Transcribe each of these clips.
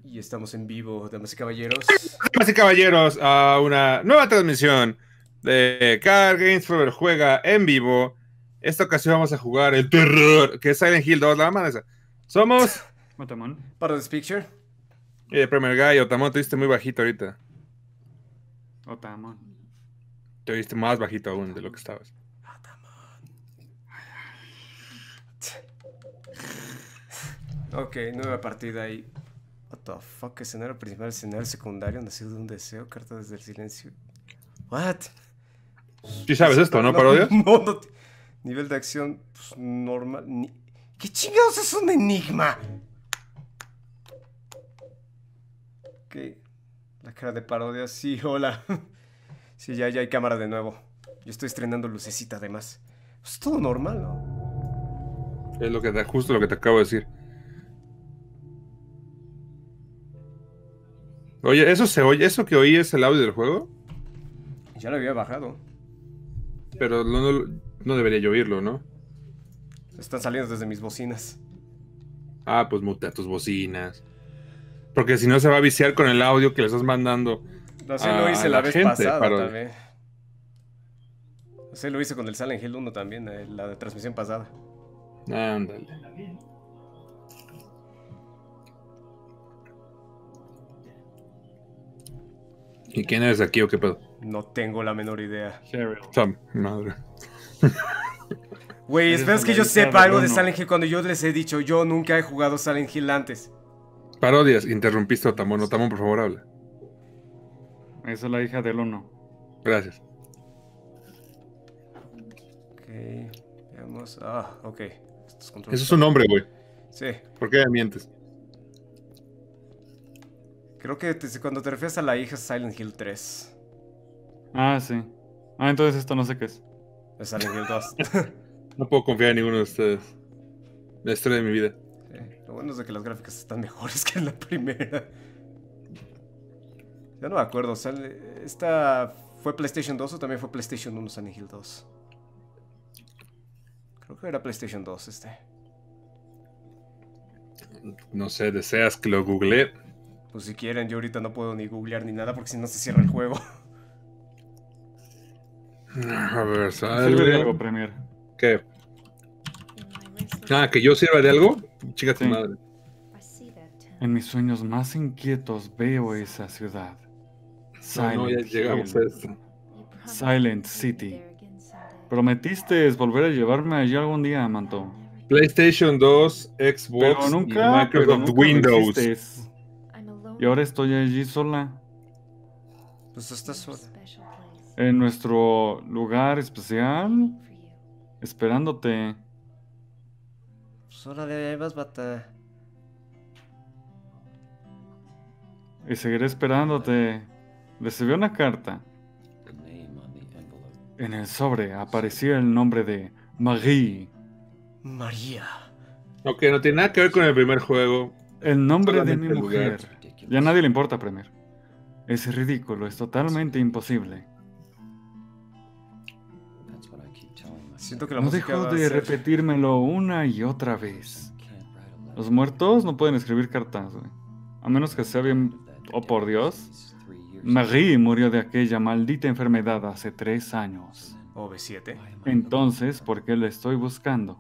Y estamos en vivo, damas y caballeros. Damas y caballeros, a una nueva transmisión de Car Games Forever juega en vivo. Esta ocasión vamos a jugar el terror, que es Silent Hill 2, la mano esa. Somos Matamón. Para this picture. Premier Guy. Otamón, te viste muy bajito ahorita. Otamón. Te viste más bajito aún de lo que estabas. Ok, nueva partida y... What the fuck, escenario principal, escenario secundario, nacido de un deseo, carta desde el silencio. What? Sí sabes esto, ¿no, Parodia? No. Nivel de acción, pues, normal. ¿Qué chingados es un enigma? Ok. La cara de Parodia, sí, hola. Sí, ya hay cámara de nuevo. Yo estoy estrenando lucecita además. Es todo normal, ¿no? Es lo que justo lo que te acabo de decir. Oye, ¿eso que oí es el audio del juego? Ya lo había bajado. Pero no debería yo oírlo, ¿no? Están saliendo desde mis bocinas. Ah, pues mutea tus bocinas. Porque si no se va a viciar con el audio que le estás mandando. Así lo hice la vez gente, pasada Parodia. también. Así lo hice con el Silent Hill 1 también, la de transmisión pasada. Ándale. ¿Y quién eres aquí o qué pedo? No tengo la menor idea. Cheryl. Madre. Güey, Eres ¿esperas que la yo hija sepa del algo de uno. Silent Hill cuando yo les he dicho yo nunca he jugado Silent Hill antes? Parodias, interrumpiste a Otamón. Otamón, por favor, habla. Esa es la hija del 1. Gracias. Ok, veamos. Ah, ok. Estos controles Eso es un nombre, güey. Sí, ¿Por qué me mientes? creo que cuando te refieres a la hija es Silent Hill 3. Ah, sí. Ah, entonces esto no sé qué es. Es Silent Hill 2. No puedo confiar en ninguno de ustedes. La historia de mi vida. Sí, lo bueno es de que las gráficas están mejores que en la primera. Ya no me acuerdo. ¿Esta fue PlayStation 2 o también fue PlayStation 1 Silent Hill 2? Creo que era PlayStation 2 este. No sé, ¿deseas que lo googlee? Pues si quieren, yo ahorita no puedo ni googlear ni nada porque si no se cierra el juego. A ver, Sirve de algo, sale. Premier. ¿Qué? Ah, ¿que yo sirva de algo? Chica tu Sí. madre. En mis sueños más inquietos veo esa ciudad. No, ya Silent llegamos a Hill. esto. Silent City. Prometiste volver a llevarme allí algún día, Manto. PlayStation 2, Pero Xbox y nunca Microsoft lo Windows. hiciste. Y ahora estoy allí sola. Pues estás sola. En nuestro lugar especial. Esperándote. Pues órale, ahí vas, bata. Y seguiré esperándote. Recibí una carta. En el sobre aparecía el nombre de Marie. María. Ok, no tiene nada que ver con el primer juego. El nombre de mi Solamente el lugar. mujer. Ya a nadie le importa, Premier. Es ridículo, es totalmente imposible. Siento que la No música dejo va a de ser... repetírmelo una y otra vez. Los muertos no pueden escribir cartas, güey. A menos que sea bien... Oh, por Dios. Marie murió de aquella maldita enfermedad hace 3 años. OV7. Entonces, ¿por qué la estoy buscando?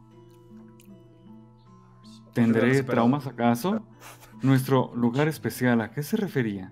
¿Tendré superado? traumas acaso? Nuestro lugar especial, ¿a qué se refería?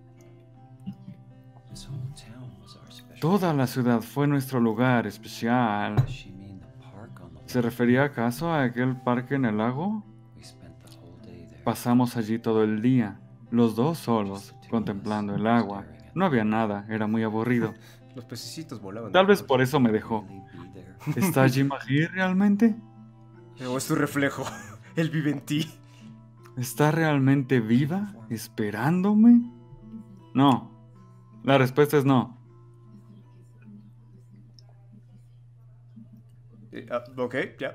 Toda la ciudad fue nuestro lugar especial. ¿Se refería acaso a aquel parque en el lago? Pasamos allí todo el día, los dos solos, contemplando el agua. No había nada, era muy aburrido. Los pececitos volaban. Tal vez por eso me dejó. ¿Está allí Marie realmente? O es tu reflejo. Él vive en ti. ¿Está realmente viva? ¿Esperándome? No. La respuesta es no. Ok, ya.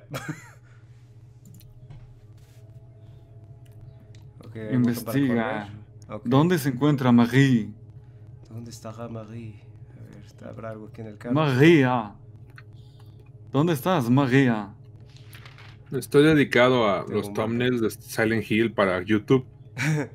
Ok, hay un botón para Investiga. correr. Ok. ¿Dónde se encuentra Marie? ¿Dónde estará Marie? A ver, ¿habrá algo aquí en el carro? María. ¿Dónde estás, María? Estoy dedicado a Tengo los un thumbnails de Silent Hill para YouTube.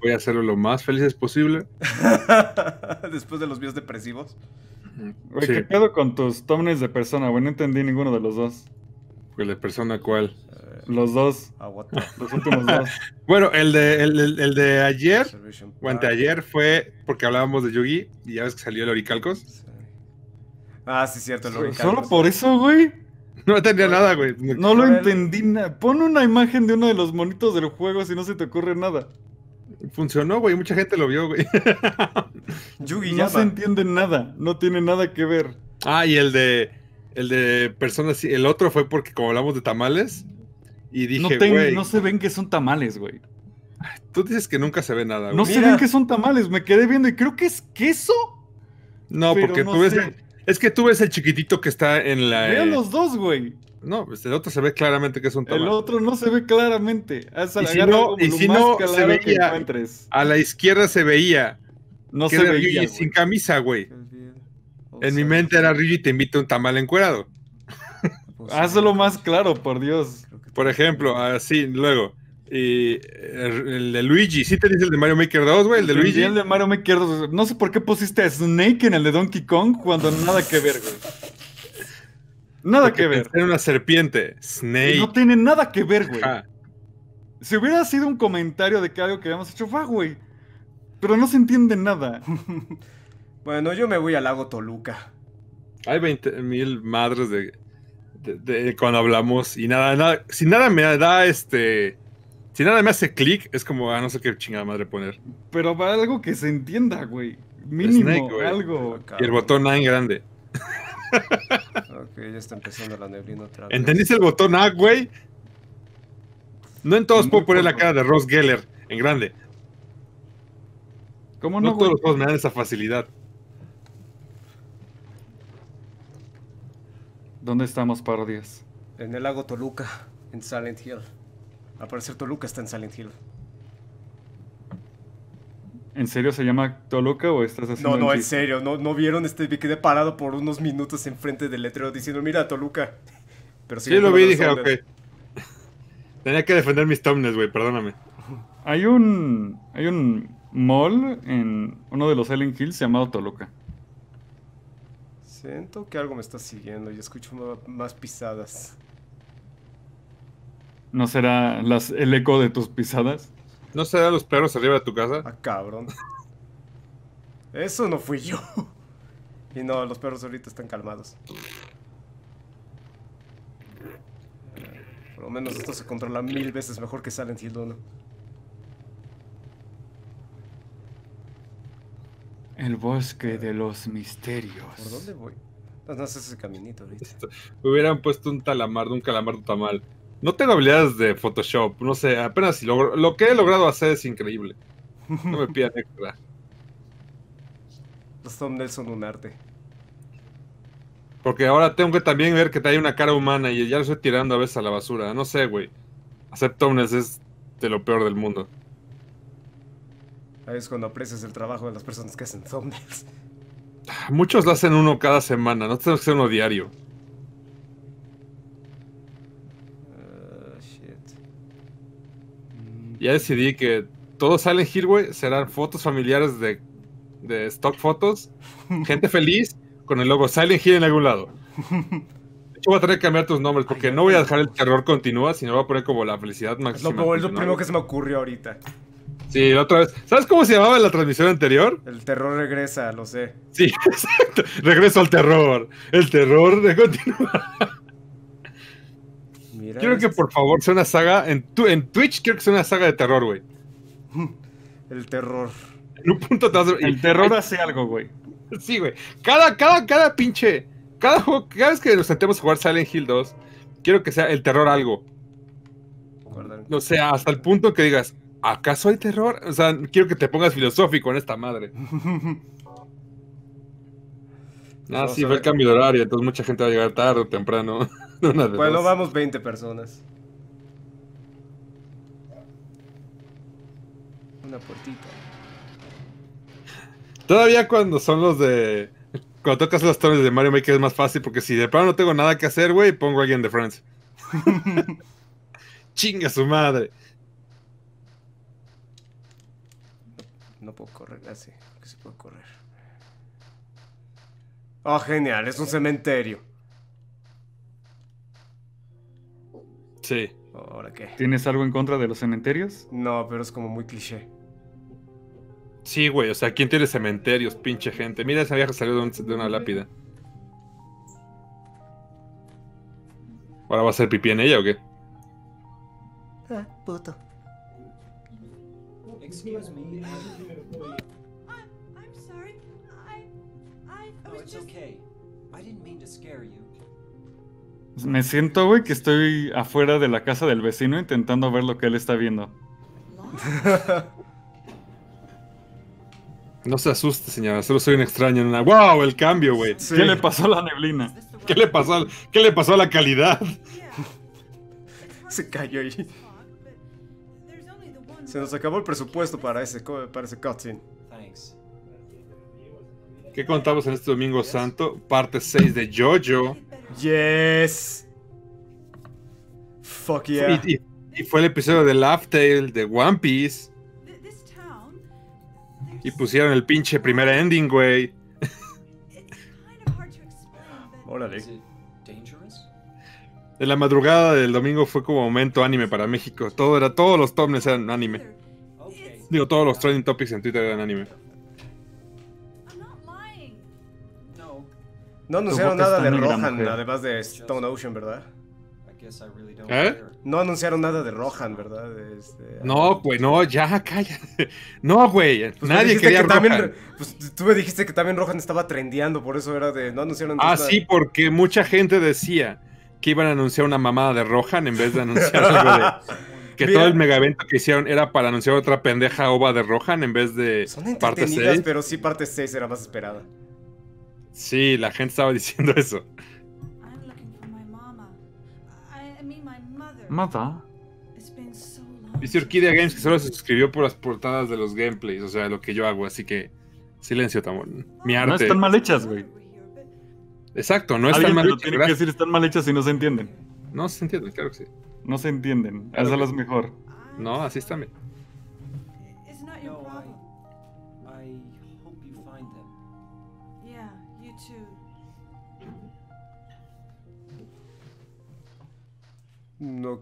voy a hacerlo lo más felices posible. Después de los videos depresivos. Güey, Sí. ¿qué pedo con tus thumbnails de persona, güey? No entendí ninguno de los dos. Pues la persona cuál. Los dos, Aguanta. los últimos dos. Bueno, el de ayer, Observation o Pack. anteayer, fue porque hablábamos de Yugi y ya ves que salió el Oricalcos. Sí. Ah, sí, cierto. El Solo Oricalcos. por eso, güey. No entendía nada, güey. No lo Por el- entendí nada. Pon una imagen de uno de los monitos del juego si no se te ocurre nada. Funcionó, güey. Mucha gente lo vio, güey. Yugi No llama. se entiende nada. No tiene nada que ver. Ah, y el de personas, sí, el otro fue porque como hablamos de tamales y dije, güey, No se ven que son tamales, güey. tú dices que nunca se ve nada, güey. No se Mira. ven que son tamales. Me quedé viendo y creo que es queso. No, pero porque no tú ves, sé. es que tú ves el chiquitito que está en la... Vean los dos, güey. No, pues el otro se ve claramente que es un El tamal. otro no se ve claramente. Y si no- y si no, se que veía- encuentres. A la izquierda se veía No que se era veía, Ryugi güey. sin camisa, güey. En mi mente era Ryugi te invita a un tamal encuerado. Hazlo más claro, por Dios. Por ejemplo, así, luego. Y el de Luigi, ¿sí te dice el de Mario Maker 2, güey? El de Entendí Luigi. el de Mario Maker 2. No sé por qué pusiste a Snake en el de Donkey Kong cuando nada que ver, güey. Nada Porque que ver. pensé en una serpiente. Y Snake. no tiene nada que ver, güey. Ajá. Si hubiera sido un comentario de que algo que habíamos hecho, va, güey. Pero no se entiende nada. Bueno, yo me voy al lago Toluca. Hay 20,000 madres de cuando hablamos y nada, si nada me da si nada me hace clic, es como, no sé qué chingada madre poner. Pero para algo que se entienda, güey. Mínimo, Snake, güey. algo. Y el botón A en grande. Ok, ya está empezando la neblina otra vez. ¿Entendiste el botón A, güey? No en todos Muy puedo poner la poco. cara de Ross Geller en grande. ¿Cómo No no, todos güey? los juegos me dan esa facilidad. ¿Dónde estamos, parodias? En el lago Toluca, en Silent Hill. Al parecer Toluca está en Silent Hill. ¿En serio se llama Toluca o estás haciendo No, un en chiste? serio, no vieron me quedé parado por unos minutos enfrente del letrero diciendo, mira Toluca. Pero Sí, lo con vi y los dije, zombies. ok. Tenía que defender mis thumbnails, güey, perdóname. Hay un mall en uno de los Silent Hills llamado Toluca. Siento que algo me está siguiendo y escucho más pisadas. ¿No será el eco de tus pisadas? ¿No serán los perros arriba de tu casa? Ah, cabrón. Eso no fui yo. Y no, los perros ahorita están calmados. Por lo menos esto se controla 1000 veces mejor que Silent Hill 1. El bosque de los misterios. ¿Por dónde voy? No es ese caminito ahorita. Hubieran puesto un calamardo tamal. No tengo habilidades de Photoshop, no sé, apenas si lo que he logrado hacer es increíble. No me pidan extra. Los thumbnails son un arte. Porque ahora tengo que también ver que hay una cara humana y ya lo estoy tirando a veces a la basura. No sé, güey. Hacer thumbnails es de lo peor del mundo. Ahí es cuando aprecias el trabajo de las personas que hacen thumbnails. Muchos lo hacen uno cada semana, no tenemos que hacer uno diario. Shit. Ya decidí que todo Silent Hill, güey, serán fotos familiares de stock fotos, gente feliz, con el logo Silent Hill en algún lado. De hecho, voy a tener que cambiar tus nombres, porque no voy a dejar el terror continúa, sino voy a poner como la felicidad Es máxima. lo continúa. primero que se me ocurrió ahorita. Sí, la otra vez. ¿Sabes cómo se llamaba en la transmisión anterior? El terror regresa, lo sé. Sí, exacto. Regreso al terror. El terror de continúa. Mira, Quiero que por favor sea una saga. En Twitch quiero que sea una saga de terror, güey. el terror. En un punto te vas a... El terror hace algo, güey. Sí, güey. Cada pinche. Cada juego. Cada vez que nos sentemos a jugar Silent Hill 2, quiero que sea el terror algo. Guardan. O sea, hasta el punto que digas, ¿acaso hay terror? O sea, quiero que te pongas filosófico en esta madre. Vamos Sí, a fue ver. el cambio de horario, entonces mucha gente va a llegar tarde o temprano. Una de Bueno, dos. vamos 20 personas. Una puertita. Todavía cuando son los de... Cuando tocas las torres de Mario Maker es más fácil, porque si de plano no tengo nada que hacer, güey, pongo a alguien de Friends. Chinga su madre. no puedo correr. Ah, sí, que se puede correr. Oh, genial, es un cementerio. Sí. ¿Ahora qué? ¿Tienes algo en contra de los cementerios? No, pero es como muy cliché. Sí, güey, o sea, ¿quién tiene cementerios, pinche gente? Mira, esa vieja salió de una lápida. ¿Ahora va a hacer pipí en ella o qué? Ah, puto. Excuse me. I'm sorry. I No, was it's just. okay. I didn't mean to scare you. Me siento, güey, que estoy afuera de la casa del vecino intentando ver lo que él está viendo. No se asuste, señora, solo soy un extraño en una... ¡Wow! El cambio, güey. Sí. ¿Qué le pasó a la neblina? ¿Qué le pasó a la calidad? Se cayó ahí. Se nos acabó el presupuesto para ese cutscene. Thanks. ¿Qué contamos en este Domingo Santo? Parte 6 de JoJo. Yes. Fuck yeah. Y fue el episodio de Laugh Tale de One Piece. This town. Y pusieron el pinche primer ending, güey. It's kind of hard to explain, but Órale. Is it dangerous? En la madrugada del domingo fue como momento anime para México. Todos los thumbnails eran anime. Okay. Digo, todos los trending topics en Twitter eran anime. I'm not lying. No, No anunciaron boca nada está de negra, Rohan, mujer. además de Stone Ocean, ¿verdad? I guess I really don't ¿Eh? care. No anunciaron nada de Rohan, ¿verdad? No, güey, no, ya, cállate. No, güey, Pues me nadie dijiste quería que también, Rohan. pues tú me dijiste que también Rohan estaba trendeando, por eso era de... No anunciaron Ah, nada. sí, porque mucha gente decía que iban a anunciar una mamada de Rohan en vez de anunciar algo de... Que Mira. todo el mega evento que hicieron era para anunciar otra pendeja ova de Rohan en vez de Son parte entretenidas, 6. pero sí parte 6 era más esperada. Sí, la gente estaba diciendo eso. I'm looking for my mama. I mean my mother. Mata. It's been so long. Dice Orquídea Games que solo se suscribió por las portadas de los gameplays, o sea, lo que yo hago, así que silencio, Tamón. Mi No arte. están mal hechas, güey. Exacto, no es Alguien tan mal te lo hecho, tiene que gracias. decir, están mal hechas y no se entienden. No se entiende, claro que sí. No se entienden. Claro Hazlas que- mejor. No, así está bien. It's not your No, problem. I hope you find them. Yeah, you too. Ok.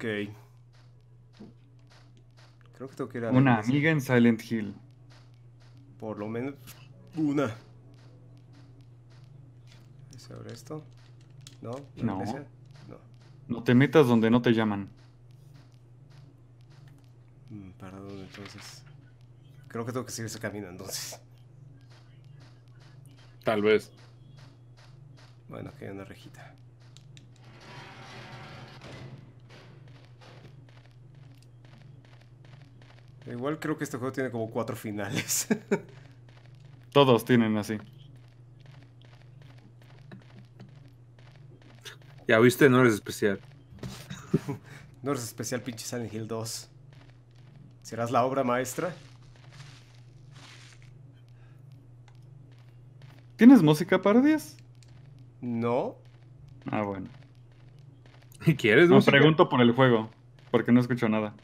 Creo que tengo que ir a... Una ver amiga en Silent Hill. Por lo menos una. ¿Se abre esto? ¿No? ¿La No. iglesia? No. No te metas donde no te llaman. ¿Para dónde entonces? Creo que tengo que seguir ese camino entonces. Tal vez. Bueno, aquí hay una rejita. Igual creo que este juego tiene como 4 finales. Todos tienen así. Ya viste, no eres especial. No eres especial, pinche Silent Hill 2. ¿Serás la obra maestra? ¿Tienes música parodias? No. Ah, bueno. ¿Quieres No, música? pregunto por el juego, porque no escucho nada.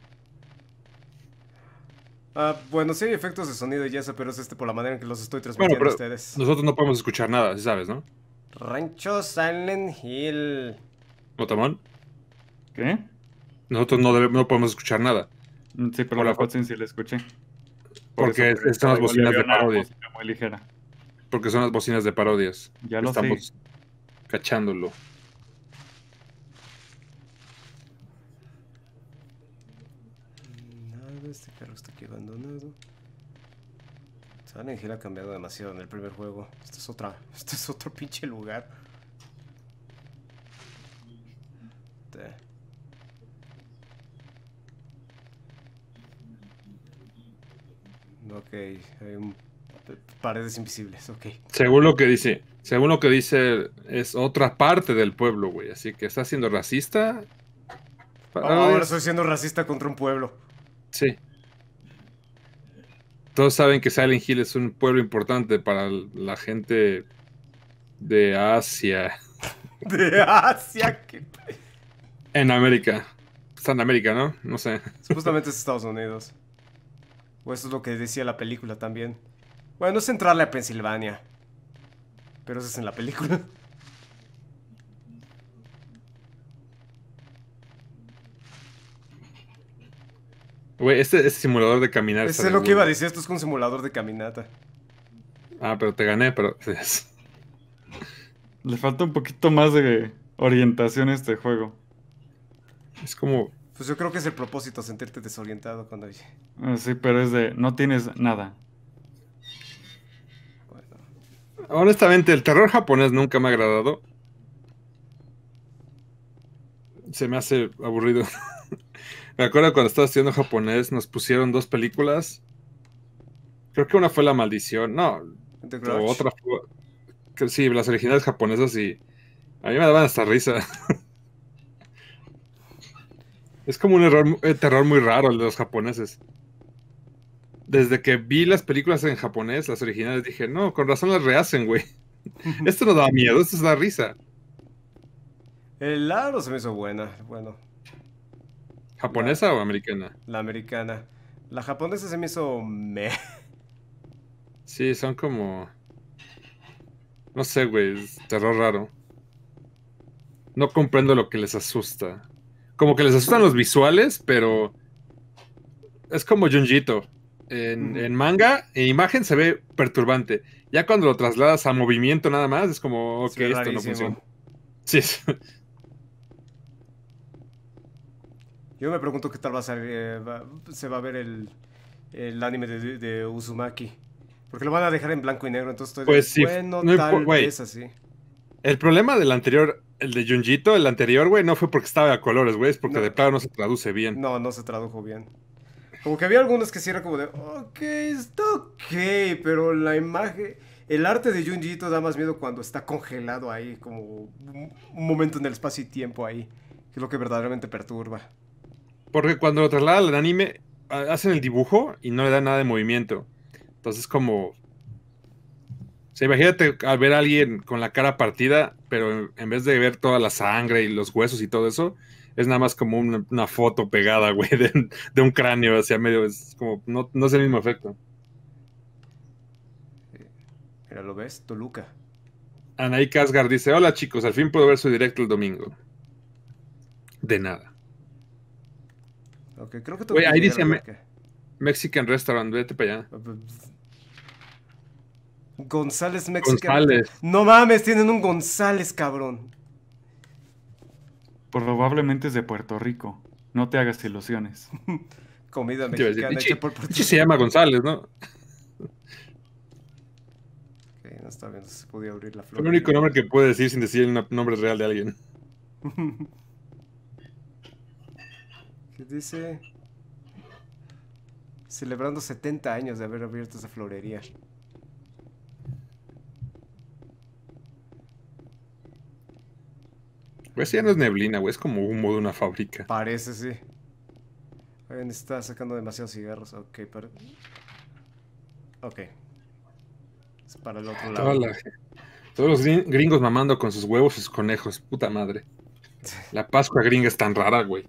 Ah, bueno, sí hay efectos de sonido y eso, pero es por la manera en que los estoy transmitiendo Bueno, a pero ustedes. nosotros no podemos escuchar nada, sí sabes, ¿no? Rancho Silent Hill. ¿No, Tamón? ¿Qué? Nosotros no podemos escuchar nada. Sí, pero Por la la cutscene sí la escuché. Por Porque eso, están las igual bocinas había de una parodia. música muy ligera. Porque son las bocinas de parodias. Ya lo sé. Estamos cachándolo. Nada, este carro está aquí abandonado. Silent Hill ha cambiado demasiado en el primer juego. Este es otro pinche lugar. Ok, hay paredes invisibles, ok. Según lo que dice, es otra parte del pueblo, güey. Así que está siendo racista. Ahora estoy siendo racista contra un pueblo. Sí. Todos saben que Silent Hill es un pueblo importante para la gente de Asia. De Asia, que... En América. Está en América, ¿no? No sé. Supuestamente es Estados Unidos. O eso es lo que decía la película también. Bueno, es entrarle a Pensilvania. Pero eso es en la película. Güey, este simulador de caminar Eso está es de lo que iba a huevo. decir. Esto es un simulador de caminata. Ah, pero te gané, pero... Le falta un poquito más de orientación a este juego. Es como... Pues yo creo que es el propósito, sentirte desorientado cuando... Sí, pero es de no tienes nada. Bueno, Honestamente, el terror japonés nunca me ha agradado. Se me hace aburrido. Me acuerdo cuando estaba estudiando japonés, nos pusieron 2 películas. Creo que una fue La Maldición. No, The o Grudge. otra fue... Que sí, las originales japonesas y... A mí me daban hasta risa. Es como un terror muy raro el de los japoneses. Desde que vi las películas en japonés, las originales, dije, no, con razón las rehacen, güey. Esto no da miedo, esto da risa. El aro se me hizo buena. Bueno, ¿Japonesa o americana? la americana. La japonesa se me hizo meh. Sí, son como... No sé, güey, es terror raro. No comprendo lo que les asusta. Como que les asustan los visuales, pero... Es como Junjito. En manga, en imagen se ve perturbante. Ya cuando lo trasladas a movimiento nada más, es como, ok, Se ve esto no rarísimo. funciona. Sí, Yo me pregunto qué tal va a salir, se va a ver el anime de Uzumaki. Porque lo van a dejar en blanco y negro, entonces estoy de, pues sí. bueno, No tal güey, vez así. el problema del anterior, el de Junjito, el anterior, güey, no fue porque estaba a colores, güey, es porque No. de plano no se traduce bien. No, no se tradujo bien. Como que había algunos que sí era como de, ok, está ok, pero la imagen, el arte de Junji Ito da más miedo cuando está congelado ahí, como un momento en el espacio y tiempo ahí, que es lo que verdaderamente perturba. Porque cuando lo trasladan al anime, hacen el dibujo y no le dan nada de movimiento. Entonces, como. O sea, imagínate al ver a alguien con la cara partida, pero en vez de ver toda la sangre y los huesos y todo eso, es nada más como una foto pegada, güey, de un cráneo hacia medio. Es como. No es el mismo efecto. Mira, ¿lo ves? Toluca. Anaí Casgar dice: Hola chicos, al fin puedo ver su directo el domingo. De nada. Ok, creo que tengo Güey, que ahí llegar dice al marca. Mexican Restaurant, vete para allá. González Mexican. González. No mames, tienen un González, cabrón. Probablemente es de Puerto Rico. No te hagas ilusiones. Comida Te iba a decir, mexicana hecha por Ichi se llama González, ¿no? Ok, no está viendo si se podía abrir la Fue flor. el único nombre que puede decir sin decir el nombre real de alguien. ¿Qué dice? Celebrando 70 años de haber abierto esa florería. Güey, eso ya no es neblina, güey, es como humo de una fábrica. Parece, sí. Oigan, está sacando demasiados cigarros. Ok, para... Ok. Es para el otro lado. Todos los gringos mamando con sus huevos y sus conejos, puta madre. La Pascua gringa es tan rara, güey.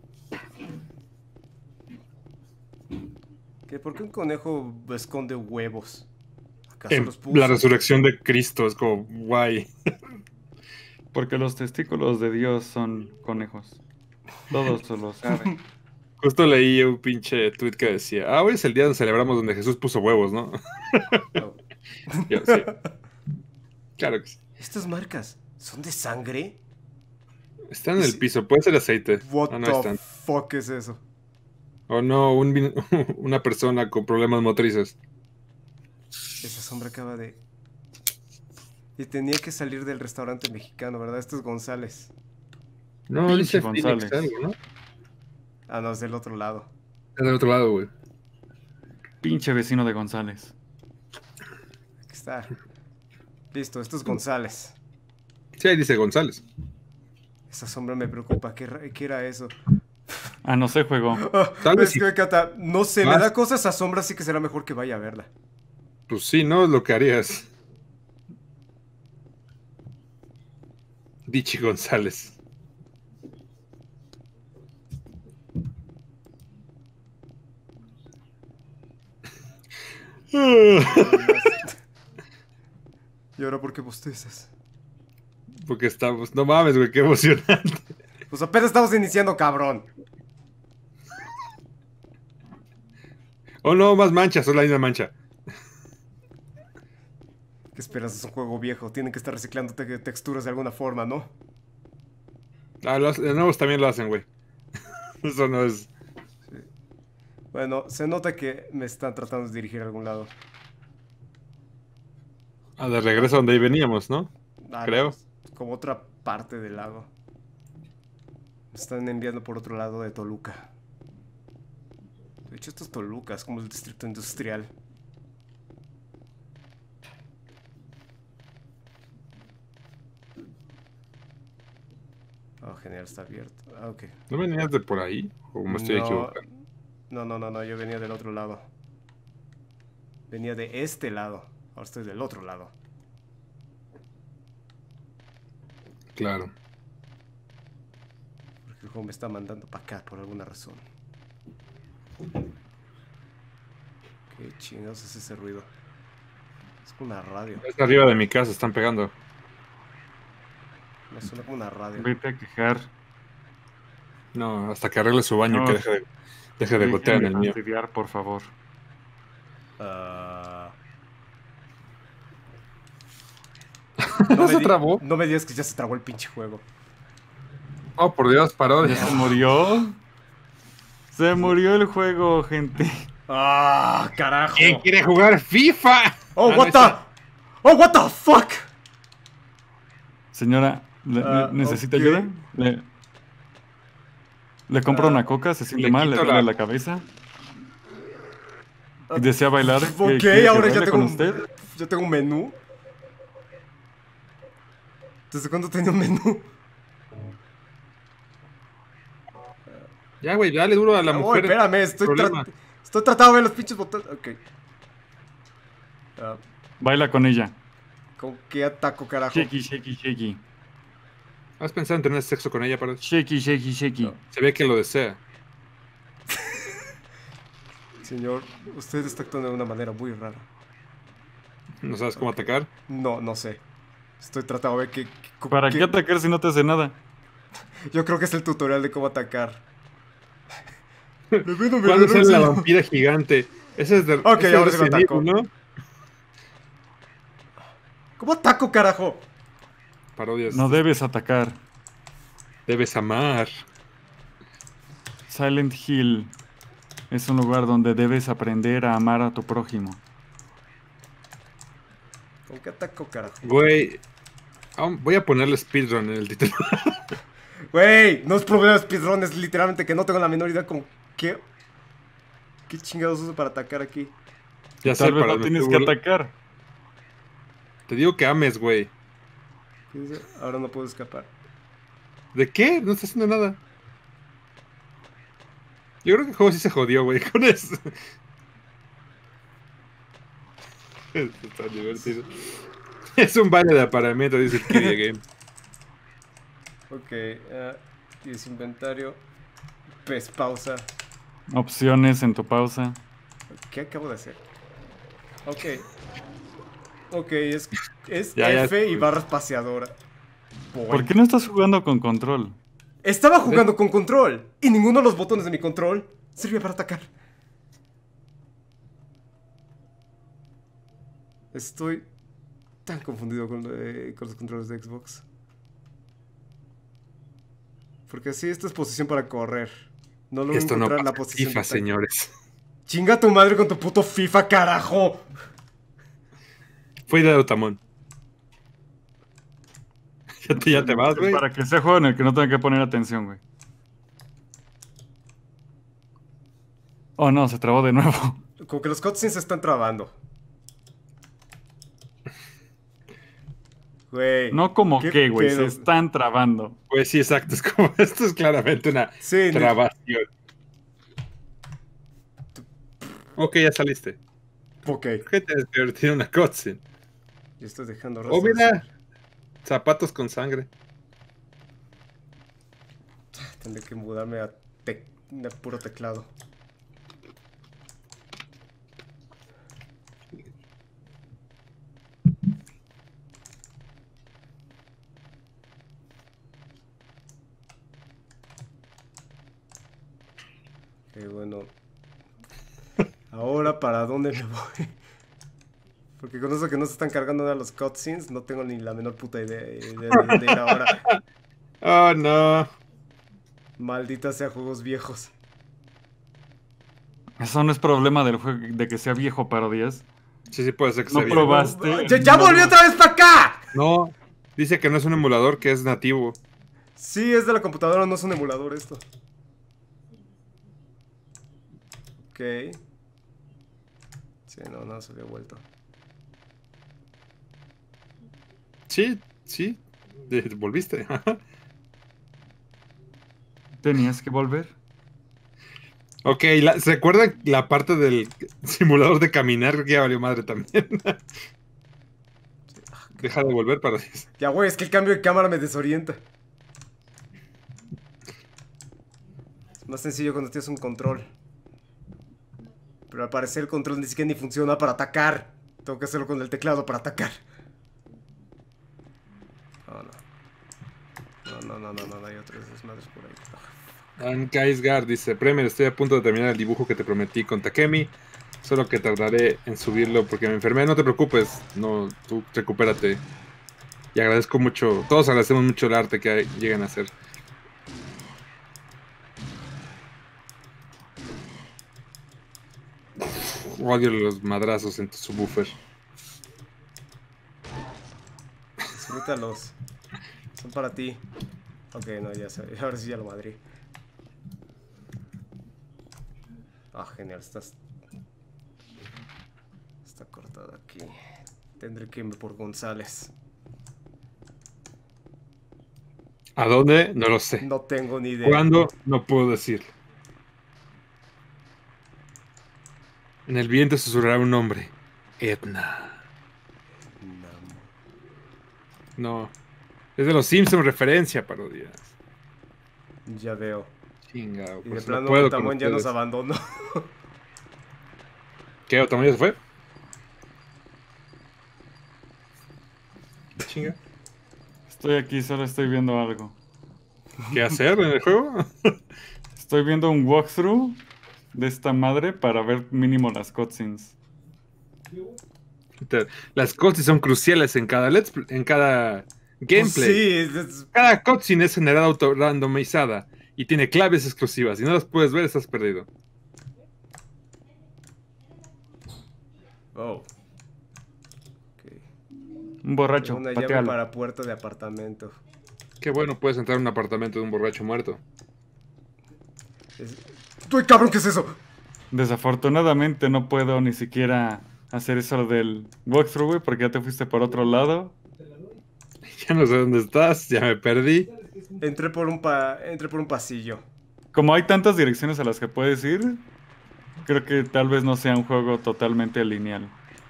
¿Qué? ¿Por qué un conejo esconde huevos? ¿Acaso los puso? La resurrección de Cristo es como, guay. Porque los testículos de Dios son conejos. Todos lo saben. Justo leí un pinche tweet que decía, hoy es el día donde celebramos donde Jesús puso huevos, ¿no? No. Yo, sí. Claro que sí. ¿Estas marcas son de sangre? Están en el piso, puede ser aceite. What No the están. fuck es eso? O no, una persona con problemas motrices. Esa sombra acaba de... Y tenía que salir del restaurante mexicano, ¿verdad? Esto es González. No, Pinche dice González. Phoenix algo, ¿no? Ah, no, es del otro lado. Es del otro lado, güey. Pinche vecino de González. Aquí está. Listo, esto es González. Sí, ahí dice González. Esa sombra me preocupa. ¿Qué era eso? Ah, no sé, juego. Tal vez Es sí. que me encanta. No sé, me Más. da cosas esa sombra, así que será mejor que vaya a verla. Pues sí, no es lo que harías. Dichi González. ¿Y ahora por qué bostezas? Porque estamos. No mames, güey, qué emocionante. Pues apenas estamos iniciando, cabrón. Oh no, más manchas, solo hay una mancha. ¿Qué esperas? Es un juego viejo. Tienen que estar reciclando texturas de alguna forma, ¿no? Ah, los nuevos también lo hacen, güey. Eso no es. Bueno, se nota que me están tratando de dirigir a algún lado. Ah, de regreso a donde veníamos, ¿no? Ah, Creo. no, es como otra parte del lago. Me están enviando por otro lado de Toluca. De hecho, esto es Toluca, es como el distrito industrial. Oh, genial, está abierto. Ah, ok. ¿No venías de por ahí? ¿O me estoy equivocando? No, yo venía del otro lado. Venía de este lado. Ahora estoy del otro lado. Claro. Porque el juego me está mandando para acá por alguna razón. ¿Qué chingados es ese ruido? Es como una radio. Es arriba de mi casa, están pegando. Me suena como una radio. Vete a quejar. No, hasta que arregle su baño, No. que deje de gotear en el mío. fastidiar, por favor. Ah. ¿No se trabó? No me digas que ya se trabó el pinche juego. Oh, por Dios, paró. ¿Ya se murió? Se murió el juego, gente. ¡Ah, carajo! ¿Quién quiere jugar FIFA? ¡Oh, Ah, what no, the! ¡Oh, what the fuck! Señora, ¿necesita ok. ayuda? ¿Le compro Ah, una coca? ¿Se siente le mal? ¿Le quito duele la- la cabeza? ¿Y desea bailar? Ok, ¿Quiere que ahora ya baile tengo con un, usted? ya tengo un menú. ¿Desde cuándo tenía un menú? Ya, güey, dale duro a la Oh, mujer. espérame, estoy Problema. tratando de ver los pinches botones. Ok. Ah, Baila con ella. ¿con qué ataco, carajo? Shaky, shaky, shaky. ¿Has pensado en tener sexo con ella, para? Shaky, shaky, shaky. No. Se ve que lo desea. Señor, usted está actuando de una manera muy rara. ¿No sabes cómo atacar? No sé. Estoy tratando de ver ¿Para qué atacar si no te hace nada? Yo creo que es el tutorial de cómo atacar. Bueno, ¿Cuándo sale la sí. vampira gigante? Ese es de. Ok, ese es ahora sí lo Resident ataco. Evil, ¿no? ¿Cómo ataco, carajo? Parodias. No debes atacar. Debes amar. Silent Hill es un lugar donde debes aprender a amar a tu prójimo. ¿Con qué ataco, carajo? Güey. Voy a ponerle speedrun en el título. Güey, no es problema de speedrun, es literalmente que no tengo la menor idea con qué... ¿Qué chingados uso para atacar aquí? Ya sé, Tal vez para no tienes que atacar. Te digo que ames, güey. ¿Qué dice? Ahora no puedo escapar. ¿De qué? No está haciendo nada. Yo creo que el juego sí se jodió, güey, con eso. Esto está divertido. Es un baile de apareamiento, dice el Kidia Game. Ok, desinventario. Pues pausa. Opciones en tu pausa. ¿Qué acabo de hacer? Ok. Ok, es Ya, F y barra espaciadora. ¿Por qué no estás jugando con control? Estaba jugando con control y ninguno de los botones de mi control servía para atacar. Estoy tan confundido con los controles de Xbox. Porque sí, esta es posición para correr. No logro Esto no encontrar pasa la posición. FIFA, de ataque. señores. Chinga tu madre con tu puto FIFA, carajo. Fue de Autamón. Ya te vas, güey. Para que sea juego en el que no tenga que poner atención, güey. Oh no, se trabó de nuevo. Como que los cutscenes se están trabando. Güey. No como ¿qué que, güey, se pedo? están trabando. Pues sí, exacto. Es como, esto es claramente una Sí, trabación. Ok, ya saliste. Ok. ¿Por qué te has divertido una cutscene? Yo estoy dejando Oh, rastros. mira. Zapatos con sangre. Tendré que mudarme a puro teclado. Ok, bueno. Ahora, ¿para dónde me voy? Porque con eso que no se están cargando nada los cutscenes, no tengo ni la menor puta idea de dónde ir ahora. Oh, no. Maldita sea juegos viejos. Eso no es problema del juego de que sea viejo, Parodias. Sí, sí puede ser que No sea viejo. probaste. ¡Ya volví otra vez para acá! No, dice que no es un emulador, que es nativo. Sí, es de la computadora, no es un emulador esto. Ok. Sí, no se había vuelto. Sí, sí. Volviste. Tenías que volver. Ok, ¿se acuerdan la parte del simulador de caminar? Creo que ya valió madre también. Deja de volver para... Ya, güey, es que el cambio de cámara me desorienta. Es más sencillo cuando tienes un control. Pero al parecer el control ni siquiera ni funciona para atacar. Tengo que hacerlo con el teclado para atacar. Oh, no, hay otros desmadres por ahí. Kaisgar dice, Premier, estoy a punto de terminar el dibujo que te prometí con Takemi. Solo que tardaré en subirlo porque me enfermé. No te preocupes, no, tú recupérate. Y agradezco mucho, todos agradecemos mucho el arte que llegan a hacer. Odio los madrazos en tu subwoofer. Disfrútalos. Son para ti. Ok, no, ya sé. Ahora sí ya lo madrí. Ah, genial. Está cortado aquí. Tendré que irme por González. ¿A dónde? No lo sé. No tengo ni idea. ¿Cuándo? No puedo decir. En el viento susurrará un nombre. Edna. No. Es de los Simpsons referencia, parodias. Ya veo. Chingado. Y pues de no plano puedo con Otamón ya nos ustedes. abandonó. ¿Qué? ¿Otamón ya se fue? Chinga. Estoy aquí, solo estoy viendo algo. ¿Qué hacer en el juego? Estoy viendo un walkthrough de esta madre para ver mínimo las cutscenes. Las cutscenes son cruciales en cada gameplay. Pues sí, Cada cutscene es generada randomizada y tiene claves exclusivas. Si no las puedes ver, estás perdido. Oh. Ok. Un borracho, Tengo una llave patealo. para puerta de apartamento. Qué bueno, puedes entrar en un apartamento de un borracho muerto. ¡Uy, cabrón! ¿Qué es eso? Desafortunadamente no puedo ni siquiera hacer eso del walkthrough, güey, porque ya te fuiste por otro lado. Ya no sé dónde estás, ya me perdí. Entré por un pasillo. Como hay tantas direcciones a las que puedes ir, creo que tal vez no sea un juego totalmente lineal.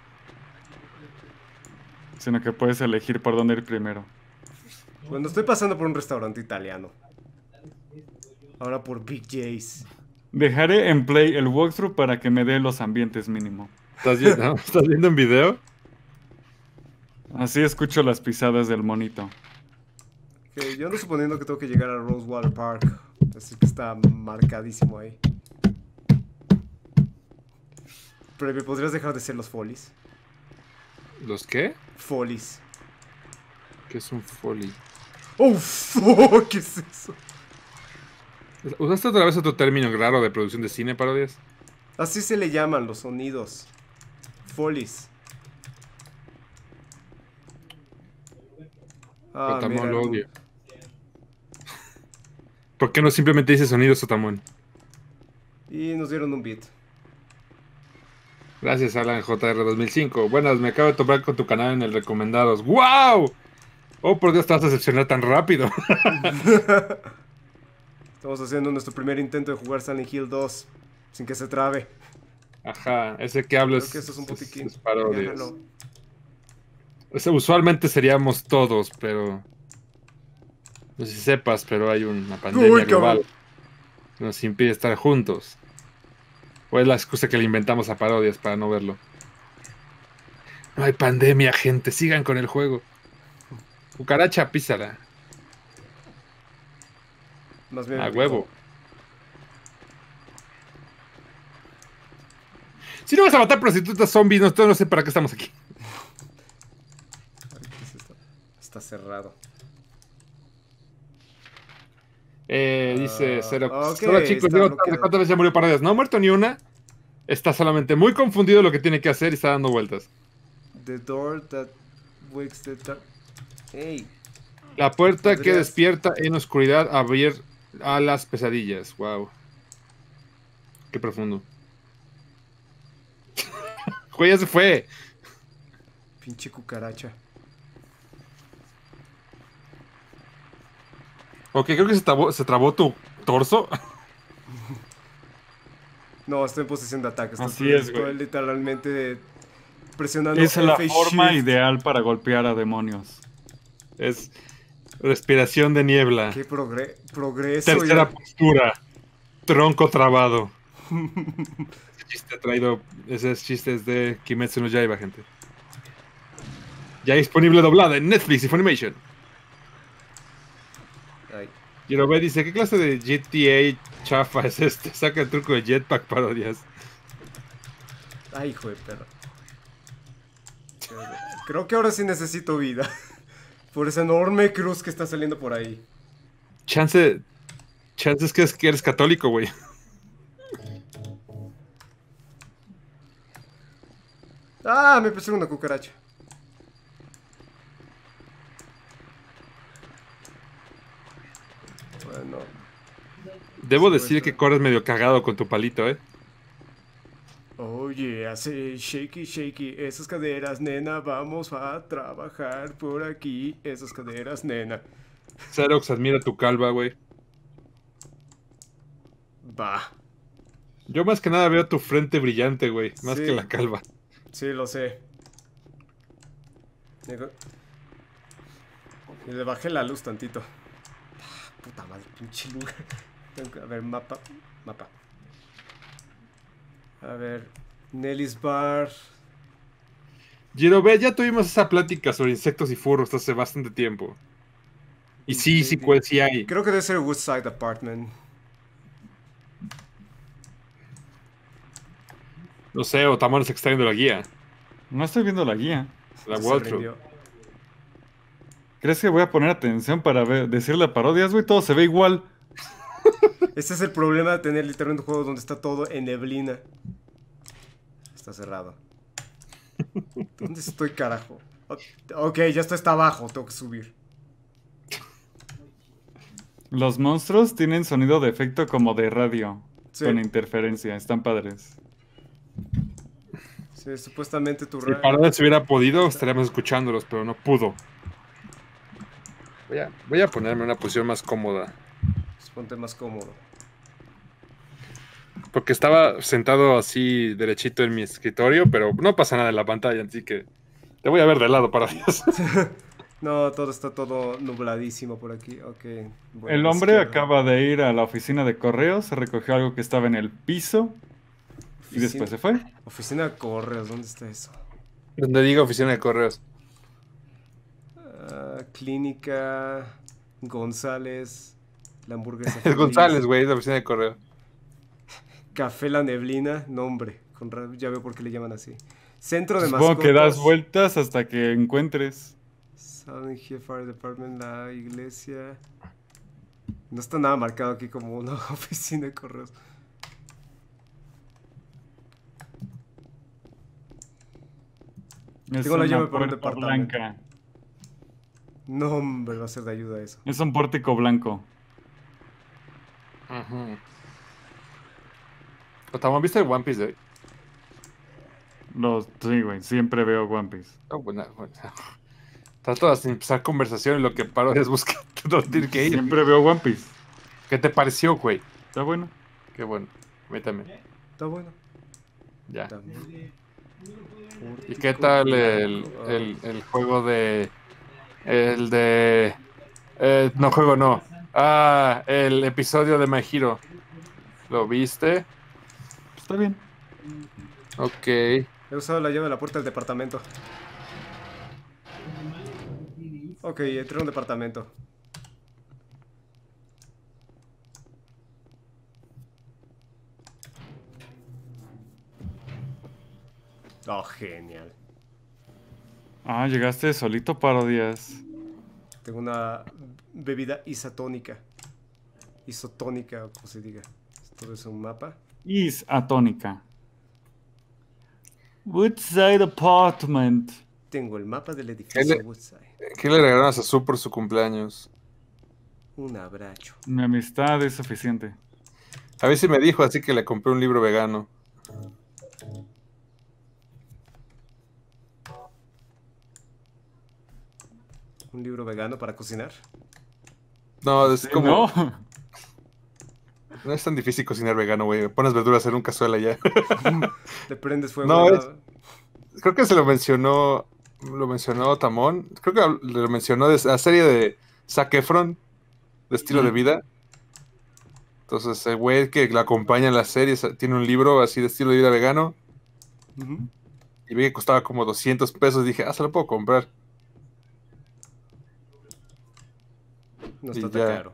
Sino que puedes elegir por dónde ir primero. Bueno, estoy pasando por un restaurante italiano. Ahora por Big J's. Dejaré en play el walkthrough para que me dé los ambientes mínimo. ¿Estás viendo un video? Así escucho las pisadas del monito. Ok, yo ando suponiendo que tengo que llegar a Rosewater Park. Así que está marcadísimo ahí. Pero ¿me podrías dejar de ser los folies? ¿Los qué? Folies. ¿Qué es un foley? ¡Oh, fuck! ¿Qué es eso? ¿Usaste otra vez otro término raro de producción de cine, parodias? Así se le llaman los sonidos. Folies. Ah, Otamón mira, lo odio. ¿Por qué no simplemente dice sonidos, Otamón? Y nos dieron un beat. Gracias, Alan JR 2005. Buenas, me acabo de topar con tu canal en el Recomendados. ¡Wow! Oh, por Dios, te vas a decepcionar tan rápido. Estamos haciendo nuestro primer intento de jugar Silent Hill 2 sin que se trabe. Ajá, ese que hablo Creo que eso es un botiquín. es parodias. Déjalo. Usualmente seríamos todos, pero... No sé si sepas, pero hay una pandemia Uy, global cabrón. que nos impide estar juntos. O es la excusa que le inventamos a parodias para no verlo. No hay pandemia, gente. Sigan con el juego. Cucaracha, písala. Más bien A me picó. huevo. Si no vas a matar prostitutas zombies, no sé para qué estamos aquí. Ay, ¿qué es esto? Está cerrado. Dice Xerox. Ok, Hola chicos, está llego tarde. bloqueado. ¿Cuántas veces ya murió Parodias? No ha muerto ni una. Está solamente muy confundido de lo que tiene que hacer y está dando vueltas. The door that wakes the dark. Hey, La puerta que Podrías- despierta en oscuridad abrir a las pesadillas. Wow. Qué profundo. Güey, ya se fue. pinche cucaracha. Ok, creo que se trabó tu torso. No, estoy en posición de ataque. Así es, estoy güey. literalmente presionando Es la F y forma Shift. ideal para golpear a demonios. Es respiración de niebla. Qué progreso. Tercera ya. postura. Tronco trabado. Ese chiste ha traído. Esos chistes de Kimetsu no Yaiba, gente. Ya disponible doblada en Netflix y Funimation. Ay, Jirobe dice: ¿qué clase de GTA chafa es este? Saca el truco de Jetpack Parodias. ay, hijo de perra. Creo que ahora sí necesito vida. Por esa enorme cruz que está saliendo por ahí. Chance es que eres católico, güey. Ah, me pusieron una cucaracha. Bueno, Debo Sí, decir güey, que pero- corres medio cagado con tu palito, ¿eh? oye, hace shaky, shaky. Esas caderas, nena. Vamos a trabajar por aquí. Esas caderas, nena. Xerox admira tu calva, güey. Va. Yo más que nada veo tu frente brillante, güey. Más Sí. que la calva. Sí, lo sé. Digo- Y le bajé la luz tantito. Ah, puta madre, pinche lugar. Tengo que- A ver, mapa. Mapa. A ver. Nelly's Bar. Jirobe, ya tuvimos esa plática sobre insectos y furros hace bastante tiempo. Y sí, Lady. pues sí hay. Creo que debe ser Woodside Apartment. No sé, Otamano se extraño de la guía. No estoy viendo la guía. La Ya se walkthrough. rindió. ¿Crees que voy a poner atención para decirle parodias, güey? Todo se ve igual. Este es el problema de tener literalmente un juego donde está todo en neblina. Está cerrado. ¿Dónde estoy, carajo? Ok, ya está abajo, tengo que subir. Los monstruos tienen sonido de efecto como de radio. Sí. Con interferencia. Están padres. Sí, supuestamente tu Si Parodias hubiera podido, estaríamos escuchándolos, pero no pudo. Voy a ponerme en una posición más cómoda. Ponte más cómodo. Porque estaba sentado así derechito en mi escritorio, pero no pasa nada en la pantalla, así que te voy a ver de lado, Parodias. No, todo está todo nubladísimo por aquí. Ok. voy a El la hombre izquierda. acaba de ir a la oficina de correos, se recogió algo que estaba en el piso y Oficina- después se fue. Oficina de correos, ¿dónde está eso? Donde diga oficina de correos. Ah, clínica González, la hamburguesa Es feliz, González, güey, es la oficina de correos. Café La Neblina, nombre, ya veo por qué le llaman así. Centro de Supongo mascotas. que das vueltas hasta que encuentres. Southern Hill Fire Department, la iglesia. No está nada marcado aquí como una oficina de correos. Es Tengo la una llave para un puerta departamento. blanca. No, hombre, va a ser de ayuda eso. Es un pórtico blanco. Otamón, ¿viste el One Piece de hoy? Sí, güey, siempre veo One Piece. Oh, buena. Trato de empezar conversación en lo que Parodias busca dónde tiene que ir. Siempre veo One Piece. ¿Qué te pareció, güey? Está bueno. Qué bueno. A mí también. Está bueno. Ya. Está ¿Y qué tal el juego de... El de... no juego, no. Ah, el episodio de My Hero. ¿Lo viste? Está bien. Ok. He usado la llave de la puerta del departamento. Ok, entré a un departamento. Oh, genial. Ah, llegaste solito, Parodias. Tengo una bebida isotónica. Isotónica, o como se diga. Esto es un mapa. Is atónica. Woodside Apartment. Tengo el mapa del edificio Woodside. ¿Qué le regalaron a Sasu por su cumpleaños? Un abrazo. Mi amistad es suficiente. A ver si me dijo, así que le compré un libro vegano. Un libro vegano para cocinar. No, es como... ¿No? No es tan difícil cocinar vegano, güey. Pones verduras en un cazuela y ya. Le prendes fuego. No, a es- Creo que se lo mencionó Tamón. Creo que lo mencionó de la serie de Zac Efron, de estilo de vida. Entonces, el güey que la acompaña en la serie tiene un libro así de estilo de vida vegano. Ujú. Y vi que costaba como 200 pesos. Dije, se lo puedo comprar. No Y está tan ya. caro.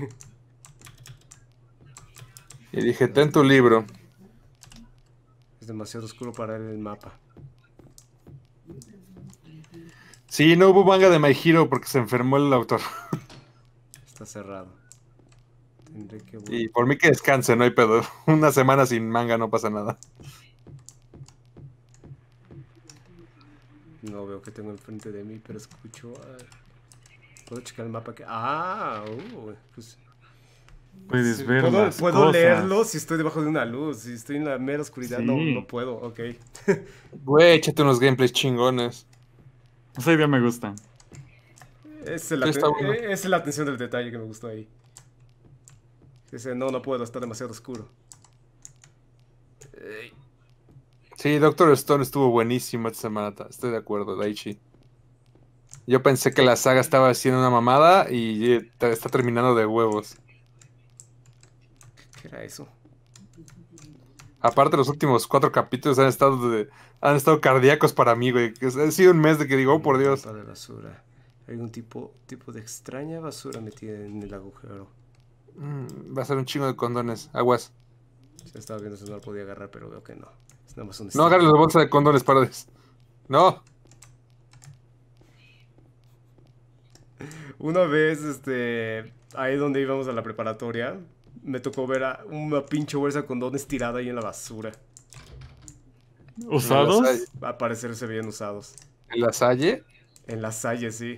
Y dije, ten tu libro. Es demasiado oscuro para ver el mapa. Sí, no hubo manga de My Hero porque se enfermó el autor. Está cerrado. Tendré que... Y por mí que descanse, no hay pedo. Una semana sin manga no pasa nada. No veo que tengo enfrente de mí, pero escucho... ¿Puedo checar el mapa? Pues, Puedes sí, ver puedo, las puedo cosas. leerlo si estoy debajo de una luz. Si estoy en la mera oscuridad, no, Sí. no puedo. Ok. Güey, échate unos gameplays chingones. Esa idea me gusta. Esa Sí, está bueno. es la atención del detalle que me gustó ahí. Dice, no puedo, está demasiado oscuro. Sí, Doctor Stone estuvo buenísimo esta semana. Estoy de acuerdo, Daichi. Yo pensé que la saga estaba haciendo una mamada y está terminando de huevos. ¿Qué era eso? Aparte, los últimos 4 capítulos han estado cardíacos para mí, güey. Ha sido un mes de que digo, oh, por Dios. Mapa de basura. Hay algún tipo de extraña basura metida en el agujero. Va a ser un chingo de condones. Aguas. Ya estaba viendo si no lo podía agarrar, pero veo que no. Es nada más un No estilo. agarres la bolsa de condones, Parades. No. Una vez, ahí donde íbamos a la preparatoria, me tocó ver a una pinche bolsa de condones tirada ahí en la basura. ¿Usados? Al parecer se veían usados. ¿En la Salle? En la Salle, sí.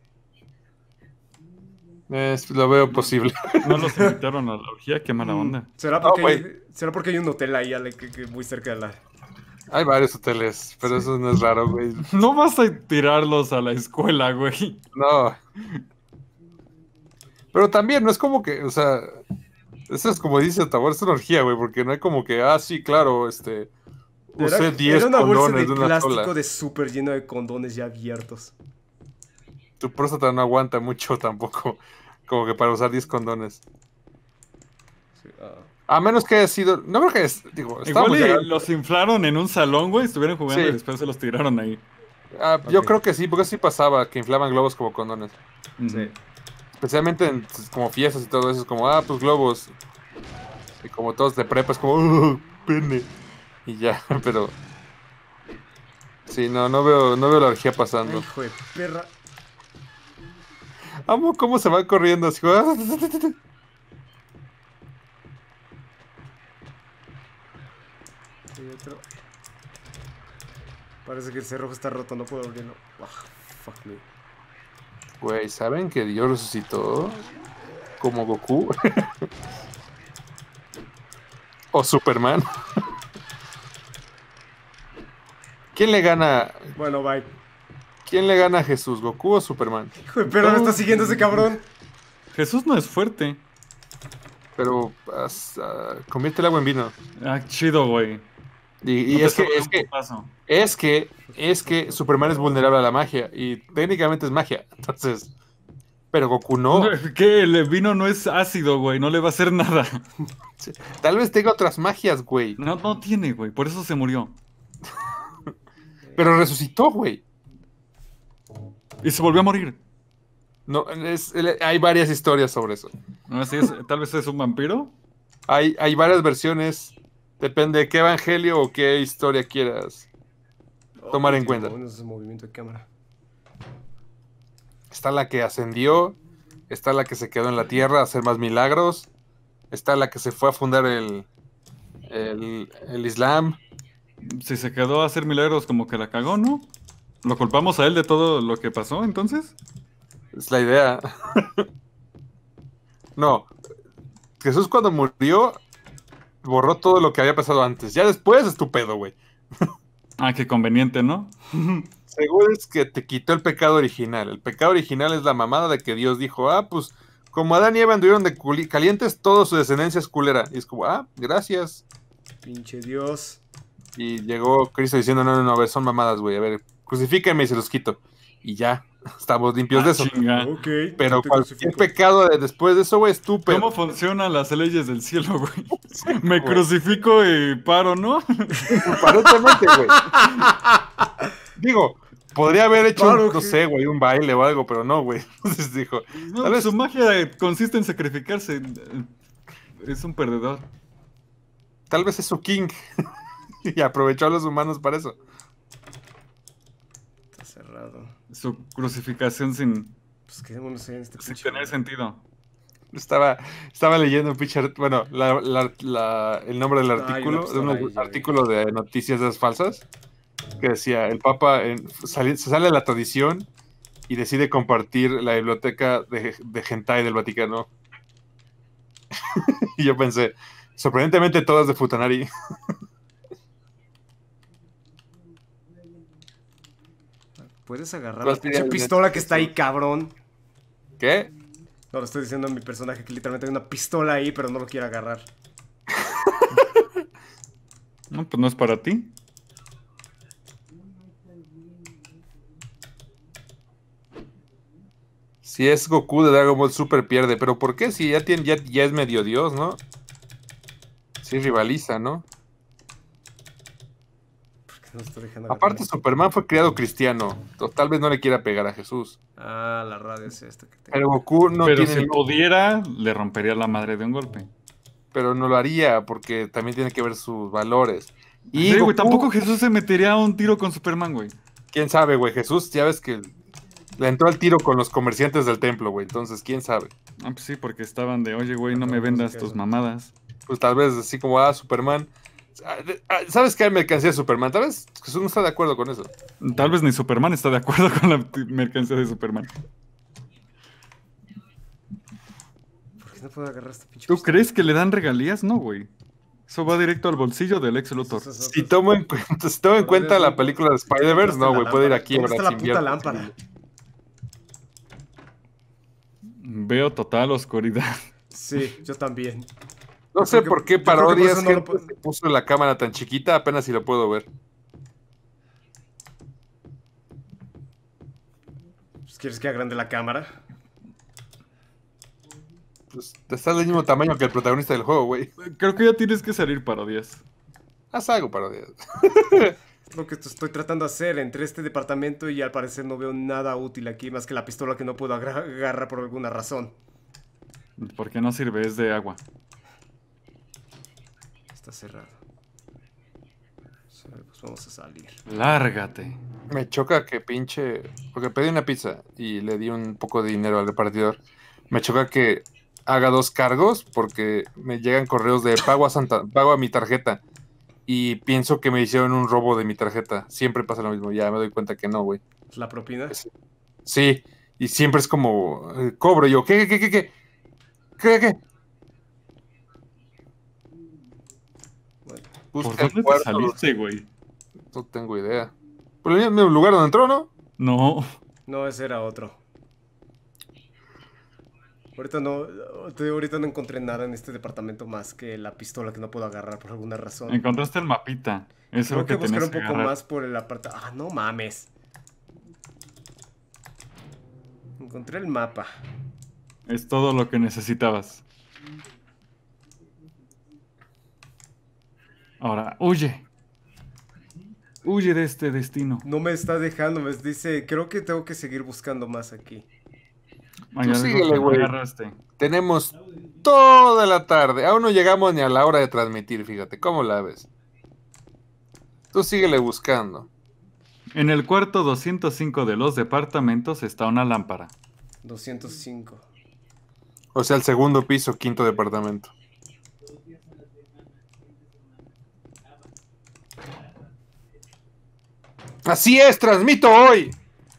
Lo veo posible. ¿No los invitaron a la orgía? Qué mala onda. ¿Será No, ¿será porque hay un hotel ahí muy cerca de la... Hay varios hoteles, pero eso no es raro, güey. No vas a tirarlos a la escuela, güey. No. Pero también no es como que, o sea, eso es como dice Tabor, es una orgía, güey, porque no hay como que, sí, claro, usé 10 era una bolsa condones de de una plástico sola. de súper lleno de condones ya abiertos. Tu próstata no aguanta mucho tampoco, como que para usar 10 condones. Sí, A menos que haya sido, no creo que digo, estábamos Igual y llegando- los inflaron en un salón, güey, estuvieron jugando Sí. y después se los tiraron ahí. Yo Ok. creo que sí, porque sí pasaba, que inflaban globos como condones. sí. Especialmente en como fiestas y todo eso, es como, pues globos. Y como todos de prepa, es como, pene. Y ya, pero... Sí, no veo la orgía Ay, pasando. hijo de perra. Amo cómo se va corriendo, así como... Hay otro. Parece que el cerrojo está roto, no puedo abrirlo. Fuck me. Güey, ¿saben que Dios resucitó? Como Goku. O Superman. ¿Quién le gana? Bueno, bye. ¿Quién le gana a Jesús? ¿Goku o Superman? Hijo de perra, me está siguiendo ese cabrón. Jesús no es fuerte. Pero convierte el agua en vino. Chido, güey. Y No te es que, sobra es un que, putazo. es que Superman es vulnerable a la magia. Y técnicamente es magia. Entonces. Pero Goku no. Que el vino no es ácido, güey, no le va a hacer nada. Tal vez tenga otras magias, güey. No tiene, güey, por eso se murió. Pero resucitó, güey. Y se volvió a morir. No, hay varias historias sobre eso. No sé, tal vez es un vampiro. Hay varias versiones. Depende de qué evangelio o qué historia quieras. tomar Ay, en cuenta. demonios, ese movimiento de cámara. Está la que ascendió, está la que se quedó en la tierra a hacer más milagros, está la que se fue a fundar el Islam. Si se quedó a hacer milagros como que la cagó, ¿no? ¿Lo culpamos a él de todo lo que pasó entonces? Es la idea. No, Jesús cuando murió borró todo lo que había pasado antes. Ya después es tu pedo, güey. Ah, qué conveniente, ¿no? Seguro es que te quitó el pecado original. El pecado original es la mamada de que Dios dijo, pues como Adán y Eva anduvieron de calientes, toda su descendencia es culera. Y es como, gracias. Pinche Dios. Y llegó Cristo diciendo, no, a ver, son mamadas, güey. A ver, crucifíquenme y se los quito. Y ya, estamos limpios de eso. Chinga. Ok. Pero te cualquier crucifico. pecado después de eso, güey, es tu pedo. ¿Cómo funcionan las leyes del cielo, güey? Me güey. crucifico y paro, ¿no? Aparentemente, güey. Digo, podría haber hecho, Claro no que- sé, güey, un baile o algo, pero no, güey. Entonces dijo, No, tal vez, su magia consiste en sacrificarse. Es un perdedor. tal vez es su king. Y aprovechó a los humanos para eso. Está cerrado. Su crucificación sin Pues qué demonios hay en este sin pinche tener lugar? sentido. Estaba leyendo un pinche, bueno, el nombre del Ay, una artículo, de pistola un ahí, ya vi. artículo de noticias de esas falsas, que decía, el Papa se sale de la tradición y decide compartir la biblioteca de hentai del Vaticano. Y yo pensé, sorprendentemente todas de Futanari. ¿Puedes agarrar ¿Cuál la pinche sería el pistola que neto? está ahí, cabrón? ¿Qué? No, le estoy diciendo a mi personaje que literalmente hay una pistola ahí, pero no lo quiere agarrar. No, pues no es para ti. Si es Goku de Dragon Ball Super pierde, pero ¿por qué? Si ya es medio dios, ¿no? Si rivaliza, ¿no? ¿Por qué no estoy dejando Aparte, agarrar? Superman fue criado cristiano. Tal vez no le quiera pegar a Jesús. Ah, la radio es esta que tengo. Pero Goku no Pero tiene si ningún- pudiera, le rompería la madre de un golpe. pero no lo haría porque también tiene que ver sus valores. Y Sí, güey, Goku, tampoco Jesús se metería a un tiro con Superman, güey. quién sabe, güey. Jesús, ya ves que le entró al tiro con los comerciantes del templo, güey. Entonces, quién sabe. Ah, pues sí, porque estaban de, oye, güey, no me No, vendas música, tus eso. mamadas. Pues tal vez así como, Superman. ¿Sabes qué hay mercancía de Superman? Tal vez Jesús no está de acuerdo con eso. Tal vez ni Superman está de acuerdo con la mercancía de Superman. ¿Por qué no puedo agarrar esta pinche ¿Tú pistola? crees que le dan regalías? No, güey. Eso va directo al bolsillo del ex Luthor. Eso es Si otro- tomo en cuenta la película de Spider-Verse, no, ¿Dónde güey, está puede ir la aquí lámpara? ¿Dónde está ahora la sin puta invierno. lámpara? Veo total oscuridad. Sí, yo también. No Yo sé creo que- por qué yo creo que por parodias eso no lo gente puedo- se puso la cámara tan chiquita, apenas si lo puedo ver. Pues, ¿quieres que agrande la cámara? Pues estás del mismo tamaño que el protagonista del juego, güey. Creo que ya tienes que salir parodias. Haz algo, parodias. Es lo que estoy tratando de hacer. Entré a este departamento y al parecer no veo nada útil aquí más que la pistola que no puedo agarrar por alguna razón. ¿Por qué no sirve? Es de agua. Está cerrado. Pues vamos a salir. Lárgate. Me choca que pinche... Porque pedí una pizza y le di un poco de dinero al repartidor. Me choca que haga 2 cargos porque me llegan correos de pago a mi tarjeta. Y pienso que me hicieron un robo de mi tarjeta. Siempre pasa lo mismo. Ya me doy cuenta que no, güey. ¿La propina? Sí, y siempre es como... cobro yo. ¿Qué? Bueno, ¿Por Busca el dónde te cuarto, saliste, güey? No tengo idea. Pero el mismo lugar donde entró, ¿no? No. no, ese era otro. Ahorita no encontré nada en este departamento más que la pistola que no puedo agarrar por alguna razón. Encontraste el mapita. Eso es Tengo lo que que buscar tenías un que poco agarrar. más por el apartado. Ah, no mames. Encontré el mapa. Es todo lo que necesitabas. Ahora, huye. Huye de este destino. No me está dejando, me dice, creo que tengo que seguir buscando más aquí. Hay algo síguele, que no güey. agarraste. Tenemos toda la tarde. Aún no llegamos ni a la hora de transmitir, fíjate. ¿Cómo la ves? Tú síguele buscando. En el cuarto 205 de los departamentos está una lámpara. 205. O sea, el segundo piso, quinto departamento. Así es, transmito hoy.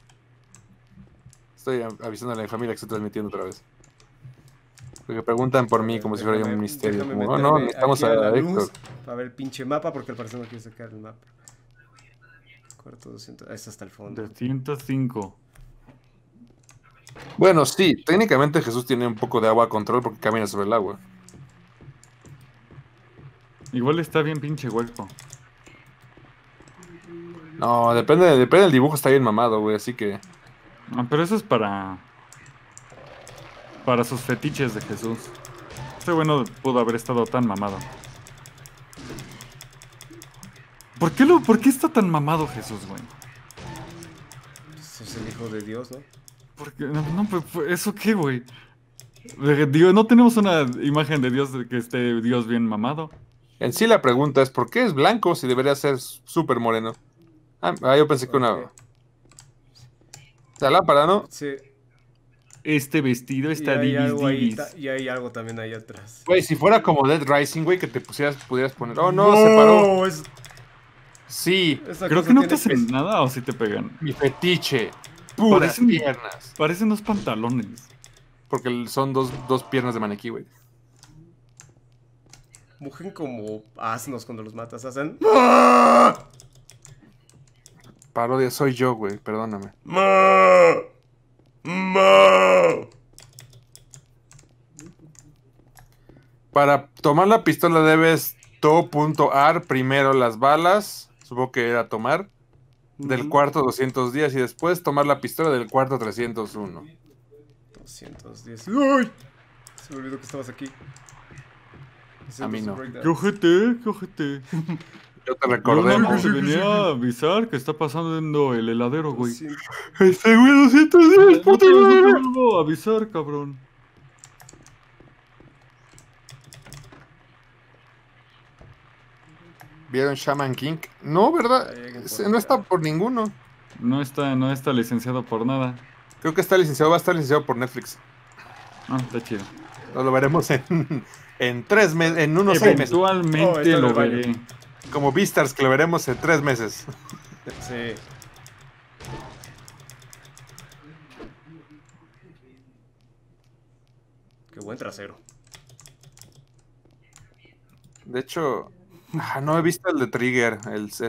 Estoy avisándole a mi familia que estoy transmitiendo otra vez. Porque preguntan por mí como si fuera yo un misterio. Déjame Como, oh, no, meterme necesitamos aquí a la a luz Héctor. para ver el pinche mapa, porque al parecer no quiere sacar el mapa. Cuarto 200. Es hasta el fondo. 205. Bueno, sí, técnicamente Jesús tiene un poco de agua a control porque camina sobre el agua. Igual está bien pinche hueco. No, depende del dibujo, está bien mamado, güey, así que... Ah, pero eso es para sus fetiches de Jesús. Ese bueno pudo haber estado tan mamado. ¿Por qué está tan mamado Jesús, güey? Pues es el hijo de Dios, ¿no? Porque, no, ¿eso qué, güey? Digo, no tenemos una imagen de Dios de que esté Dios bien mamado. En sí la pregunta es, ¿por qué es blanco si debería ser súper moreno? Yo pensé que una... Ok. La lámpara, ¿no? Sí. Este vestido Y está hay algo ahí, divis. y hay algo también ahí atrás. Güey, si fuera como Dead Rising, güey, que te pudieras poner... Oh, no, se paró. Es, Sí, esa Creo cosa que no te tiene hacen nada o si te pegan. mi fetiche. Puras Parecen- piernas. Parecen unos pantalones. Porque son dos piernas de maniquí, güey. Mugen como asnos cuando los matas. Hacen. Parodia soy yo, güey, perdóname. Para tomar la pistola debes to.ar primero las balas, supongo que era tomar, del cuarto 210 y después tomar la pistola del cuarto 301. 210. ¡Uy! Se me olvidó que estabas aquí. A mí no. ¿Qué ojete? ¿Qué ojete? Yo te Yo recordé. no, te venía a avisar que está pasando el heladero, güey. Este güey 210, No puta te madre. vuelvo a avisar, cabrón. ¿Vieron Shaman King? No, ¿verdad? No está por ninguno. No está licenciado por nada. Creo que está licenciado, va a estar licenciado por Netflix. Ah, está chido. Lo veremos en 3 meses, en unos 6 meses. Eventualmente está en lo el baño. veré. Como Beastars, que lo veremos en 3 meses. Sí. Qué buen trasero. De hecho, no he visto el de Trigger,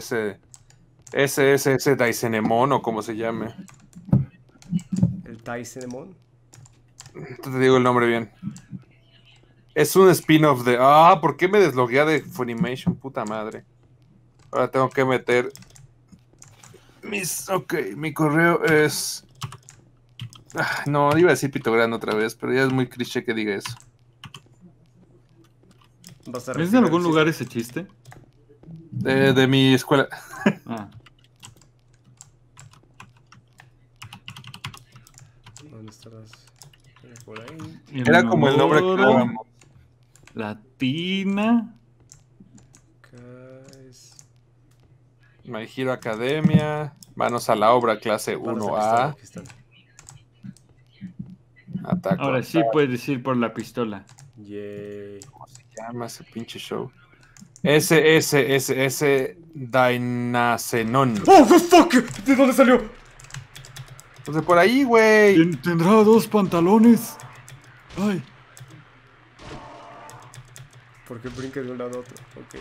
ese Daisenemon o como se llame. El Taisenemon. Te digo el nombre bien. Es un spin-off de... ¿por qué me deslogué de Funimation? Puta madre. Ahora tengo que meter... mi correo es... no, iba a decir Pitográn otra vez, pero ya es muy cliché que diga eso. ¿Vas a ¿Es de algún lugar ese chiste? De mi escuela. Ah, ¿Dónde estarás? Por ahí. Era como el nombre que Inodoro, dábamos. Latina. Acá es... My Hero Academia. Manos a la obra, clase Balas de pistola, 1A. aquí están. Ataco. Ahora sí puedes ir por la pistola. Yay. ¿Cómo se llama ese pinche show? S Dainacenon. ¡Oh, fuck! ¿De dónde salió? Pues de por ahí, güey. Tendrá 2 pantalones. Ay. ¿Por qué brinca de un lado a otro? Ok.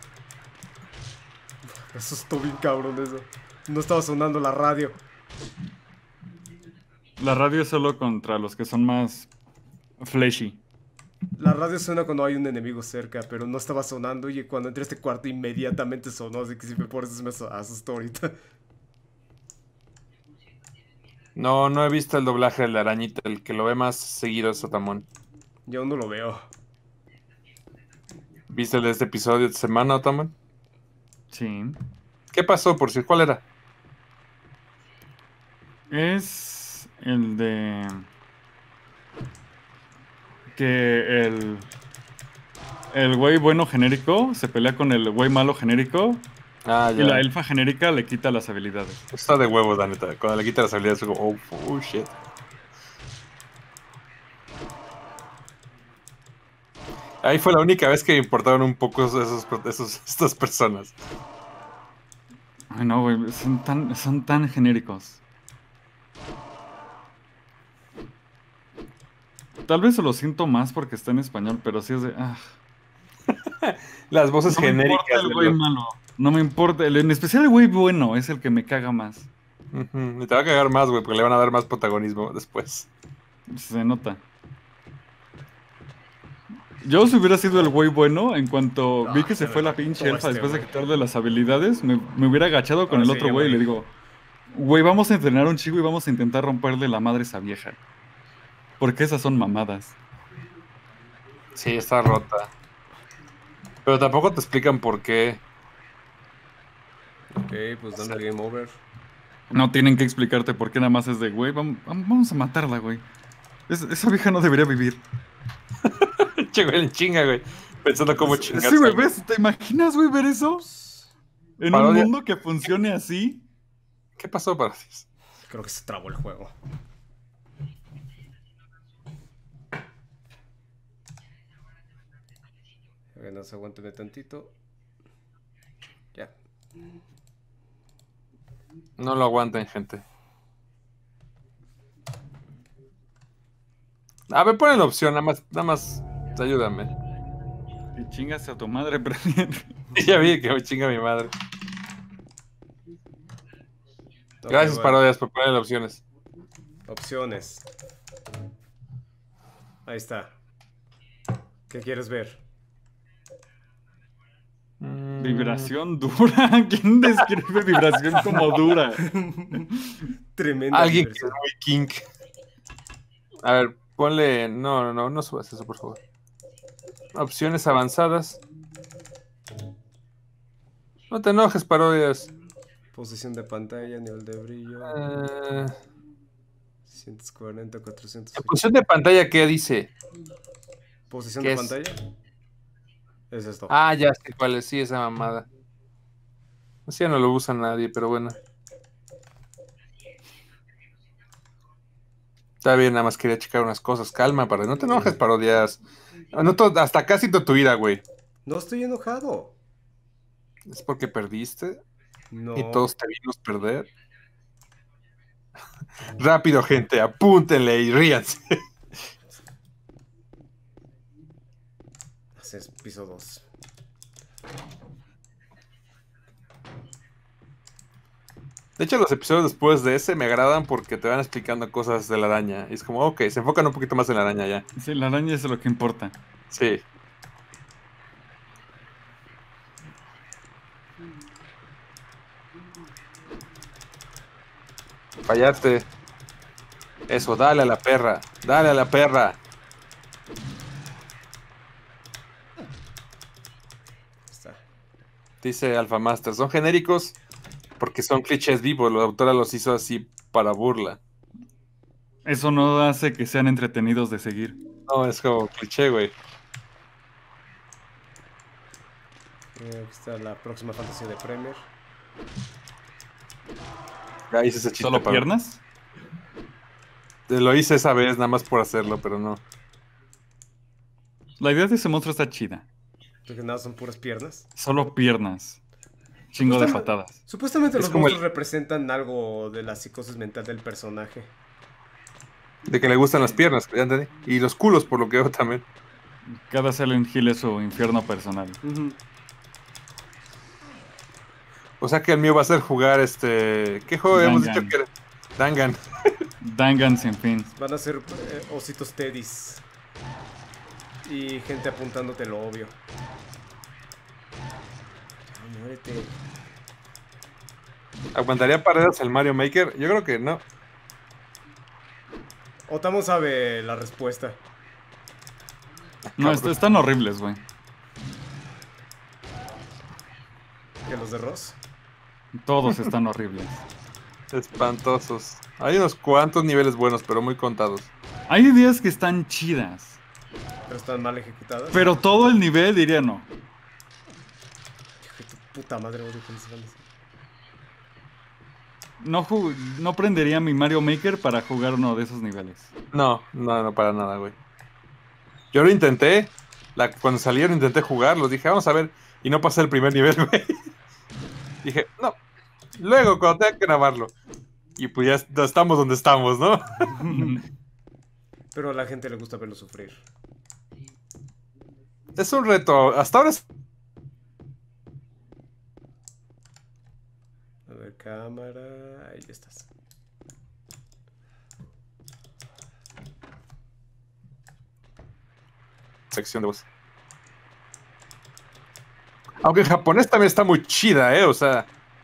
Eso estuvo bien cabrón eso. No estaba sonando la radio. La radio es solo contra los que son más fleshy. La radio suena cuando hay un enemigo cerca, pero no estaba sonando y cuando entré a este cuarto inmediatamente sonó, así que si por eso me asustó ahorita. No he visto el doblaje de la arañita. El que lo ve más seguido es Otamón. Yo aún no lo veo. ¿Viste el de este episodio de semana, Otamón? Sí. ¿Qué pasó, por si? ¿Cuál era? Es el de... que el güey bueno genérico se pelea con el güey malo genérico Ah, Y la ya. elfa genérica le quita las habilidades. Está de huevos, la neta. Cuando le quita las habilidades, es como, oh, shit. Ahí fue la única vez que me importaron un poco estas personas. Ay, no, güey, son tan genéricos. Tal vez se lo siento más porque está en español, pero sí es de... Las voces No me importa genéricas. el güey malo. No me importa. En especial el güey bueno es el que me caga más. Y te va a cagar más, güey, porque le van a dar más protagonismo después. Se nota. Yo si hubiera sido el güey bueno, en cuanto vi que se fue la pinche elfa después de quitarle las habilidades, me hubiera agachado con el otro güey y le digo, güey, vamos a entrenar un chico y vamos a intentar romperle la madre a esa vieja. Porque esas son mamadas. Sí, está rota. Pero tampoco te explican por qué. Ok, pues dame el game over. No tienen que explicarte por qué nada más es de, güey, vamos a matarla, güey. Esa vieja no debería vivir. Che, güey, en chinga, güey. Pensando cómo chingarse. Sí, güey, ¿ves? ¿Te imaginas, güey, ver eso? En un Parodia. mundo que funcione así. ¿Qué pasó, Parodias? Creo que se trabó el juego. No se aguánteme tantito. Ya. No lo aguanten, gente. A ver, ponen la opción, nada más, ayúdame. Y chingas a tu madre, pero... Ya vi que me chinga mi madre. Ok, Gracias, bueno. Parodias, por poner opciones. Opciones. Ahí está. ¿Qué quieres ver? Vibración dura. ¿Quién describe vibración como dura? Tremenda Alguien que es diversión. muy kink. A ver, ponle... No subas eso, por favor. Opciones avanzadas. No te enojes, Parodias. Posición de pantalla, nivel de brillo. 140, 400. ¿La posición de pantalla qué dice? Posición ¿Qué de es? pantalla. Es esto. Ah, ya sé cuál es, sí, esa mamada. Así ya no lo usa nadie, pero bueno. Está bien, nada más quería checar unas cosas. Calma, no te enojes, Parodias. Hasta casi tu ira, güey. No estoy enojado. ¿Es porque perdiste? No. Y todos te vimos perder. Rápido, gente, apúntenle y ríanse. Haces piso 2. De hecho, los episodios después de ese me agradan porque te van explicando cosas de la araña. Y es como, ok, se enfocan un poquito más en la araña ya. Sí, la araña es lo que importa. Sí. Fallaste. Eso, dale a la perra. Dale a la perra. Está. Dice Alpha Master. Son genéricos porque son clichés vivos. La autora los hizo así para burla. Eso no hace que sean entretenidos de seguir. No, es como cliché, güey. Aquí está la próxima fantasía de Premier. Ya hice ese chiste. ¿Solo para- piernas? Lo hice esa vez nada más por hacerlo, pero no. La idea de ese monstruo está chida. Porque nada, son puras piernas. Solo piernas. Chingo de Justamente- patadas. Supuestamente Es los como monstruos representan algo de la psicosis mental del personaje. De que le gustan las piernas, ya entendí. Y los culos, por lo que veo también. Cada Silent Hill es su infierno personal. O sea que el mío va a ser jugar ¿Qué juego habíamos Dangan. dicho que era? Dangan. Dangan sin fin. Van a ser ositos teddys. Y gente apuntándote lo obvio. Ay, muérete. ¿Aguantaría paredes el Mario Maker? Yo creo que no. Otamo sabe la respuesta. No, están horribles, güey. Que los de Ross. Todos están horribles. Espantosos. Hay unos cuantos niveles buenos, pero muy contados. Hay ideas que están chidas, Pero están mal ejecutadas. pero todo el nivel diría no. Hijo de tu puta madre, odio cuando se van así. No prendería mi Mario Maker para jugar uno de esos niveles. No, para nada, güey. Yo lo intenté, cuando salieron intenté jugarlos, dije, vamos a ver, y no pasé el primer nivel, güey. Dije, no, luego cuando tenga que grabarlo. Y pues ya estamos donde estamos, ¿no? Pero a la gente le gusta verlo sufrir. Es un reto, hasta ahora es... A ver, cámara. Ahí estás. Sección de voz. Aunque en japonés también está muy chida, o sea...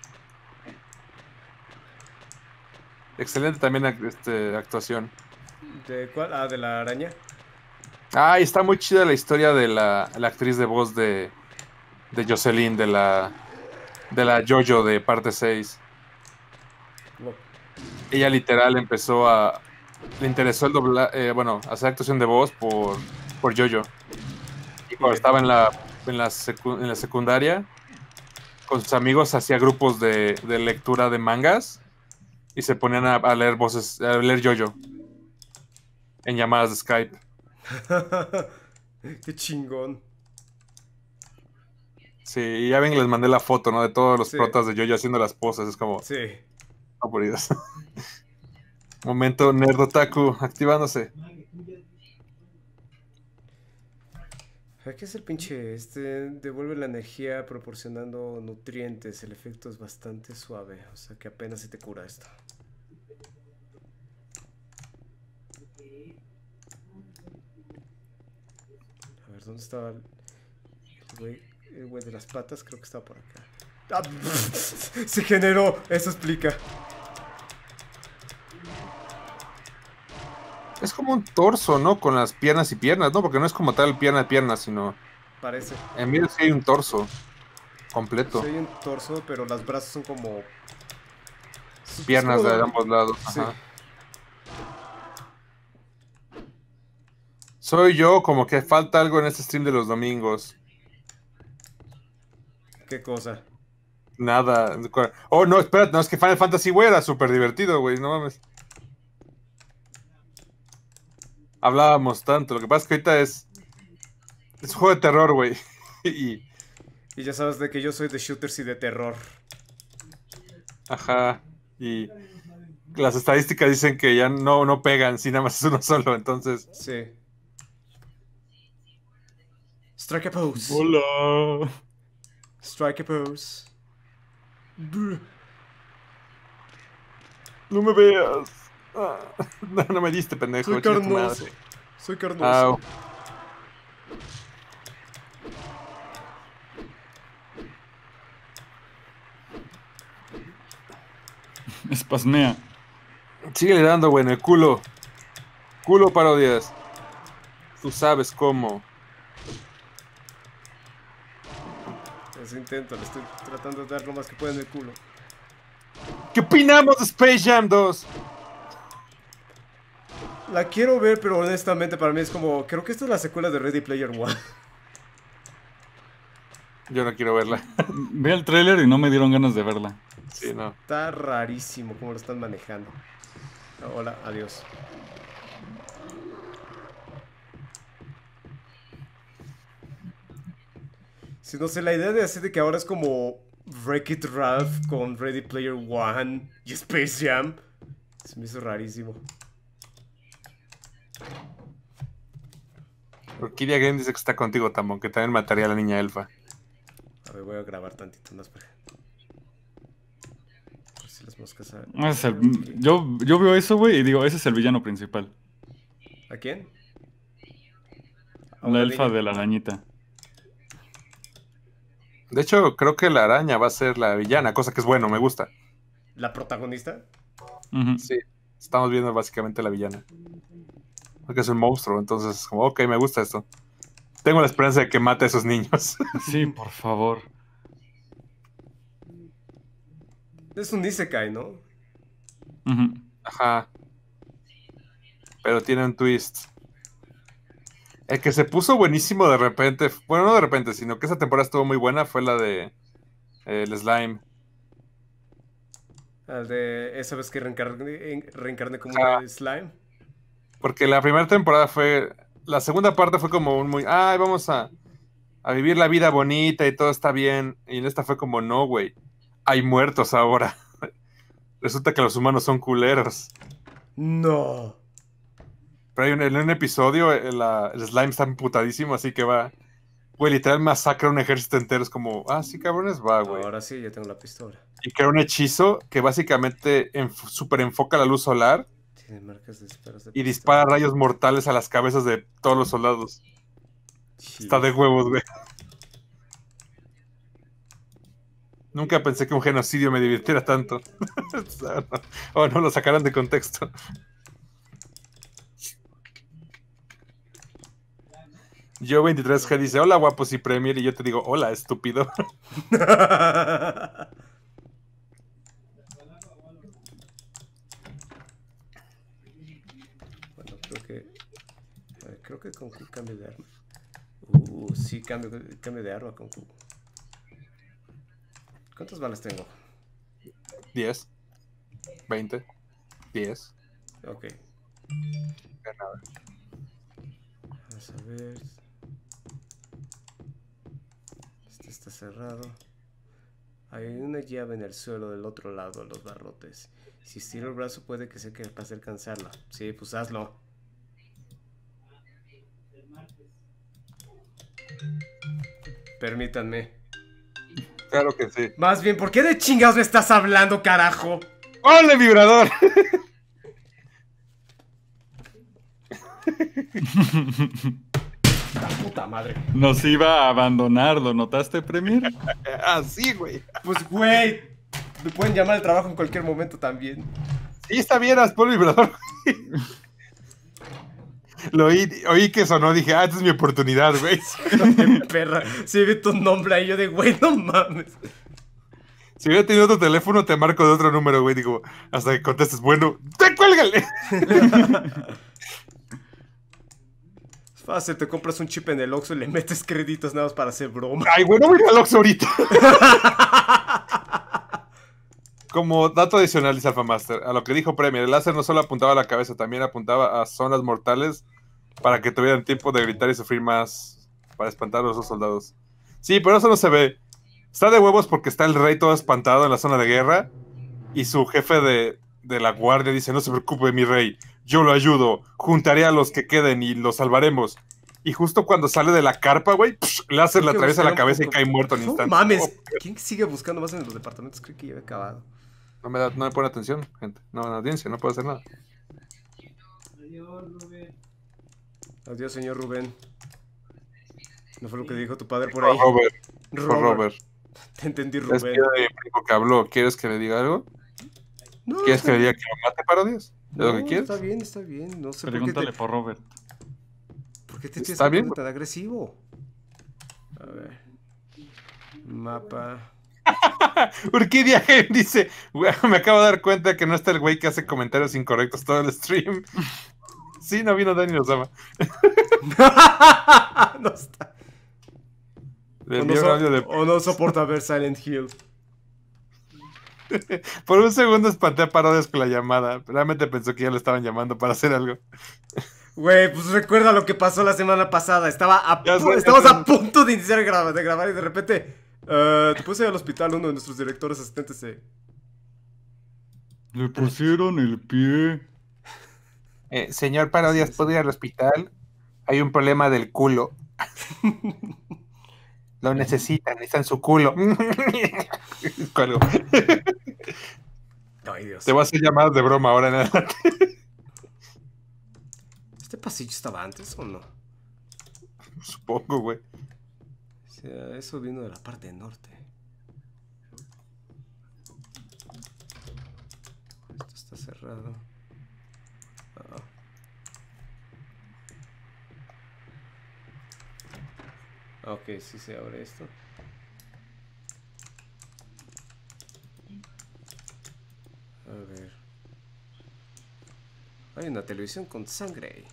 Excelente también actuación. ¿De cuál? Ah, de la araña. Ah, y está muy chida la historia de la actriz de voz de Jocelyn, de la JoJo de parte 6. Wow. Ella literal empezó le interesó hacer actuación de voz por JoJo. Y cuando estaba en la secundaria, con sus amigos hacía grupos de lectura de mangas y se ponían a leer voces, a leer JoJo en llamadas de Skype. Qué chingón. Sí, y ya ven que les mandé la foto, ¿no? De todos los Sí. protas de JoJo haciendo las poses, es como... Sí. aburridos. Momento Nerd Otaku activándose. ¿Qué es el pinche? Devuelve la energía proporcionando nutrientes. El efecto es bastante suave. O sea que apenas se te cura esto. A ver, ¿dónde estaba el güey de las patas? Creo que estaba por acá. ¡Ah! Se generó. Eso explica. Es como un torso, ¿no? Con las piernas y piernas, ¿no? Porque no es como tal pierna a pierna, sino... Parece. En mí sí hay un torso completo. Sí hay un torso, pero los brazos son como... Piernas es como de ambos lados. Sí. Ajá. Soy yo, como que falta algo en este stream de los domingos. ¿Qué cosa? Nada. Oh, no, espérate, no, es que Final Fantasy, güey, era súper divertido, güey, no mames. Hablábamos tanto, lo que pasa es que ahorita es un juego de terror, güey. Y ya sabes de que yo soy de shooters y de terror. ajá. Y las estadísticas dicen que ya no pegan, si nada más es uno solo, entonces. Sí. Strike a pose. Hola. Strike a pose. Brr. No me veas. Ah, no me diste, pendejo. Soy chinga tu carnoso. madre. Soy carnoso. Au. Espasmea. Síguele dando, güey, en el culo. Culo parodias. Tú sabes cómo. Eso intento, le estoy tratando de dar lo más que pueda en el culo. ¿Qué opinamos de Space Jam 2? La quiero ver, pero honestamente para mí es como... Creo que esta es la secuela de Ready Player One. Yo no quiero verla. Vi el tráiler y no me dieron ganas de verla. Sí, no. Está rarísimo cómo lo están manejando. Hola, adiós. Si no sé, la idea de hacer de que ahora es como Wreck-It Ralph con Ready Player One y Space Jam. Se me hizo rarísimo. Orquídea Game dice que está contigo, Tamón, que también mataría a la niña elfa. A ver, voy a grabar tantito más para... Por si las moscas... Yo veo eso, güey, y digo, ese es el villano principal. ¿A quién? ¿A La una elfa niña? de la arañita. De hecho, creo que la araña va a ser la villana, cosa que es bueno, me gusta. ¿La protagonista? Ujú. Sí, estamos viendo básicamente la villana. Porque es un monstruo, entonces, como, ok, me gusta esto. Tengo la esperanza de que mate a esos niños. Sí, por favor. Es un isekai, ¿no? Ujú. Ajá. Pero tiene un twist. El que se puso buenísimo de repente, bueno, no de repente, sino que esa temporada estuvo muy buena, fue la de El slime. Al de esa vez que reencarné como Ajá. un slime. Porque la primera temporada fue... La segunda parte fue como un muy... Ay, vamos a vivir la vida bonita y todo está bien. Y en esta fue como, no, güey. Hay muertos ahora. Resulta que los humanos son culeros. No. Pero en un episodio el slime está emputadísimo, así que va... Güey, literal masacra un ejército entero. Es como, ah, sí, cabrones, va, güey. Ahora sí, ya tengo la pistola. Y crea un hechizo que básicamente super enfoca la luz solar Tiene marcas de disparos de y pistola. dispara rayos mortales a las cabezas de todos los soldados. Está de huevos, güey. Nunca pensé que un genocidio me divirtiera tanto. O no, lo sacaran de contexto. Yo 23G dice, hola guapos y Premier, y yo te digo, hola estúpido. Bueno, creo que con Q cambio de arma. Sí, cambio de arma con Q. ¿Cuántas balas tengo? 10, 20, 10. Ok. Ganado. Vamos a ver. Este está cerrado. Hay una llave en el suelo del otro lado de los barrotes. Si estiro el brazo puede que sea capaz de alcanzarla. Sí, pues hazlo. Permítanme. Claro que sí. Más bien, ¿por qué de chingados me estás hablando, carajo? ¡Ole, vibrador! La puta madre. Nos iba a abandonar, ¿lo notaste, Premier? Así, güey. Pues, güey, me pueden llamar al trabajo en cualquier momento también. Sí, está bien, haz por el vibrador. Lo oí que sonó, dije, esta es mi oportunidad, güey. Qué perra. Sí, vi tu nombre ahí, yo de, güey, no mames. Si hubiera tenido otro teléfono, te marco de otro número, güey. Digo, hasta que contestes, bueno, ¡te cuélgale! Es fácil, te compras un chip en el Oxxo y le metes créditos nada más para hacer broma. Ay, bueno, voy a ir al Oxxo ahorita. Como dato adicional, dice Alphamaster, a lo que dijo Premier, el láser no solo apuntaba a la cabeza, también apuntaba a zonas mortales para que tuvieran tiempo de gritar y sufrir más para espantar a los dos soldados. Sí, pero eso no se ve. Está de huevos porque está el rey todo espantado en la zona de guerra y su jefe de la guardia dice, no se preocupe, mi rey, yo lo ayudo, juntaré a los que queden y los salvaremos. Y justo cuando sale de la carpa, güey, láser le atraviesa la cabeza y cae muerto al No instante. mames, Oh, ¿quién sigue buscando más en los departamentos? Creo que ya he acabado. no me pone atención, gente. No, en audiencia, no puedo hacer nada. Adiós, señor Rubén. ¿No fue lo que dijo tu padre por ahí? Robert. Te entendí, Es que Rubén. mi primo que habló. ¿Quieres que le diga algo? No, ¿Quieres está que le diga bien. que lo mate, Parodias? ¿Es lo que No, quieres? está bien. No sé Pregúntale por Robert. por qué te tienes Está que bien. poner tan agresivo. A ver. Mapa. Urquidia Game dice, "Güey, me acabo de dar cuenta que no está el güey que hace comentarios incorrectos todo el stream." Sí, no vino Dani Osama. No está. Le envié un audio de... O no soporta ver Silent Hill. Por un segundo espanté a Parodias con la llamada. Realmente pensó que ya le estaban llamando para hacer algo. Güey, pues recuerda lo que pasó la semana pasada. Ya sé, Estábamos ya sé. a punto de iniciar de grabar y de repente. Te puedes ir al hospital, uno de nuestros directores asistentes Le pusieron el pie. Señor Parodias, ¿puedo ir al hospital? Hay un problema del culo. Lo necesitan su culo. Cuelgo. Ay, Dios. Te voy a hacer llamadas de broma ahora en adelante. ¿Este pasillo estaba antes o no? Supongo, güey. O sea, eso vino de la parte norte. Esto está cerrado. Ah. Ok, sí se abre esto. A ver. Hay una televisión con sangre.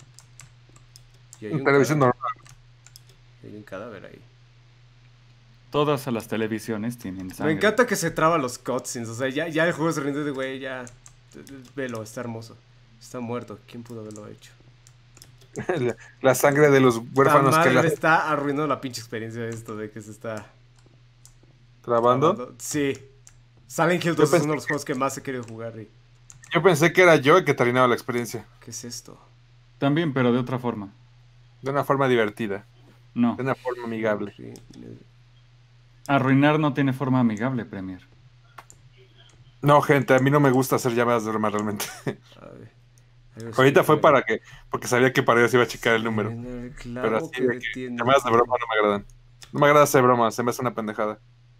Y hay un Televisión cadáver. normal. Hay un cadáver ahí. Todas las televisiones tienen Me sangre. encanta que se traba los cutscenes. O sea, ya el juego se rinde de güey, ya. Velo, está hermoso. Está muerto. ¿Quién pudo haberlo hecho? La sangre de los La huérfanos que madre la le está arruinando la pinche experiencia de esto de que se está trabando. trabando. Sí. Silent Hill 2 Yo es uno de los juegos que más he querido jugar. Y... Yo pensé que era yo el que terminaba la experiencia. ¿Qué es esto? También, pero de otra forma. De una forma divertida. No. De una forma amigable. Arruinar no tiene forma amigable, Premier. No, gente, a mí no me gusta hacer llamadas de broma realmente. A ver. Algo Ahorita así, fue pero- porque sabía que para ellos iba a checar el número. En el Pero clavo así que de que detiene- llamadas de broma no me agradan. No me agrada hacer bromas, se me hace una pendejada.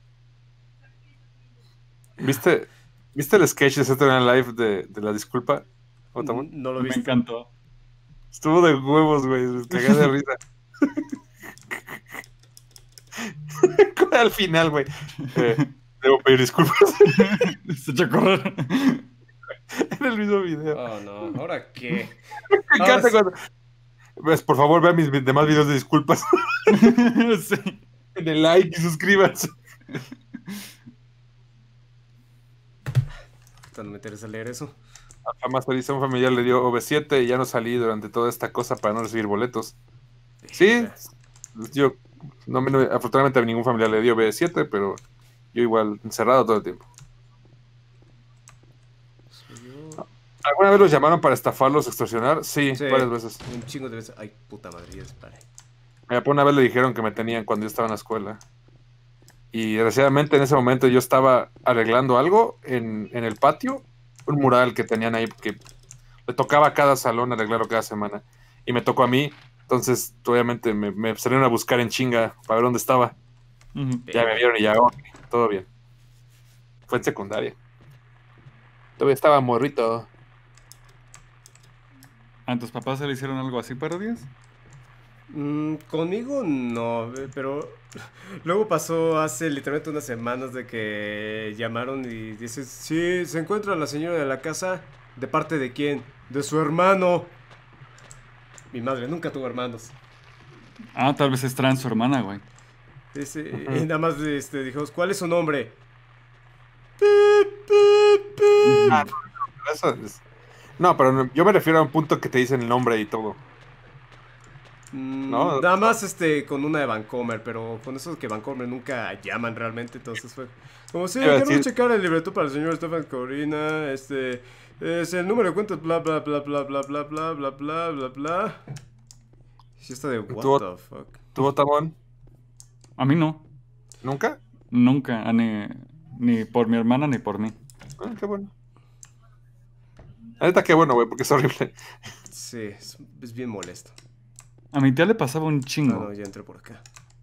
¿Viste el sketch de Saturday Night Live de la disculpa? Otamón? No lo Me viste. encantó. Estuvo de huevos, güey. Me cagué de risa. Al final, güey. Debo pedir disculpas Se echó a correr. en el mismo video. Oh, no. ¿Ahora qué? Me encanta cuando... Pues, por favor, vean mis demás videos de disculpas. Sí. Denle like y suscríbanse. No me interesa leer eso. Jamás feliz a un familiar le dio OV7 y ya no salí durante toda esta cosa para no recibir boletos. Sí, yo afortunadamente a ningún familiar le dio OV7, pero yo igual encerrado todo el tiempo. ¿Alguna vez los llamaron para estafarlos, extorsionar? Sí, Sí. varias veces. Un chingo de veces. Ay, puta madre, ya disparé. Una vez le dijeron que me tenían cuando yo estaba en la escuela. Y desgraciadamente en ese momento yo estaba arreglando algo en el patio, un mural que tenían ahí, que le tocaba a cada salón arreglarlo cada semana. Y me tocó a mí, entonces obviamente me salieron a buscar en chinga para ver dónde estaba. Ujú. Ya me vieron y ya, ok, todo bien. Fue en secundaria. Todavía estaba morrito. ¿A tus papás se le hicieron algo así, parodias? Conmigo no, pero luego pasó hace literalmente unas semanas de que llamaron y dices, sí, se encuentra la señora de la casa, ¿de parte de quién? De su hermano. Mi madre nunca tuvo hermanos. Ah, tal vez es trans su hermana, güey. Y nada más dijo, ¿cuál es su nombre? Ah, no, eso es... No, pero yo me refiero a un punto que te dicen el nombre y todo. No. Nada más con una de Vancomer, pero con eso que Vancomer nunca llaman realmente, entonces fue como si Iba a queremos decir- checar el libreto para el señor Stefan Corina, es el número de cuentas, bla bla bla bla bla bla bla bla bla bla bla. Sí está de what ¿Tú- the fuck. ¿Tú, Tamón? A mí no. ¿Nunca? Nunca. Ni por mi hermana ni por mí. Ah, qué bueno. La neta, qué bueno, güey, porque es horrible. Sí, es bien molesto. A mi tía le pasaba un No, chingo. no, ya entré por acá.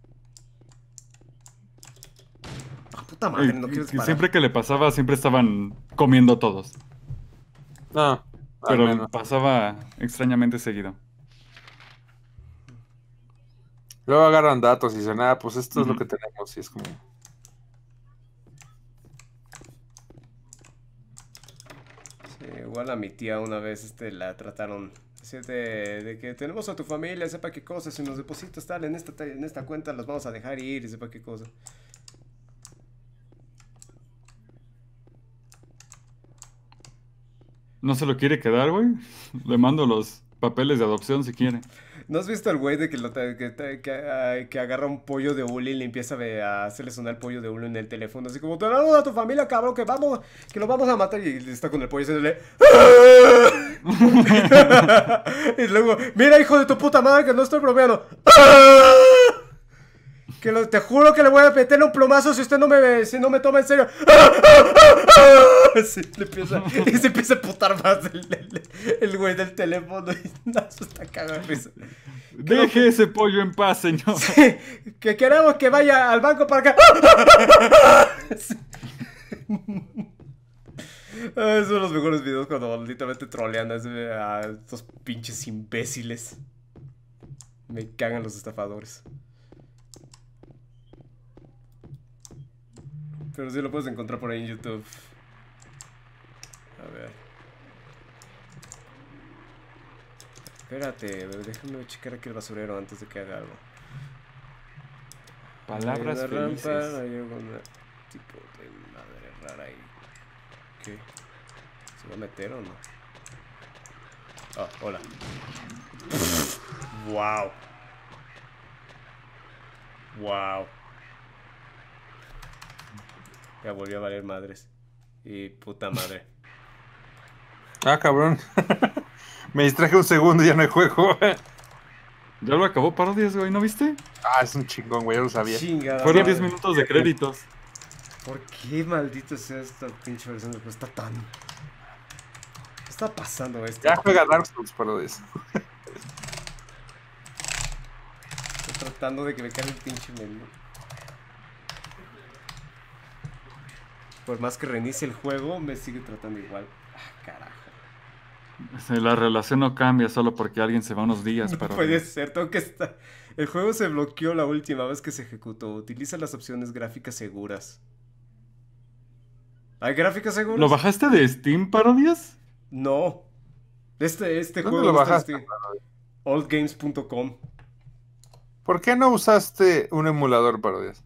Ah, puta madre, no quiero Que disparar. siempre que le pasaba, siempre estaban comiendo todos. No, al Pero menos. pasaba extrañamente seguido. Luego agarran datos y dicen, pues esto es lo Ujú. que tenemos. Y es como... Sí, igual a mi tía una vez la trataron así de que tenemos a tu familia, sepa qué cosas, si nos depositas tal en esta cuenta las vamos a dejar ir y sepa qué cosa. ¿No se lo quiere quedar, güey? Le mando los papeles de adopción si quiere. ¿No has visto al güey de que agarra un pollo de hule y le empieza a hacerle sonar el pollo de hule en el teléfono? Así como, te damos a tu familia, cabrón, que lo vamos a matar. Y está con el pollo haciéndole... Y luego, mira, hijo de tu puta madre, que no estoy bromeando. Te juro que le voy a meterle un plomazo si usted no me toma en serio. Sí, y se empieza a putar más el güey del teléfono. Y no, eso está cagado de risa. Deje ese pollo en paz, señor. Sí, que queremos que vaya al banco para acá. Sí. Esos son los mejores videos cuando literalmente trolean a estos pinches imbéciles. Me cagan los estafadores. Pero sí lo puedes encontrar por ahí en YouTube. A ver. Espérate, déjame checar aquí el basurero antes de que haga algo. Palabras Hay una rampa, felices. hay un tipo de madre rara ahí. ¿Qué? ¿Se va a meter o no? Ah, hola. Wow. Wow. Ya volvió a valer madres. Y puta madre. Ah, cabrón. Me distraje un segundo y ya no hay juego. Ya lo acabó Parodias, güey, ¿no viste? Ah, es un chingón, güey, yo lo sabía. Chingada Fueron madre. 10 minutos de créditos. ¿Por qué maldito sea esta pinche versión de juego? Está tan... ¿Qué está pasando esto? Ya juega Dark Souls, pero de eso. Estoy tratando de que me caiga el pinche menú. Por más que reinicie el juego, me sigue tratando igual. Ah, carajo. La relación no cambia solo porque alguien se va unos días, No pero puede ser, tengo que estar... El juego se bloqueó la última vez que se ejecutó. Utiliza las opciones gráficas seguras. ¿Hay gráficas seguras? ¿Lo bajaste de Steam, Parodias? No. Este ¿Dónde juego lo no está en bajaste? Steam. Oldgames.com. ¿Por qué no usaste un emulador, parodias?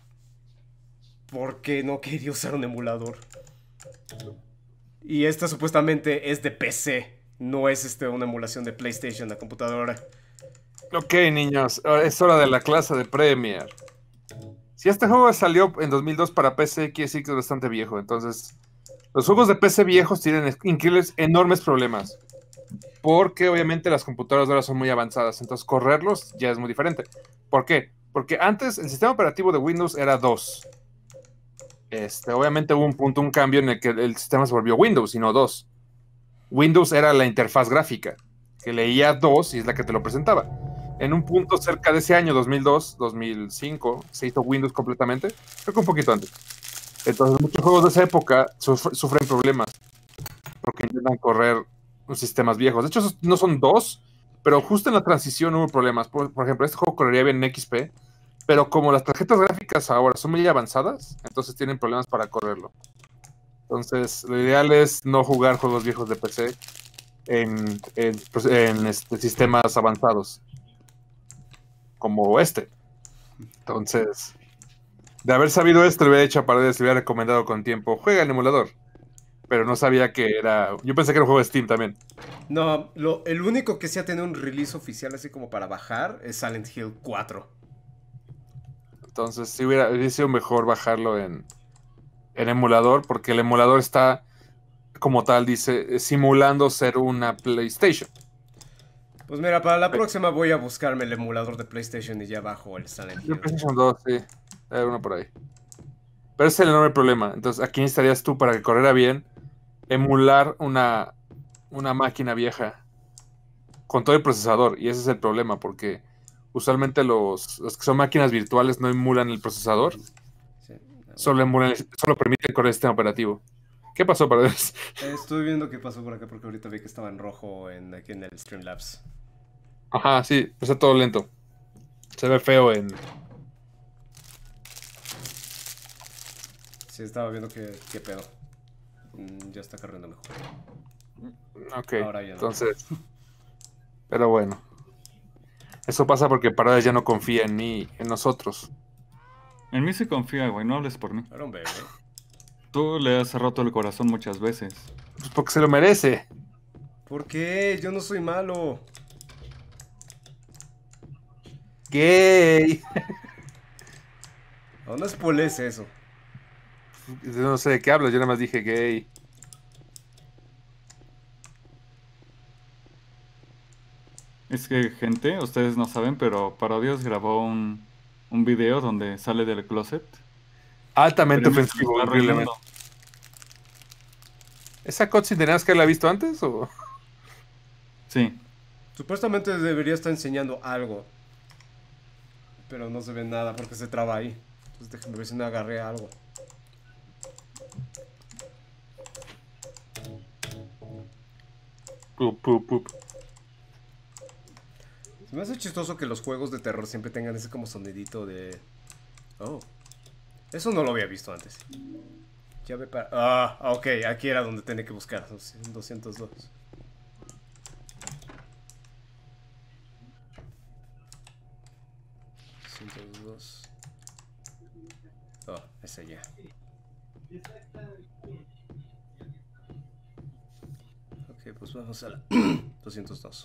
Porque no quería usar un emulador. Y esta supuestamente es de PC. No es una emulación de PlayStation, la computadora. Ok, niños, ahora es hora de la clase de Premier. Si este juego salió en 2002 para PC, quiere decir que es bastante viejo. Entonces, los juegos de PC viejos tienen increíbles, enormes problemas. Porque obviamente las computadoras ahora son muy avanzadas. Entonces, correrlos ya es muy diferente. ¿Por qué? Porque antes el sistema operativo de Windows era 2. Obviamente hubo un cambio en el que el sistema se volvió Windows y no 2. Windows era la interfaz gráfica, que leía 2 y es la que te lo presentaba. En un punto cerca de ese año, 2002, 2005, se hizo Windows completamente, creo que un poquito antes. Entonces muchos juegos de esa época sufren problemas, porque intentan correr los sistemas viejos. De hecho, esos no son 2, pero justo en la transición hubo problemas. Por ejemplo, este juego correría bien en XP, pero como las tarjetas gráficas ahora son muy avanzadas, entonces tienen problemas para correrlo. Entonces, lo ideal es no jugar juegos viejos de PC en sistemas avanzados, como este. Entonces, de haber sabido esto, le hubiera hecho a Paredes, le hubiera recomendado con tiempo, juega el emulador. Pero no sabía que era... Yo pensé que era un juego de Steam también. No, el único que sí ha tenido un release oficial así como para bajar es Silent Hill 4. Entonces, sí hubiera sido mejor bajarlo en emulador, porque el emulador está, como tal, dice, simulando ser una PlayStation. Pues mira, para la próxima voy a buscarme el emulador de PlayStation y ya bajo el Silent Yo Hill. PlayStation 2, sí. Hay uno por ahí. Pero ese es el enorme problema. Entonces, aquí necesitarías tú, para que corriera bien, emular una máquina vieja con todo el procesador. Y ese es el problema, porque usualmente los que son máquinas virtuales no emulan el procesador. Sí. Solo permiten correr el sistema operativo. ¿Qué pasó, para eso? Estoy viendo qué pasó por acá porque ahorita vi que estaba en rojo aquí en el Streamlabs. Ajá, sí, está todo lento. Se ve feo en... Sí, estaba viendo qué pedo. Ya está corriendo mejor. Ok, Ahora ya no. entonces... Pero bueno. Eso pasa porque Parades ya no confía en mí, en nosotros. En mí se confía, güey, no hables por mí. Era un bebé. Tú le has roto el corazón muchas veces. Pues porque se lo merece. ¿Por qué? Yo no soy malo. Gay. No spoilees eso. No sé de qué hablas, yo nada más dije gay. Es que, gente, ustedes no saben, pero Parodios grabó un video donde sale del closet. Altamente Pero me ofensivo, está increíblemente. arruinando. ¿Esa cutscene tenías que haberla visto antes o...? Sí. Supuestamente debería estar enseñando algo. Pero no se ve nada porque se traba ahí. Entonces déjame ver si no agarré algo. Pup. Se me hace chistoso que los juegos de terror siempre tengan ese como sonidito de... Oh. Eso no lo había visto antes. Llave para... Ah, ok. Aquí era donde tenía que buscar. 202. Oh, ese ya. Ok, pues vamos a la 202.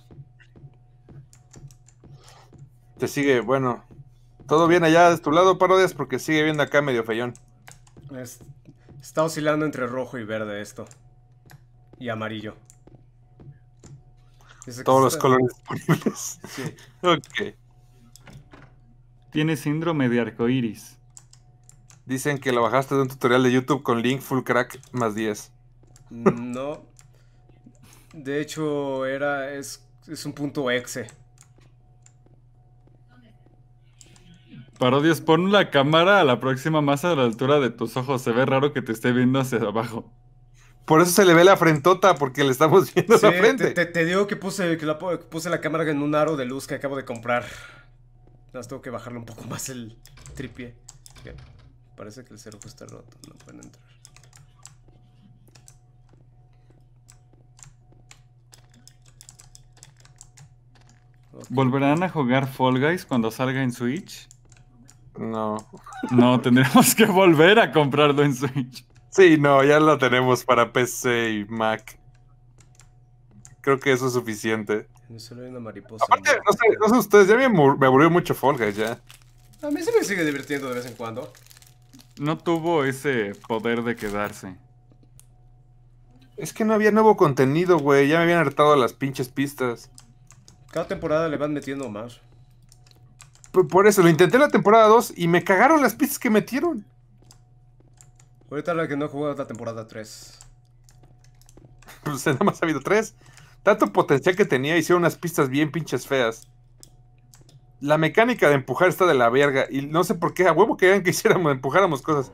Te sigue, bueno. Todo bien allá de tu lado, Parodias, porque sigue viendo acá medio feyón. Es- Está oscilando entre rojo y verde esto. Y amarillo. Dice que Todos se los está- colores disponibles. Sí. Ok. Tiene síndrome de arcoíris. Dicen que lo bajaste de un tutorial de YouTube con link full crack más 10. No. De hecho, es un punto exe. Parodias, pon la cámara a la próxima más a la altura de tus ojos. Se ve raro que te esté viendo hacia abajo. Por eso se le ve la frentota, porque le estamos viendo Sí, la frente. te digo que puse la cámara en un aro de luz que acabo de comprar. Nada más tengo que bajarle un poco más el tripié. Ok, parece que el cerrojo está roto, no pueden entrar. Ok. ¿Volverán a jugar Fall Guys cuando salga en Switch? No. No, tendremos que volver a comprarlo en Switch. Sí, no, ya lo tenemos para PC y Mac. Creo que eso es suficiente. Solo hay una mariposa. Aparte, no sé ustedes, ya me aburrió mucho Fall Guys ya. A mí se me sigue divirtiendo de vez en cuando. No tuvo ese poder de quedarse. Es que no había nuevo contenido, güey. Ya me habían hartado las pinches pistas. Cada temporada le van metiendo más. Por eso, lo intenté en la temporada 2 y me cagaron las pistas que metieron. Ahorita la que no he jugado es la temporada 3. Pues nada más ha habido 3. Tanto potencial que tenía, hicieron unas pistas bien pinches feas. La mecánica de empujar está de la verga. Y no sé por qué, a huevo querían que empujáramos cosas.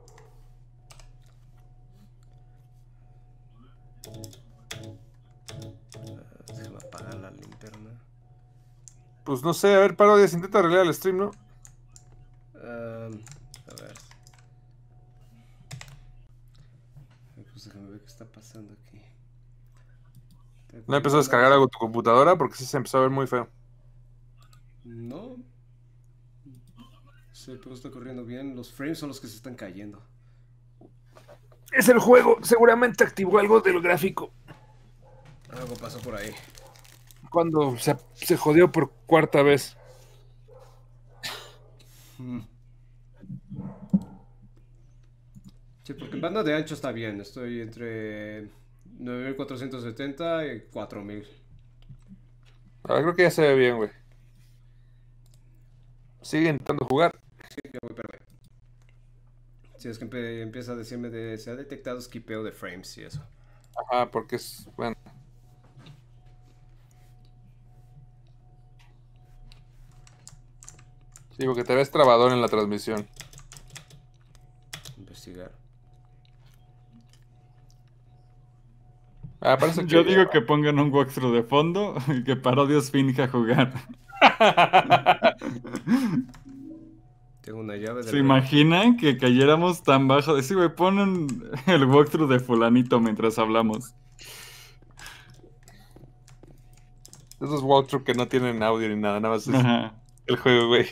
Déjame apagar la linterna. Pues no sé, a ver, Parodias, intenta arreglar el stream, ¿no? A ver. Pues déjame ver qué está pasando aquí. No empezó a descargar algo tu computadora porque sí se empezó a ver muy feo. No. Sí, pero está corriendo bien. Los frames son los que se están cayendo. Es el juego, seguramente activó algo del gráfico. Algo pasó por ahí. Cuando se jodió por cuarta vez. Sí, porque en banda de ancho está bien. Estoy entre 9470 y 4000. Creo que ya se ve bien, güey. Sigue intentando jugar. Sí, ya voy, espérame. Sí, es que empieza a decirme se ha detectado skipeo de frames y eso. Ajá, porque es, bueno. Sí, porque te ves trabador en la transmisión. Investigar. Parece que Yo digo que pongan un walkthrough de fondo y que Parodias finja jugar. Tengo una llave ¿Se del imaginan que cayéramos tan bajo? Sí, güey, ponen el walkthrough de fulanito mientras hablamos. Esos walkthrough que no tienen audio ni nada, nada más es Ajá. el juego, güey.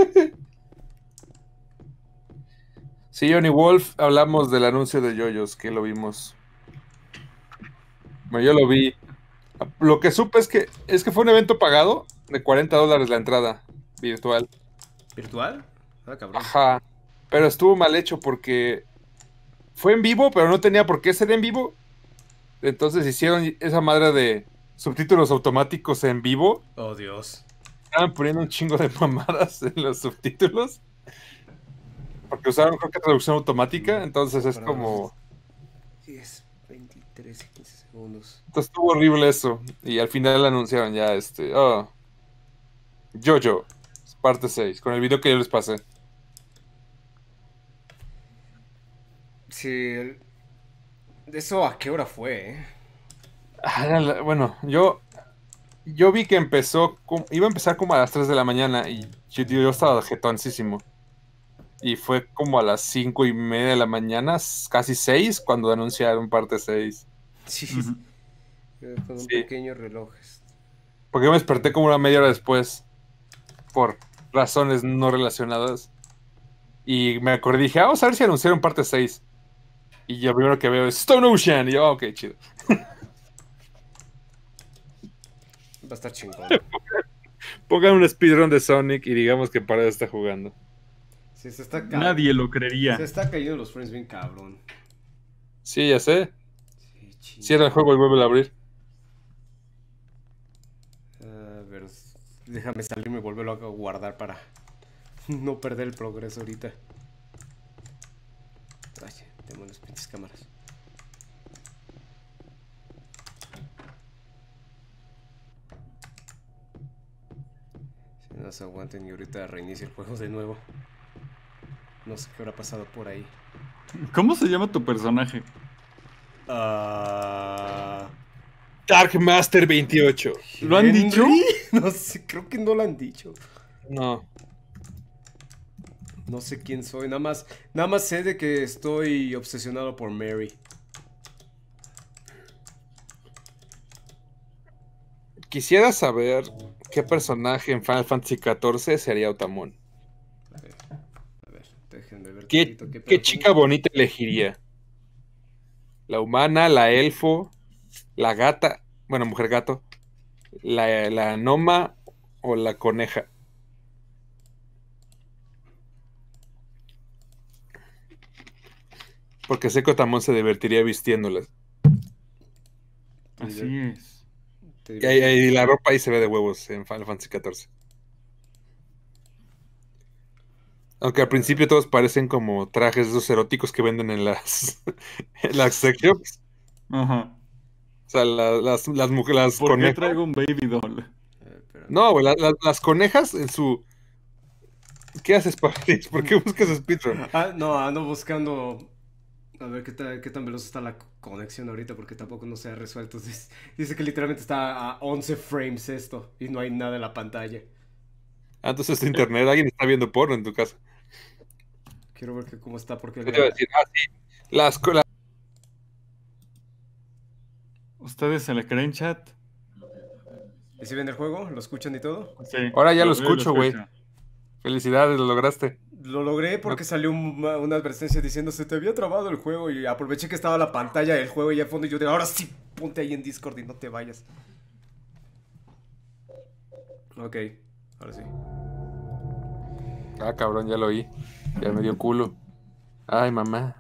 Sí, Johnny Wolf, hablamos del anuncio de Yoyos, que lo vimos. Bueno, yo lo vi. Lo que supe es que fue un evento pagado de $40 la entrada virtual. ¿Virtual? Ah, cabrón. Ajá. Pero estuvo mal hecho porque fue en vivo, pero no tenía por qué ser en vivo. Entonces hicieron esa madre de subtítulos automáticos en vivo. Oh, Dios. Estaban poniendo un chingo de mamadas en los subtítulos. Porque usaron, creo que traducción automática. Entonces es como... 10, 23 y 15 segundos. Entonces estuvo horrible eso. Y al final anunciaron ya Jojo, parte 6, con el video que yo les pasé. Sí, ¿eso a qué hora fue, Bueno, yo vi que iba a empezar como a las 3 de la mañana y yo estaba jetoncísimo. Y fue como a las 5:30 de la mañana, casi 6, cuando anunciaron parte 6. Sí. Ujú. Con un Sí. pequeño reloj. Porque yo me desperté como una media hora después, por razones no relacionadas. Y me acordé, dije, vamos a ver si anunciaron parte 6. Y yo primero que veo es Stone Ocean. Y yo, ok, chido. Va a estar chingón. Pongan un speedrun de Sonic y digamos que para está jugando. Sí, se está Nadie lo creería. Se está cayendo los frames bien cabrón. Sí, ya sé. Sí, chingón. Cierra el juego y vuelve a abrir. A ver, déjame salirme y volverlo a guardar para no perder el progreso ahorita. Ay, tengo las pinches cámaras. Si no se aguanten y ahorita reinicio el juego de nuevo. No sé qué habrá pasado por ahí. ¿Cómo se llama tu personaje? Dark Master 28. ¿Lo han dicho? No sé, creo que no lo han dicho. No. No sé quién soy, nada más sé de que estoy obsesionado por Mary. Quisiera saber qué personaje en Final Fantasy XIV sería Otamon. A ver, déjenme ver ¿Qué, tantito qué qué pedo chica bonita elegiría? ¿La humana, la elfo, la gata, bueno, mujer gato, la gnoma o la coneja? Porque sé que Otamon se divertiría vistiéndolas. Así es. Te Y, digo, y la ropa ahí se ve de huevos en Final Fantasy XIV. Aunque al principio todos parecen como trajes de esos eróticos que venden en las, en las sex shops. Ajá. O sea, las mujeres, las ¿Por qué conejas. traigo un baby doll? espérame. No, güey, las conejas en su... ¿Qué haces, Paris? ¿Por qué buscas speedrun? No, ando buscando. A ver qué tan veloz está la conexión ahorita, porque tampoco no se ha resuelto. Dice que literalmente está a 11 frames esto y no hay nada en la pantalla. Ah, entonces tu internet, alguien está viendo porno en tu casa. Quiero ver cómo está, porque ¿Qué te iba a decir? Ah, sí. ¿Ustedes se le creen, chat? ¿Y si ven el juego? ¿Lo escuchan y todo? Sí. Ahora ya lo veo y escucho, güey. escucho. Felicidades, lo lograste. Lo logré porque salió una advertencia diciendo se te había trabado el juego y aproveché que estaba la pantalla del juego y al fondo y yo digo, ahora sí, ponte ahí en Discord y no te vayas. Ok, ahora sí. Ah, cabrón, ya lo oí. Ya me dio culo. Ay, mamá.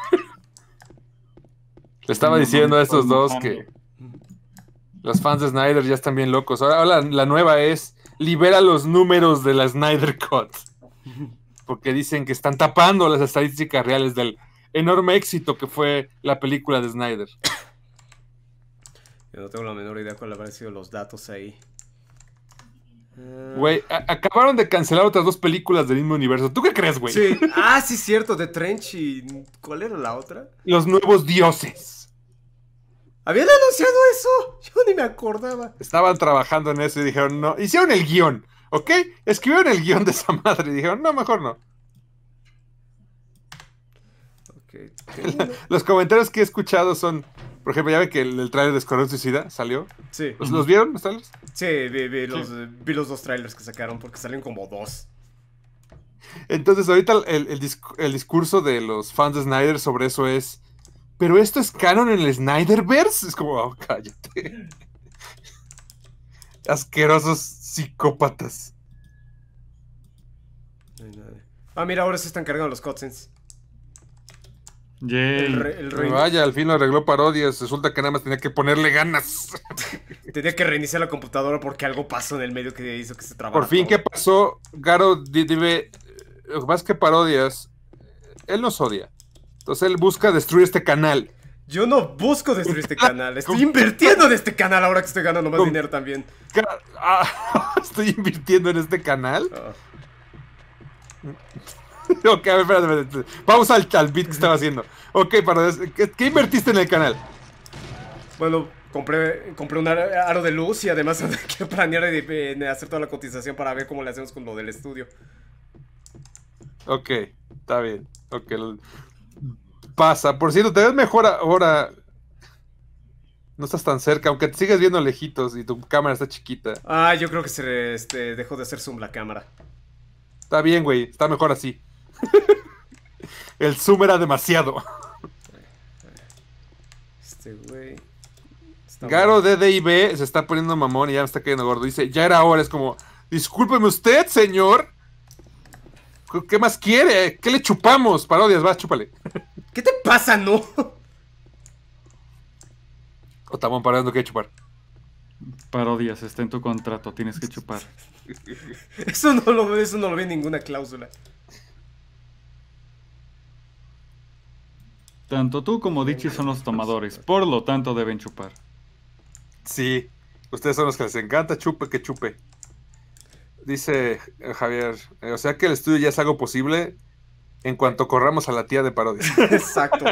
Le estaba diciendo a estos dos que los fans de Snyder ya están bien locos. Ahora la nueva es libera los números de la Snyder Cut. Porque dicen que están tapando las estadísticas reales del enorme éxito que fue la película de Snyder. Yo no tengo la menor idea cuál habrán sido los datos ahí. Güey, acabaron de cancelar otras dos películas del mismo universo. ¿Tú qué crees, güey? Sí, sí, cierto, de Trench y... ¿Cuál era la otra? Los nuevos dioses. ¿Habían anunciado eso? Yo ni me acordaba. Estaban trabajando en eso y dijeron, no. Hicieron el guión, ¿ok? Escribieron el guión de esa madre y dijeron, no, mejor no. Okay. Los comentarios que he escuchado son, por ejemplo, ya ven que el tráiler de Escuadrón Suicida salió. Sí, ¿Los vieron los trailers? sí, vi los dos trailers que sacaron porque salen como dos. Entonces ahorita el discurso de los fans de Snyder sobre eso es, ¿pero esto es canon en el Snyderverse? Es como, oh, cállate. Asquerosos psicópatas. Mira, ahora se están cargando los cutscenes. Yay. El rey Vaya, al fin lo arregló Parodias. Resulta que nada más tenía que ponerle ganas. tenía que reiniciar la computadora porque algo pasó en el medio que hizo que se trabara. Por fin, todo. ¿qué pasó? Garo dime, lo que pasa es que Parodias, él nos odia. Entonces él busca destruir este canal. Yo no busco destruir este canal. Estoy invirtiendo en este canal ahora que estoy ganando más dinero también. Estoy invirtiendo en este canal. Ah. Ok, a ver, espérate. Pausa al beat que estaba haciendo. Ok, Parodias, ¿qué invertiste en el canal? Bueno, compré un aro de luz y además quiero planear hacer toda la cotización para ver cómo le hacemos con lo del estudio. Ok, está bien. Ok, pasa. Por cierto, te ves mejor ahora. No estás tan cerca, aunque te sigues viendo lejitos y tu cámara está chiquita. Yo creo que se dejó de hacer zoom la cámara. Está bien, güey. Está mejor así. El zoom era demasiado. Este güey. está Garo bueno. DDIB se está poniendo mamón y ya me está cayendo gordo. Dice, ya era hora. Es como, discúlpeme usted, señor. ¿Qué más quiere? ¿Qué le chupamos? Parodias, va, chúpale. ¿Qué te pasa, no? O Tamón parodias no quiere chupar. Parodias, está en tu contrato, tienes que chupar. Eso no lo ve en ninguna cláusula. Tanto tú como Dichi son los tomadores, por lo tanto deben chupar. Sí, ustedes son los que les encanta chupe que chupe. Dice Javier, o sea que el estudio ya es algo posible en cuanto corramos a la tía de parodias. Exacto.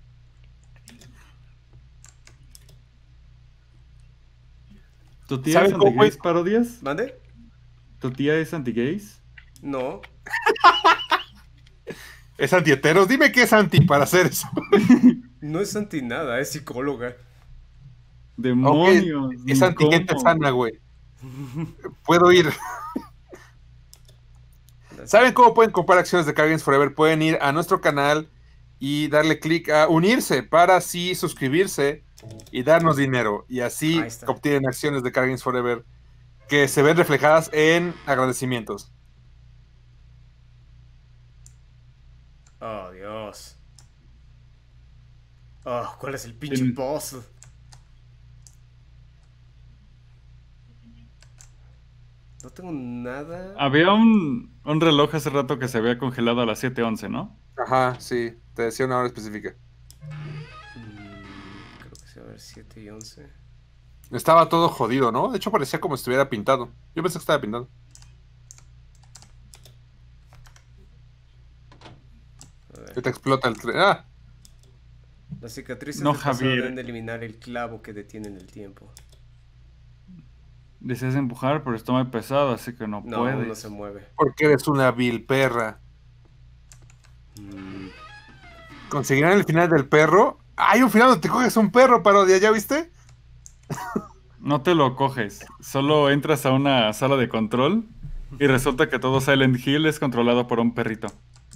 ¿Tu tía ¿Saben es cómo anti-gays, fue? parodias? ¿Mande? ¿Tu tía es anti-gays? No. ¿Es antieteros? Dime qué es anti para hacer eso. No es anti nada, es psicóloga. ¡Demonios! Es anti gente ¿cómo? sana, güey. Puedo ir. ¿Saben cómo pueden comprar acciones de Card Games Forever? Pueden ir a nuestro canal y darle clic a unirse para así suscribirse y darnos dinero. Y así Ahí está. obtienen acciones de Card Games Forever que se ven reflejadas en agradecimientos. Oh, Dios. Oh, ¿cuál es el pinche Ten- boss? No tengo nada. Había un reloj hace rato que se había congelado a las 7:11, ¿no? Ajá, sí. Te decía una hora específica. Creo que se va a ver 7 y 11. Estaba todo jodido, ¿no? De hecho parecía como si estuviera pintado. Yo pensé que estaba pintado. A ver. Ahorita explota el tren. ¡Ah! Las cicatrices No, del pasado Javier. deben de eliminar el clavo que detiene en el tiempo. Deseas empujar, pero está muy pesado, así que no No, puedes. no se mueve. Porque eres una vil perra. ¿Conseguirán el final del perro? ¡Hay un final donde te coges un perro, parodia! ¿Ya viste? No te lo coges, solo entras a una sala de control y resulta que todo Silent Hill es controlado por un perrito.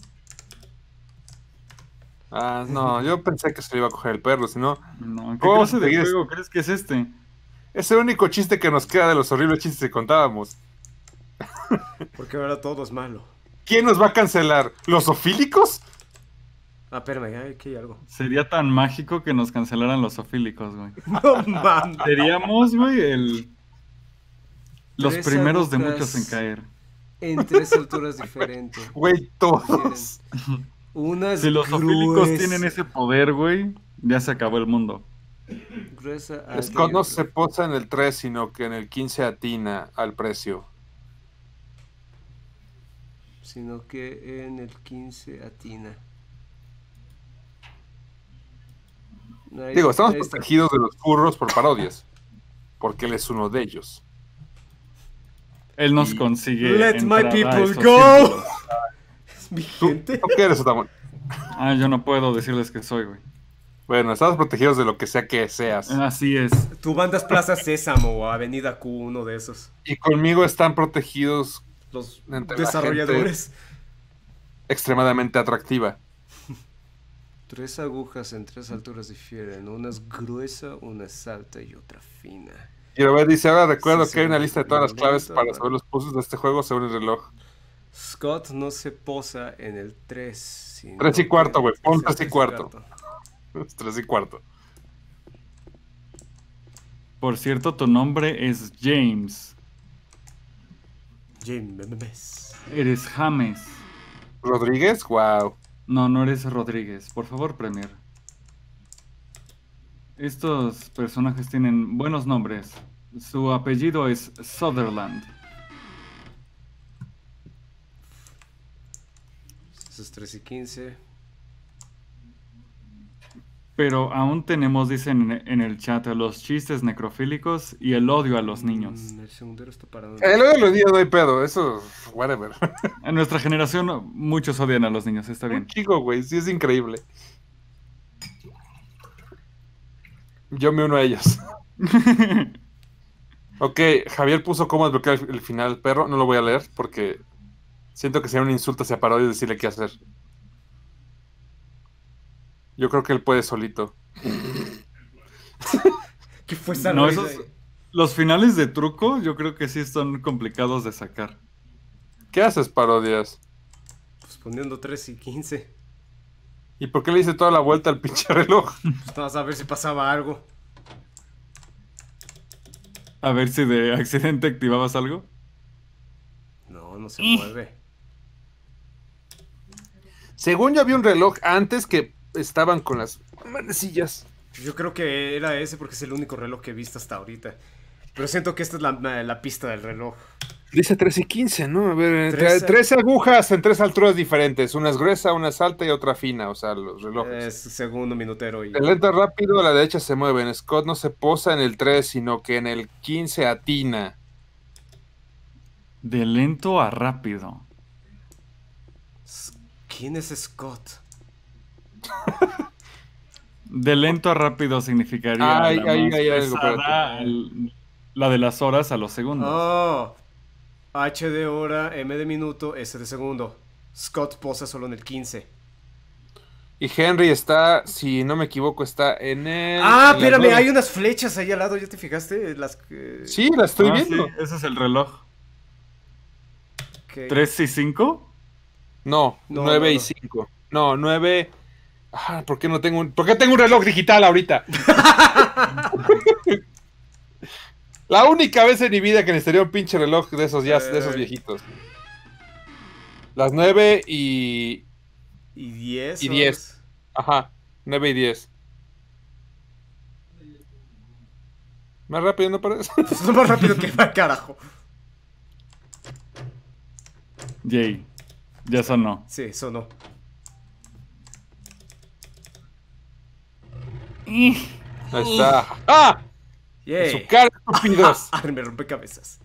Ah, no, yo pensé que se le iba a coger el perro, si no... No, ¿qué ¿Cómo clase de conseguir juego crees que es este? Es el único chiste que nos queda de los horribles chistes que contábamos. Porque ahora todo es malo. ¿Quién nos va a cancelar? ¿Los ofílicos? Ah, espérame, aquí hay algo. Sería tan mágico que nos cancelaran los ofílicos, güey. No mames. Seríamos, güey, los Tres primeros de agujas. muchos en caer. En 3 alturas diferentes. Güey, todos. Unas Si los ofílicos gruesas- tienen ese poder, güey, ya se acabó el mundo. gruesa. Scott no se posa en el 3, sino que en el 15 atina al precio. Sino que en el 15 atina. Ahí- Digo, estamos ahí está. protegidos de los furros por parodias. Porque él es uno de ellos. Él nos Y- consigue. Let my entrar a people esos go. círculos. Es mi ¿Tú, gente. ¿tú qué eres, Otamón? Ah, yo no puedo decirles que soy, güey. Bueno, estamos protegidos de lo que sea que seas. Así es. Tu banda es Plaza Sésamo o Avenida Q, uno de esos. Y conmigo están protegidos Los Entre la desarrolladores. extremadamente atractiva. 3 agujas en 3 alturas difieren. Una es gruesa, una es alta y otra fina. Quiero ver, dice, ahora recuerdo Sí, que hay una sí, lista de todas las claves violento, para vale. saber los puzzles de este juego según el reloj. Scott no se posa en el 3. 3 y cuarto, güey. Pon 3 y cuarto. 3 y cuarto. Por cierto, tu nombre es James. James. Eres James. ¿Rodríguez? Wow. No, no eres Rodríguez. Por favor, Premier. Estos personajes tienen buenos nombres. Su apellido es Sutherland. Eso es 3 y 15. Pero aún tenemos, dicen en el chat, los chistes necrofílicos y el odio a los niños. El segundero está parado. Luego lo digo, no hay pedo. Eso, whatever. En nuestra generación muchos odian a los niños, está Un bien. chico, güey. Sí, es increíble. Yo me uno a ellos. Ok, Javier puso cómo desbloquear el final perro. No lo voy a leer porque Siento que sería un insulto hacia Parodio decirle qué hacer. Yo creo que él puede solito. ¿Qué fue esa No, risa? los finales de truco yo creo que sí son complicados de sacar. ¿Qué haces, Parodias? Pues poniendo 3 y 15. ¿Y por qué le hice toda la vuelta al pinche reloj? Pues vamos a ver si pasaba algo. A ver si de accidente activabas algo. No, no se mueve. Según yo había un reloj antes que estaban con las manecillas. Yo creo que era ese porque es el único reloj que he visto hasta ahorita. Pero siento que esta es la pista del reloj. Dice 3 y 15, ¿no? A ver, 13. 13 agujas en 3 alturas diferentes. Una es gruesa, una es alta y otra fina. O sea, los relojes. Es segundo, minutero y... De lento a rápido, a la derecha se mueven. Scott no se posa en el 3, sino que en el 15 atina. De lento a rápido. ¿Quién es Scott? De lento a rápido significaría Ay, la ay, más ay, algo, pesada, espérate. la de las horas a los segundos. Oh, H de hora, M de minuto, S de segundo. Scott posa solo en el 15. Y Henry está, si no me equivoco, está en el... Ah, en las espérame, 9. hay unas flechas ahí al lado, ¿ya te fijaste? Sí, la estoy Ah, viendo. sí, ese es el reloj. que- ¿3 y 5? No, No, 9 no, y no. 5. No, 9... Ah, ¿por qué no tengo un... ¿Por qué tengo un reloj digital ahorita? La única vez en mi vida que necesitaría un pinche reloj de esos ya, de esos viejitos. Las 9 y... Y 10. Y 10. Ajá, 9 y 10. Más rápido, ¿no parece? Es lo más rápido que va, carajo. Yay. Ya sonó. Sí, sonó. Ahí está. ¡Ah! En su Yay. cara, estúpidos. Me rompe cabezas.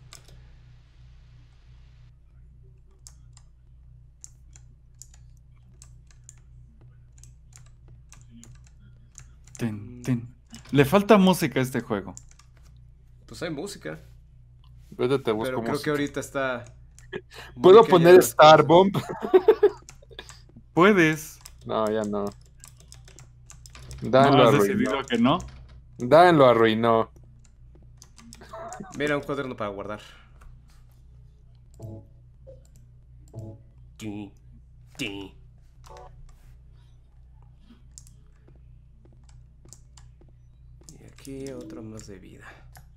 Ten, ten. Le falta música a este juego. Pues hay música. Vete, te busco Pero creo que música. ahorita está... ¿Puedo muy poner callada. Star Bomb? Puedes. No, ya no. ¿No Dan lo has arruinó. decidido que no? Dan lo arruinó. Mira, un cuaderno para guardar. Ti, ti. Y aquí otro más de vida.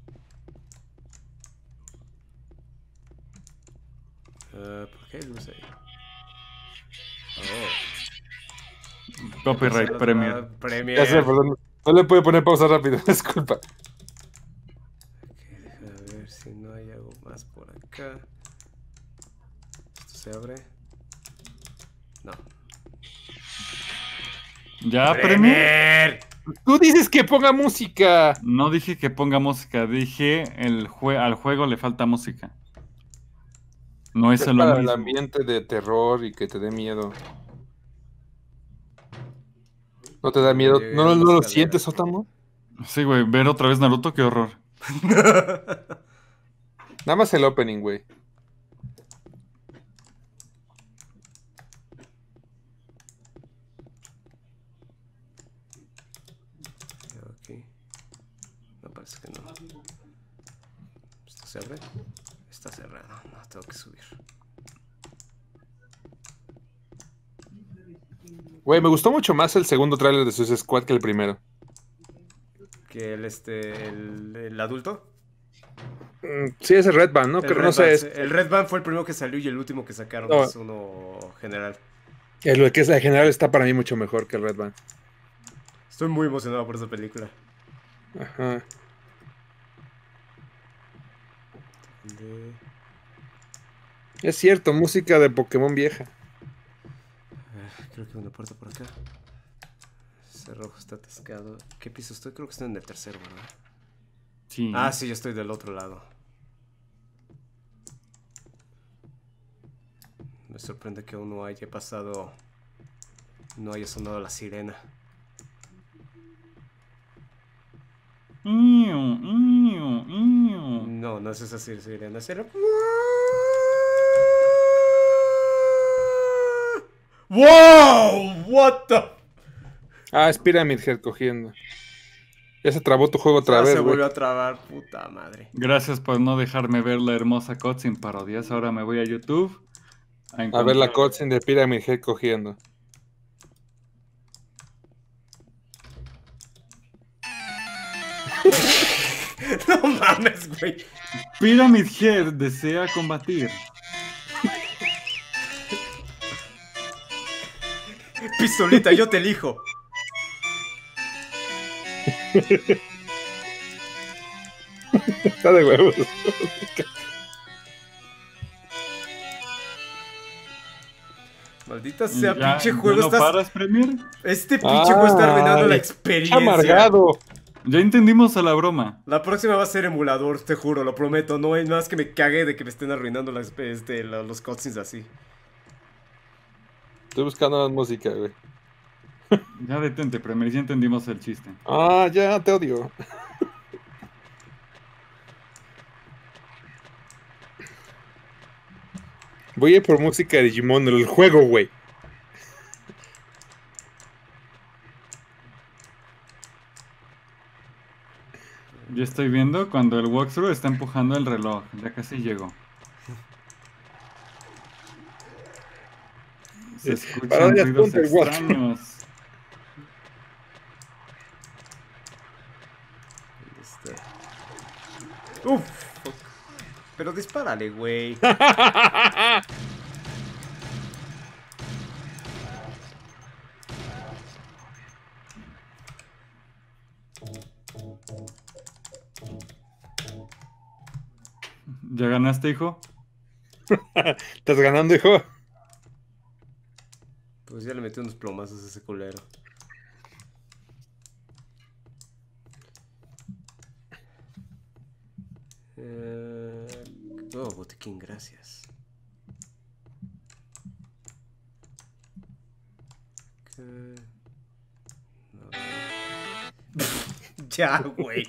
¿Por qué hay luz ahí? Oh. Copyright Premier. Premier. Ya sé, perdón. No le puedo poner pausa rápido, disculpa. Ok, deja ver si no hay algo más por acá. ¿Esto se abre? No. ¿Ya, Premier? Tú dices que ponga música. No dije que ponga música, dije al juego le falta música. No es Es lo para el mismo. ambiente de terror y que te dé miedo. ¿No te da miedo? Llegué a ¿No, la no lo escalera. sientes, Otamo? Sí, güey, ver otra vez Naruto, qué horror. Nada más el opening, güey. Aquí. No, parece que no. ¿Esto se abre? Está cerrado. No, tengo que subir. Güey, me gustó mucho más el segundo tráiler de Suicide Squad que el primero. ¿Que el adulto? Sí, ese Red Band, ¿no? El Que Red no sé, Band, es, sí. El Red Band fue el primero que salió y el último que sacaron No. es uno general. lo que es la general está para mí mucho mejor que el Red Band. Estoy muy emocionado por esa película. Ajá. Es cierto, música de Pokémon vieja. Creo que hay una puerta por acá. Ese rojo está atascado. ¿Qué piso estoy? Creo que estoy en el tercero, ¿verdad? Sí. Ah, sí, yo estoy del otro lado. Me sorprende que aún no haya pasado... No haya sonado la sirena. Iu, iu, iu. No, no es esa sirena. Es el... ¡Wow! What the... Ah, es Pyramid Head cogiendo. Ya se trabó tu juego otra Ya vez, se güey. volvió a trabar, puta madre. Gracias por no dejarme ver la hermosa cutscene parodias. Ahora me voy a YouTube A ver la encontrar- cutscene de Pyramid Head cogiendo. No mames, güey. Pyramid Head desea combatir. Pistolita, yo te elijo. Está de huevos. Maldita sea, Ya- pinche ¿ya juego. no paras, Premier? Este pinche juego está arruinando la Ay, experiencia. Amargado. Ya entendimos a la broma. La próxima va a ser emulador, te juro, lo prometo. No hay más que me cague de que me estén arruinando los cutscenes así. Estoy buscando más música, güey. Ya detente, Premier, ya entendimos el chiste. Ah, ya, te odio. Voy a ir por música de Digimon, el juego, güey. Ya estoy viendo cuando el walkthrough está empujando el reloj. Ya casi llegó. Se escuchan Parodias ruidos contra el walkthrough. extraños. Uf. Fuck. Pero dispárale, güey. ¿Ya ganaste, hijo? ¿Estás ganando, hijo? Pues ya le metí unos plomazos a ese culero. Oh, botiquín, gracias. No. Ya, güey.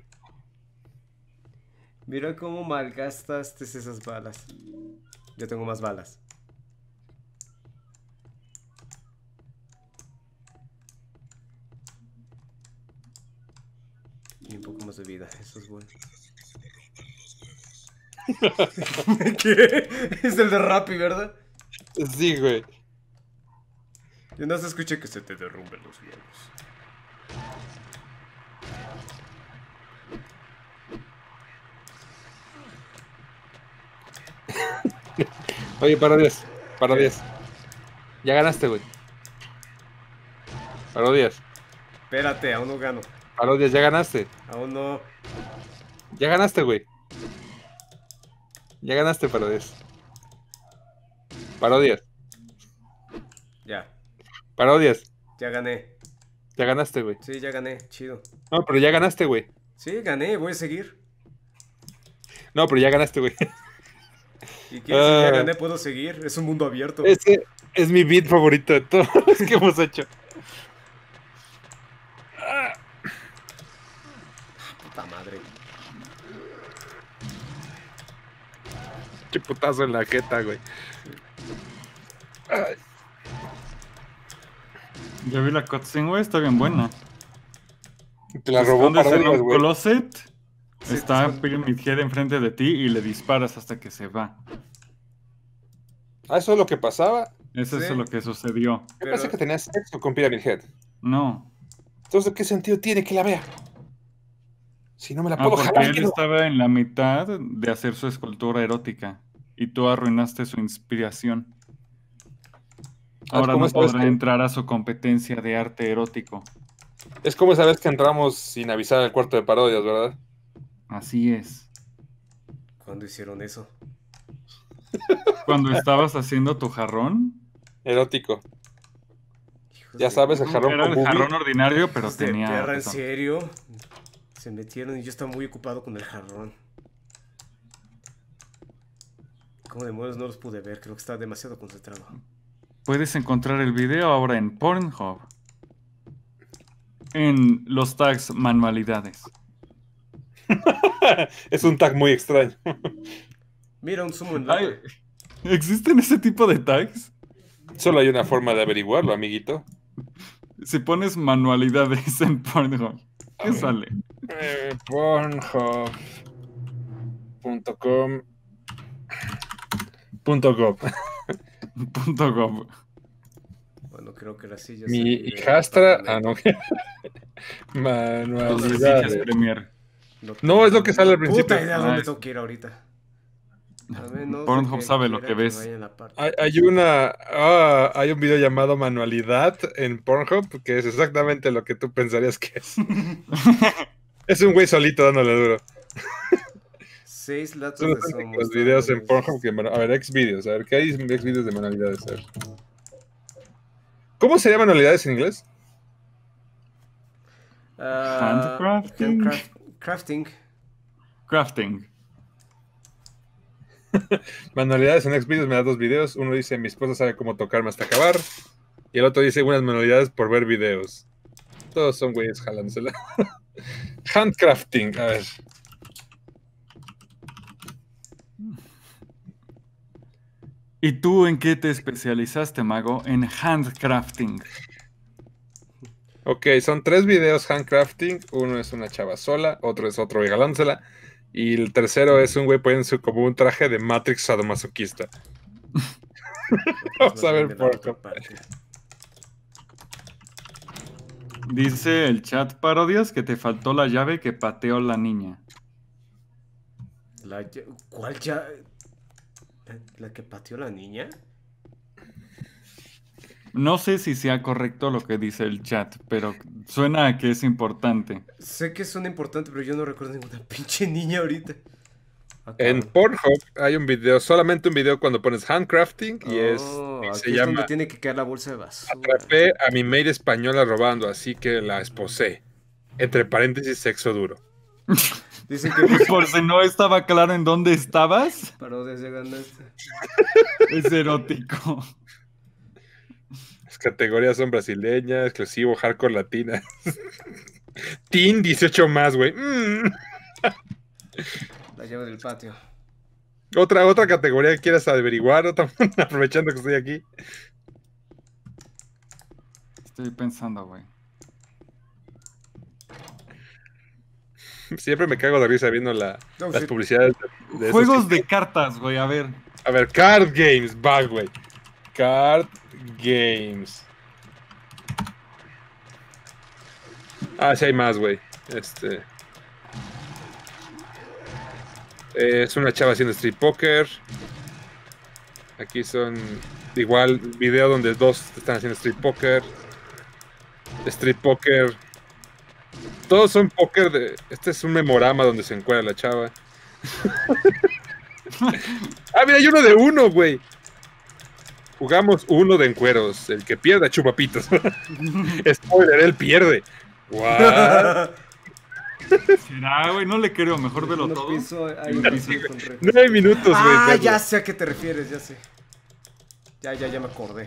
Mira cómo malgastaste esas balas. Yo tengo más balas. Y un poco más de vida, eso es bueno. ¿Qué? Es el de Rappi, ¿verdad? Sí, güey. Yo no se escuché que se te derrumben los huevos. Oye, parodias. Parodias. Ya ganaste, güey. Parodias. Espérate, aún no gano. Parodias, ya ganaste. Aún no. Ya ganaste, güey. Ya ganaste, parodias. Parodias. Ya, Parodias. ya gané. Ya ganaste, güey. Sí, ya gané, chido. No, pero ya ganaste, güey. Sí, gané, voy a seguir. No, pero ya ganaste, güey. ¿Y quieres si ya gané? ¿Puedo seguir? Es un mundo abierto. Ese es mi beat favorito de todos los que hemos hecho. Puta madre. Qué putazo en la jeta, güey. Ay. Ya vi la cutscene, güey, está bien buena. Te la robó Escondes en parodias, un güey. closet, Sí, está te escondes. Pyramid Head enfrente de ti y le disparas hasta que se va. Ah, eso es lo que pasaba. Eso Sí. es lo que sucedió. Yo Pero- pensé que tenías sexo con Pyramid Head. No. Entonces, ¿qué sentido tiene que la vea? Si no me la Ah, puedo porque jalar. él que no. estaba en la mitad de hacer su escultura erótica y tú arruinaste su inspiración. Ahora ¿cómo no sabes podrá que- entrar a su competencia de arte erótico. Es como esa vez que entramos sin avisar al cuarto de parodias, ¿verdad? Así es. ¿Cuándo hicieron eso? Cuando estabas haciendo tu jarrón, Erótico. Hijos Ya de- sabes, el jarrón era con el boobie. jarrón ordinario, pero hijos de tenía... perra, ¿en eso. serio? Se metieron y yo estaba muy ocupado con el jarrón. ¿Cómo demonios no los pude ver? Creo que estaba demasiado concentrado. Puedes encontrar el video ahora en Pornhub. En los tags manualidades. Es un tag muy extraño. Mira, un sumo en Ay, lata. ¿existen ese tipo de tags? Solo hay una forma de averiguarlo, amiguito. Si pones manualidades en Pornhub, ¿qué sale? Pornhub.com .gov. .gov. Bueno, creo que la silla Mi salí del hijastra. Ah, no. Los sitios Manualidades. Premier. No, es lo que sale al principio. Puta idea dónde Nice. tengo que ir ahorita. A menos Pornhub de sabe lo quiera que ves. vaya en la parte. Hay un video llamado Manualidad en Pornhub que es exactamente lo que tú pensarías que es. Es un güey solito dándole duro. 6 latas Son de los somos. únicos videos en Pornhub que... A ver, Xvideos. A ver, ¿qué hay en Xvideos de manualidades? A ver. ¿Cómo sería manualidades en inglés? Handcrafting. Crafting. Crafting. Manualidades en Xvideos me da 2 videos. Uno dice, mi esposa sabe cómo tocarme hasta acabar. Y el otro dice, unas manualidades por ver videos. Todos son güeyes jalándosela. Handcrafting, a ver. ¿Y tú en qué te especializaste, mago? En handcrafting. Ok, son 3 videos handcrafting. Uno es una chava sola, otro es otro güey jalándosela. Y el tercero es un güey poniéndose como un traje de Matrix sadomasoquista. Vamos a ver por qué. Dice el chat parodias que te faltó la llave que pateó la niña. ¿Cuál ya? ¿La que pateó la niña? No sé si sea correcto lo que dice el chat, pero suena a que es importante. Sé que suena importante, pero yo no recuerdo ninguna pinche niña ahorita. En Pornhub hay un video, solamente un video cuando pones handcrafting y aquí se es llama donde tiene que caer la bolsa de basura. Atrapé a mi maid española robando, así que la esposé. Entre paréntesis, sexo duro. Dicen que Por si no estaba claro en dónde estabas, parodias ya ganaste. es erótico. Las categorías son brasileña, exclusivo, hardcore latina. Teen 18 más, güey. La llave del patio. Otra categoría que quieras averiguar, aprovechando que estoy aquí. Estoy pensando, güey. Siempre me cago de risa viendo las sí. publicidades de esos Juegos sitios. de cartas, güey, a ver. A ver, Card Games, va, güey. Card Games. Ah, sí hay más, güey. Es una chava haciendo street poker. Aquí son igual video donde 2 están haciendo street poker. Street poker. Todos son póker de... Este es un memorama donde se encuentra la chava. Ah, mira, hay uno de 1, güey. Jugamos 1 de encueros. El que pierda, chupapitos. Spoiler, él pierde. What? ¿Será, güey? No le creo, mejor velo No todo. piso, hay un piso con rejas. 9 minutos, güey. Ah, verlo. ya sé a qué te refieres, ya sé. Ya me acordé.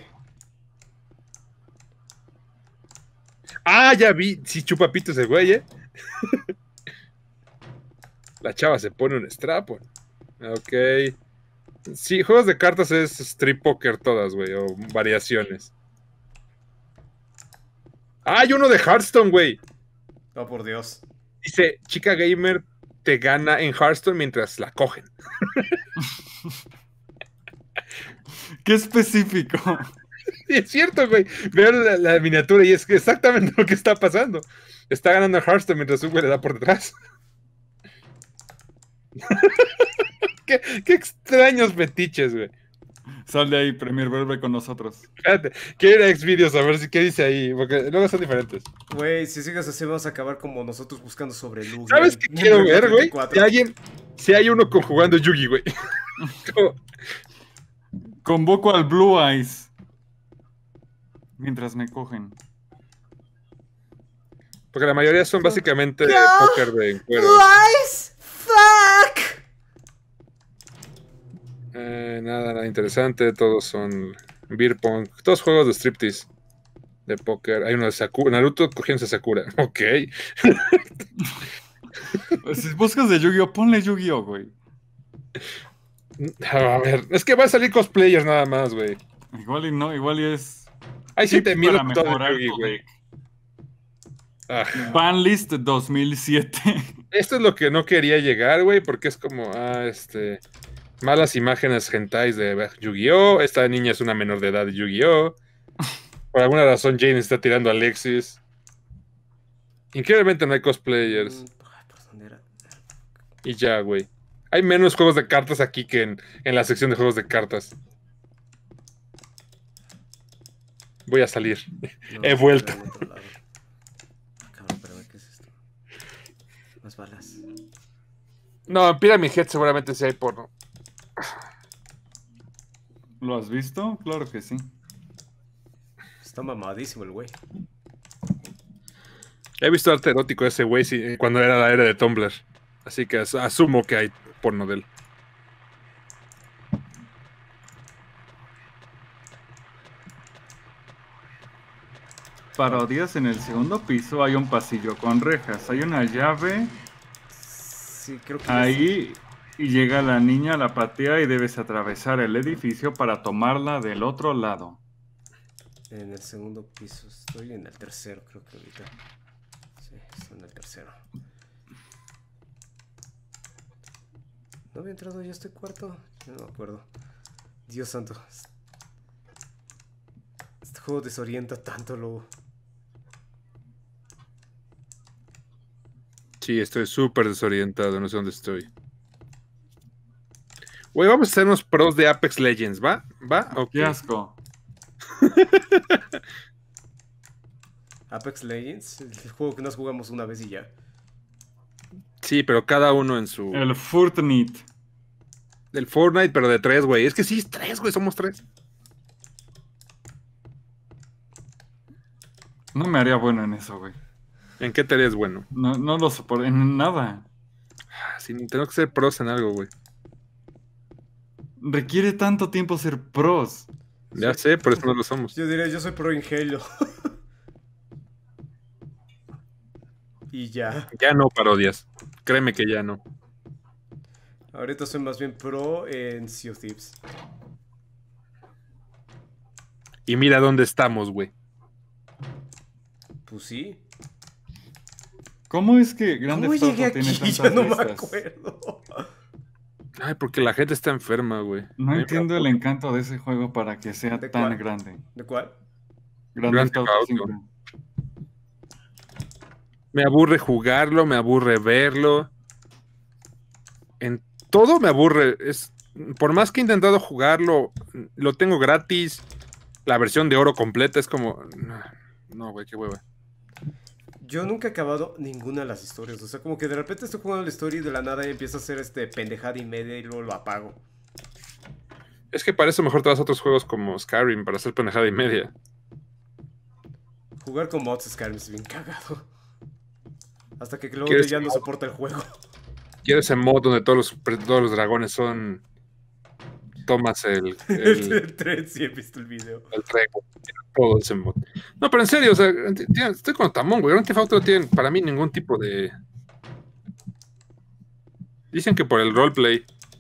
Ah, ya vi. Sí, chupapitos el güey, La chava se pone un strap, güey. Ok. Sí, juegos de cartas es street poker todas, güey, o variaciones. Ah, hay uno de Hearthstone, güey. Oh, por Dios. Dice, chica gamer te gana en Hearthstone mientras la cogen. Qué específico. Y es cierto, güey. Veo la miniatura y es exactamente lo que está pasando. Está ganando Hearthstone mientras un güey le da por detrás. qué extraños fetiches, güey. Sal de ahí, Premier, vuelve con nosotros. Espérate, quiero ir a Xvideos a ver qué dice ahí, porque luego son diferentes. Güey, si sigues así vamos a acabar como nosotros buscando sobre Lugia. ¿Sabes qué quiero ver, güey? Si hay uno conjugando Yugi, güey. Convoco al Blue Eyes. Mientras me cogen. Porque la mayoría son básicamente póker de cuero. Lies, fuck. Nada interesante, todos son beer pong, todos juegos de striptease, de póker. Hay uno de Sakura, Naruto cogiéndose a Sakura, ok. Si buscas de Yu-Gi-Oh, ponle Yu-Gi-Oh, güey. A ver, es que va a salir cosplayers nada más, güey. Igual y no, igual y es. Hay 7000 para resultados de mejorar Yugi, tu güey. deck. Ah, Banlist 2007. esto es lo que no quería llegar, güey, porque es como, malas imágenes hentais de Yu-Gi-Oh! Esta niña es una menor de edad de Yu-Gi-Oh! Por alguna razón Jane está tirando a Alexis. Increíblemente no hay cosplayers. Ay, ¿por dónde era? Y ya, güey. Hay menos juegos de cartas aquí que en la sección de juegos de cartas. Voy a salir. No, He vuelto. era en otro lado. Cabrón, espérame, ¿qué es esto? Más balas. No, en Pyramid Head seguramente sí hay porno. ¿Lo has visto? Claro que sí. Está mamadísimo el güey. He visto arte erótico de ese güey cuando era la era de Tumblr. Así que asumo que hay porno de él. Parodias, en el segundo piso hay un pasillo con rejas. Hay una llave Sí, creo que ahí y llega la niña, la patea y debes atravesar el edificio para tomarla del otro lado. en el segundo piso. Estoy en el tercero, creo que ahorita. Sí, estoy en el tercero. ¿No había entrado yo a este cuarto? Yo no me acuerdo. Dios santo. Este juego desorienta tanto luego. Sí, estoy súper desorientado, no sé dónde estoy. Güey, vamos a hacer unos pros de Apex Legends, ¿va? ¿Va? Ok. ¡Qué asco! Apex Legends, el juego que nos jugamos una vez y ya. Sí, pero cada uno en su... El Fortnite. Del Fortnite, pero de 3, güey. Es que sí, es 3, güey, somos 3. No me haría bueno en eso, güey. ¿En qué tarea es bueno? No lo soporto en nada. Sí, tengo que ser pros en algo, güey. Requiere tanto tiempo ser pros. Ya sé, por eso no lo somos. Yo diría, yo soy pro en Halo. Y ya. Ya no parodias. Créeme que ya no. Ahorita soy más bien pro en Sea of Thieves. Y mira dónde estamos, güey. Pues sí. ¿Cómo es que Grand ¿Cómo Theft Auto llegué tiene aquí? tantas Ya no me vistas? acuerdo. Ay, porque la gente está enferma, güey. No A mí entiendo me- el encanto de ese juego para que sea ¿De tan cuál? grande. ¿De cuál? Grand Grand Theft Theft Auto Auto. 5. Me aburre jugarlo, me aburre verlo. En todo me aburre. Por más que he intentado jugarlo, lo tengo gratis. La versión de oro completa es como... No, güey, qué hueva. Yo nunca he acabado ninguna de las historias. O sea, como que de repente estoy jugando la historia y de la nada ya empiezo a hacer pendejada y media y luego lo apago. Es que para eso mejor te vas a otros juegos como Skyrim para hacer pendejada y media. Jugar con mods Skyrim es bien cagado. Hasta que luego ¿Quieres ya no mod? soporta el juego. Quiero ese mod donde todos los dragones son... Tomas el El tren, sí he visto el video. tren. Todo ese mod. No, pero en serio, o sea, estoy con Tamón, güey. Grand Theft Auto no tiene para mí ningún tipo de... Dicen que por el roleplay.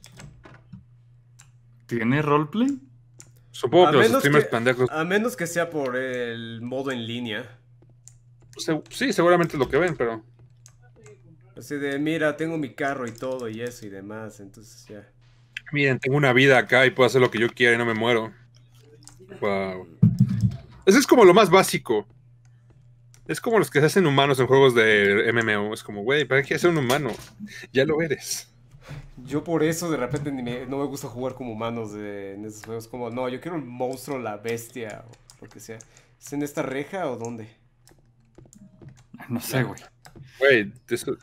¿Tiene roleplay? Supongo A que los menos streamers que, pendejos... a menos que sea por el modo en línea. Sí, seguramente es lo que ven, pero... Así de, mira, tengo mi carro y todo y eso y demás. Entonces ya. Miren, tengo una vida acá y puedo hacer lo que yo quiera y no me muero. Wow. Eso es como lo más básico. Es como los que se hacen humanos en juegos de MMO. Es como, güey, ¿para qué hacer un humano? Ya lo eres. Yo por eso de repente no me gusta jugar como humanos en esos juegos. Como, no, yo quiero el monstruo, la bestia o lo que sea. ¿Es en esta reja o dónde? No sé, güey. Güey, eso...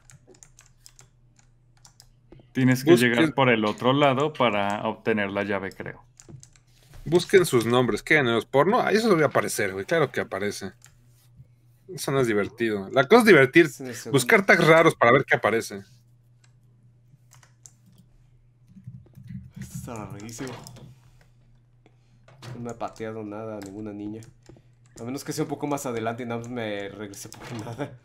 Tienes que Busque- llegar por el otro lado para obtener la llave, creo. Busquen sus nombres. ¿Qué? ¿En los porno? Ah, eso debe aparecer, güey. Claro que aparece. Eso no es divertido. La cosa es divertir. Es en el segundo. Buscar tags raros para ver qué aparece. Esto está rarísimo. No me ha pateado nada, ninguna niña. A menos que sea un poco más adelante y nada más me regrese por nada.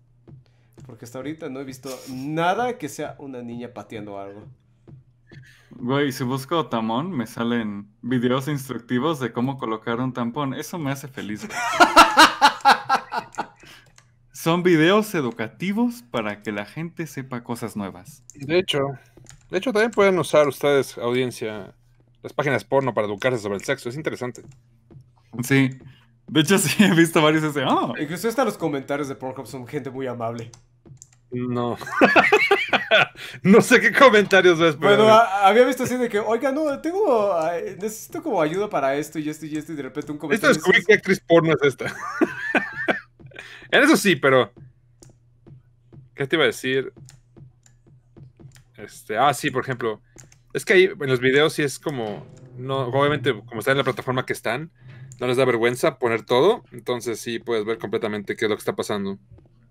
Porque hasta ahorita no he visto nada que sea una niña pateando algo. Güey, si busco Tamón, me salen videos instructivos de cómo colocar un tampón. Eso me hace feliz, güey. Son videos educativos para que la gente sepa cosas nuevas. De hecho, también pueden usar ustedes, audiencia, las páginas porno para educarse sobre el sexo. Es interesante. Sí. De hecho, sí he visto varios ese. ¡Ah! Incluso hasta los comentarios de Pornhub son gente muy amable. No. No sé qué comentarios ves, pero... Bueno, había visto así de que, oiga, no, necesito como ayuda para esto y esto y esto, y de repente un Esto comentario. descubrí qué actriz porno es esta. En eso sí, pero... ¿Qué te iba a decir? Sí, por ejemplo. Es que ahí en los videos sí es como... No, obviamente, como están en la plataforma que están, no les da vergüenza poner todo. Entonces sí puedes ver completamente qué es lo que está pasando.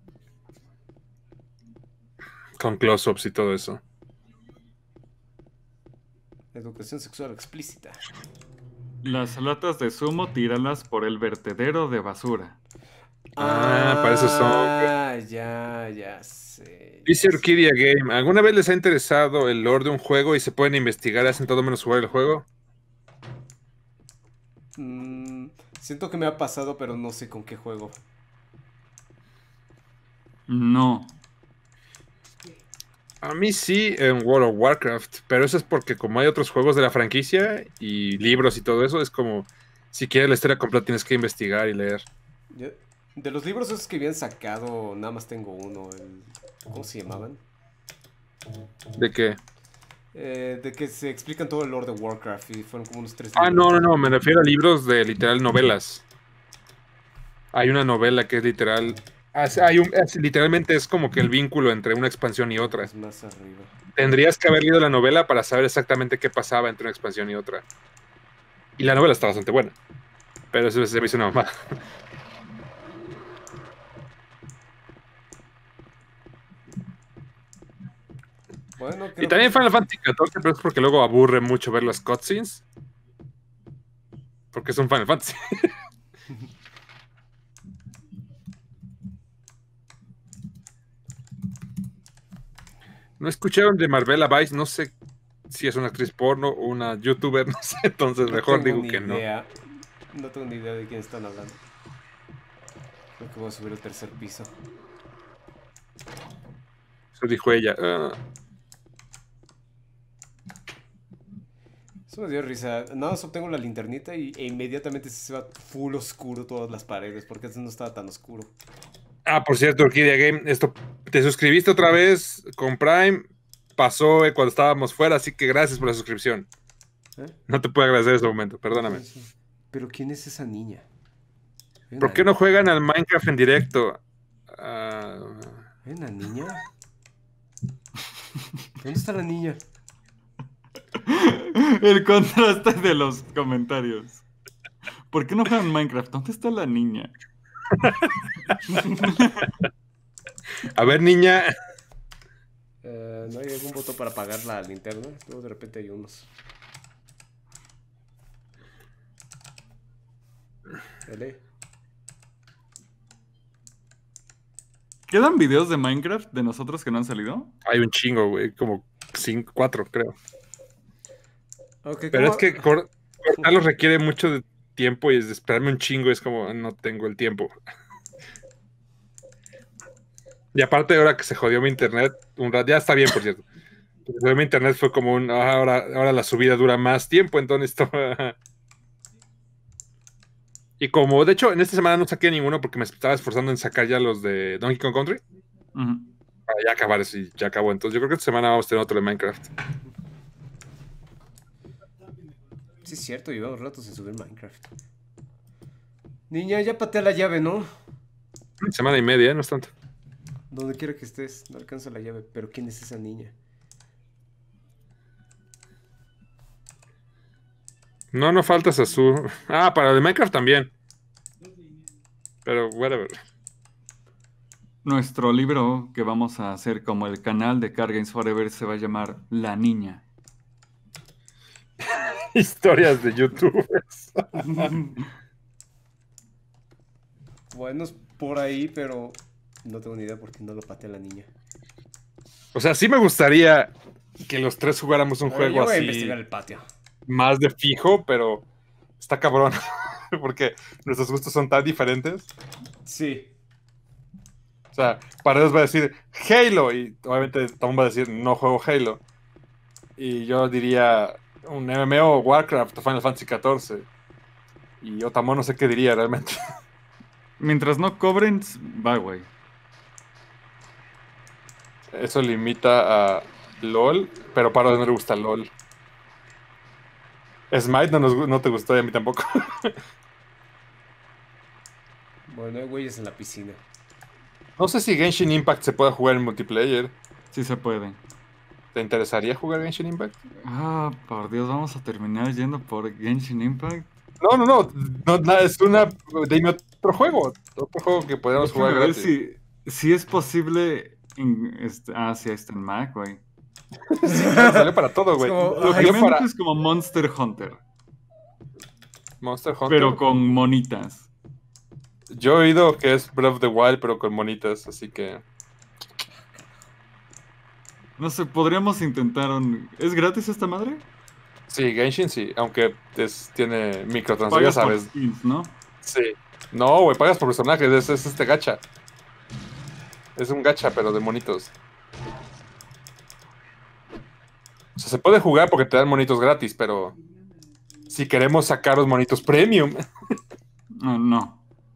Con close-ups y todo eso. Educación sexual explícita. Las latas de zumo, tíralas por el vertedero de basura. Para eso son. Ya sé. Dice Orquídea Game, ¿alguna vez les ha interesado el lore de un juego y se pueden investigar y hacen todo menos jugar el juego? Siento que me ha pasado, pero no sé con qué juego. No. A mí sí en World of Warcraft, pero eso es porque como hay otros juegos de la franquicia y libros y todo eso, es como si quieres la historia completa tienes que investigar y leer. De los libros esos que habían sacado, nada más tengo uno. ¿Cómo se llamaban? ¿De qué? De que se explican todo el lore de Warcraft y fueron como unos 3 No, me refiero a libros de literal novelas. Hay una novela que es literal... literalmente es como que el vínculo entre una expansión y otra. Es más arriba. Tendrías que haber leído la novela para saber exactamente qué pasaba entre una expansión y otra. Y la novela está bastante buena. Pero eso se me hizo una mamada. Bueno, Y también Final Fantasy XIV, pero es porque luego aburre mucho ver las cutscenes. Porque es un Final Fantasy. No escucharon de Marvela Vice, no sé si es una actriz porno o una youtuber, no sé, entonces mejor digo que no. No tengo ni idea de quién están hablando. Creo que voy a subir al 3er piso. Eso dijo ella. Eso me dio risa. Nada más obtengo la linternita e inmediatamente se va full oscuro todas las paredes, porque antes no estaba tan oscuro. Por cierto, Orquídea Game, te suscribiste otra vez con Prime, pasó cuando estábamos fuera, así que gracias por la suscripción. No te puedo agradecer en este momento, perdóname. ¿Pero quién es esa niña? ¿Por qué no juegan al Minecraft en directo? ¿Hay una niña? ¿Dónde está la niña? El contraste de los comentarios. ¿Por qué no juegan Minecraft? ¿Dónde está la niña? A ver, niña. ¿No hay algún botón para apagar la linterna? Luego de repente hay unos. Dale. ¿Quedan videos de Minecraft de nosotros que no han salido? Hay un chingo, güey, como 4, creo. Okay, pero es que cortarlos requiere mucho de tiempo y es de esperarme un chingo, es como, no tengo el tiempo. Y aparte ahora que se jodió mi internet, ya está bien, por cierto. Se jodió mi internet fue como ahora la subida dura más tiempo, entonces Y como, de hecho, en esta semana no saqué ninguno porque me estaba esforzando en sacar ya los de Donkey Kong Country. Para ya acabar eso y ya acabó. Entonces yo creo que esta semana vamos a tener otro de Minecraft. Sí, es cierto, llevamos rato sin subir Minecraft. Niña, ya patea la llave, ¿no? Semana y media, no es tanto. Donde quiera que estés, no alcanza la llave. Pero ¿quién es esa niña? No faltas a su... para el de Minecraft también. Pero, whatever. Nuestro libro que vamos a hacer como el canal de Card Games Forever se va a llamar La Niña. Historias de youtubers. Bueno, es por ahí, pero no tengo ni idea por qué no lo patea la niña. O sea, sí me gustaría que los tres jugáramos un juego Yo voy a así, investigar el patio. más de fijo, pero está cabrón. Porque nuestros gustos son tan diferentes. Sí. O sea, para ellos va a decir Halo, y obviamente Tom va a decir no juego Halo. Y yo diría un MMO, Warcraft o Final Fantasy XIV. Y Otamón no sé qué diría realmente. Mientras no cobren, va, güey. Eso limita a LOL, pero para no le gusta LOL. Smite no te gustó y a mí tampoco. Bueno, hay güeyes en la piscina. No sé si Genshin Impact se puede jugar en multiplayer. Sí se puede. ¿Te interesaría jugar Genshin Impact? Ah, por Dios, vamos a terminar yendo por Genshin Impact. No, es una. Dime otro juego que podríamos Déjame jugar ver gratis. si es posible. Sí, está en Mac, güey. Sí, claro, salió para todo, güey. Es como, Lo que Salió me para gusta es como Monster Hunter, Monster Hunter. pero con monitas. Yo he oído que es Breath of the Wild, pero con monitas, así que. No sé, podríamos intentar un... ¿Es gratis esta madre? Sí, Genshin sí, aunque tiene microtransacciones, ya Pagas por sabes. skins, ¿no? Sí. No, güey, pagas por personajes, es este gacha. Es un gacha, pero de monitos. O sea, se puede jugar porque te dan monitos gratis, pero si queremos sacar los monitos premium, No.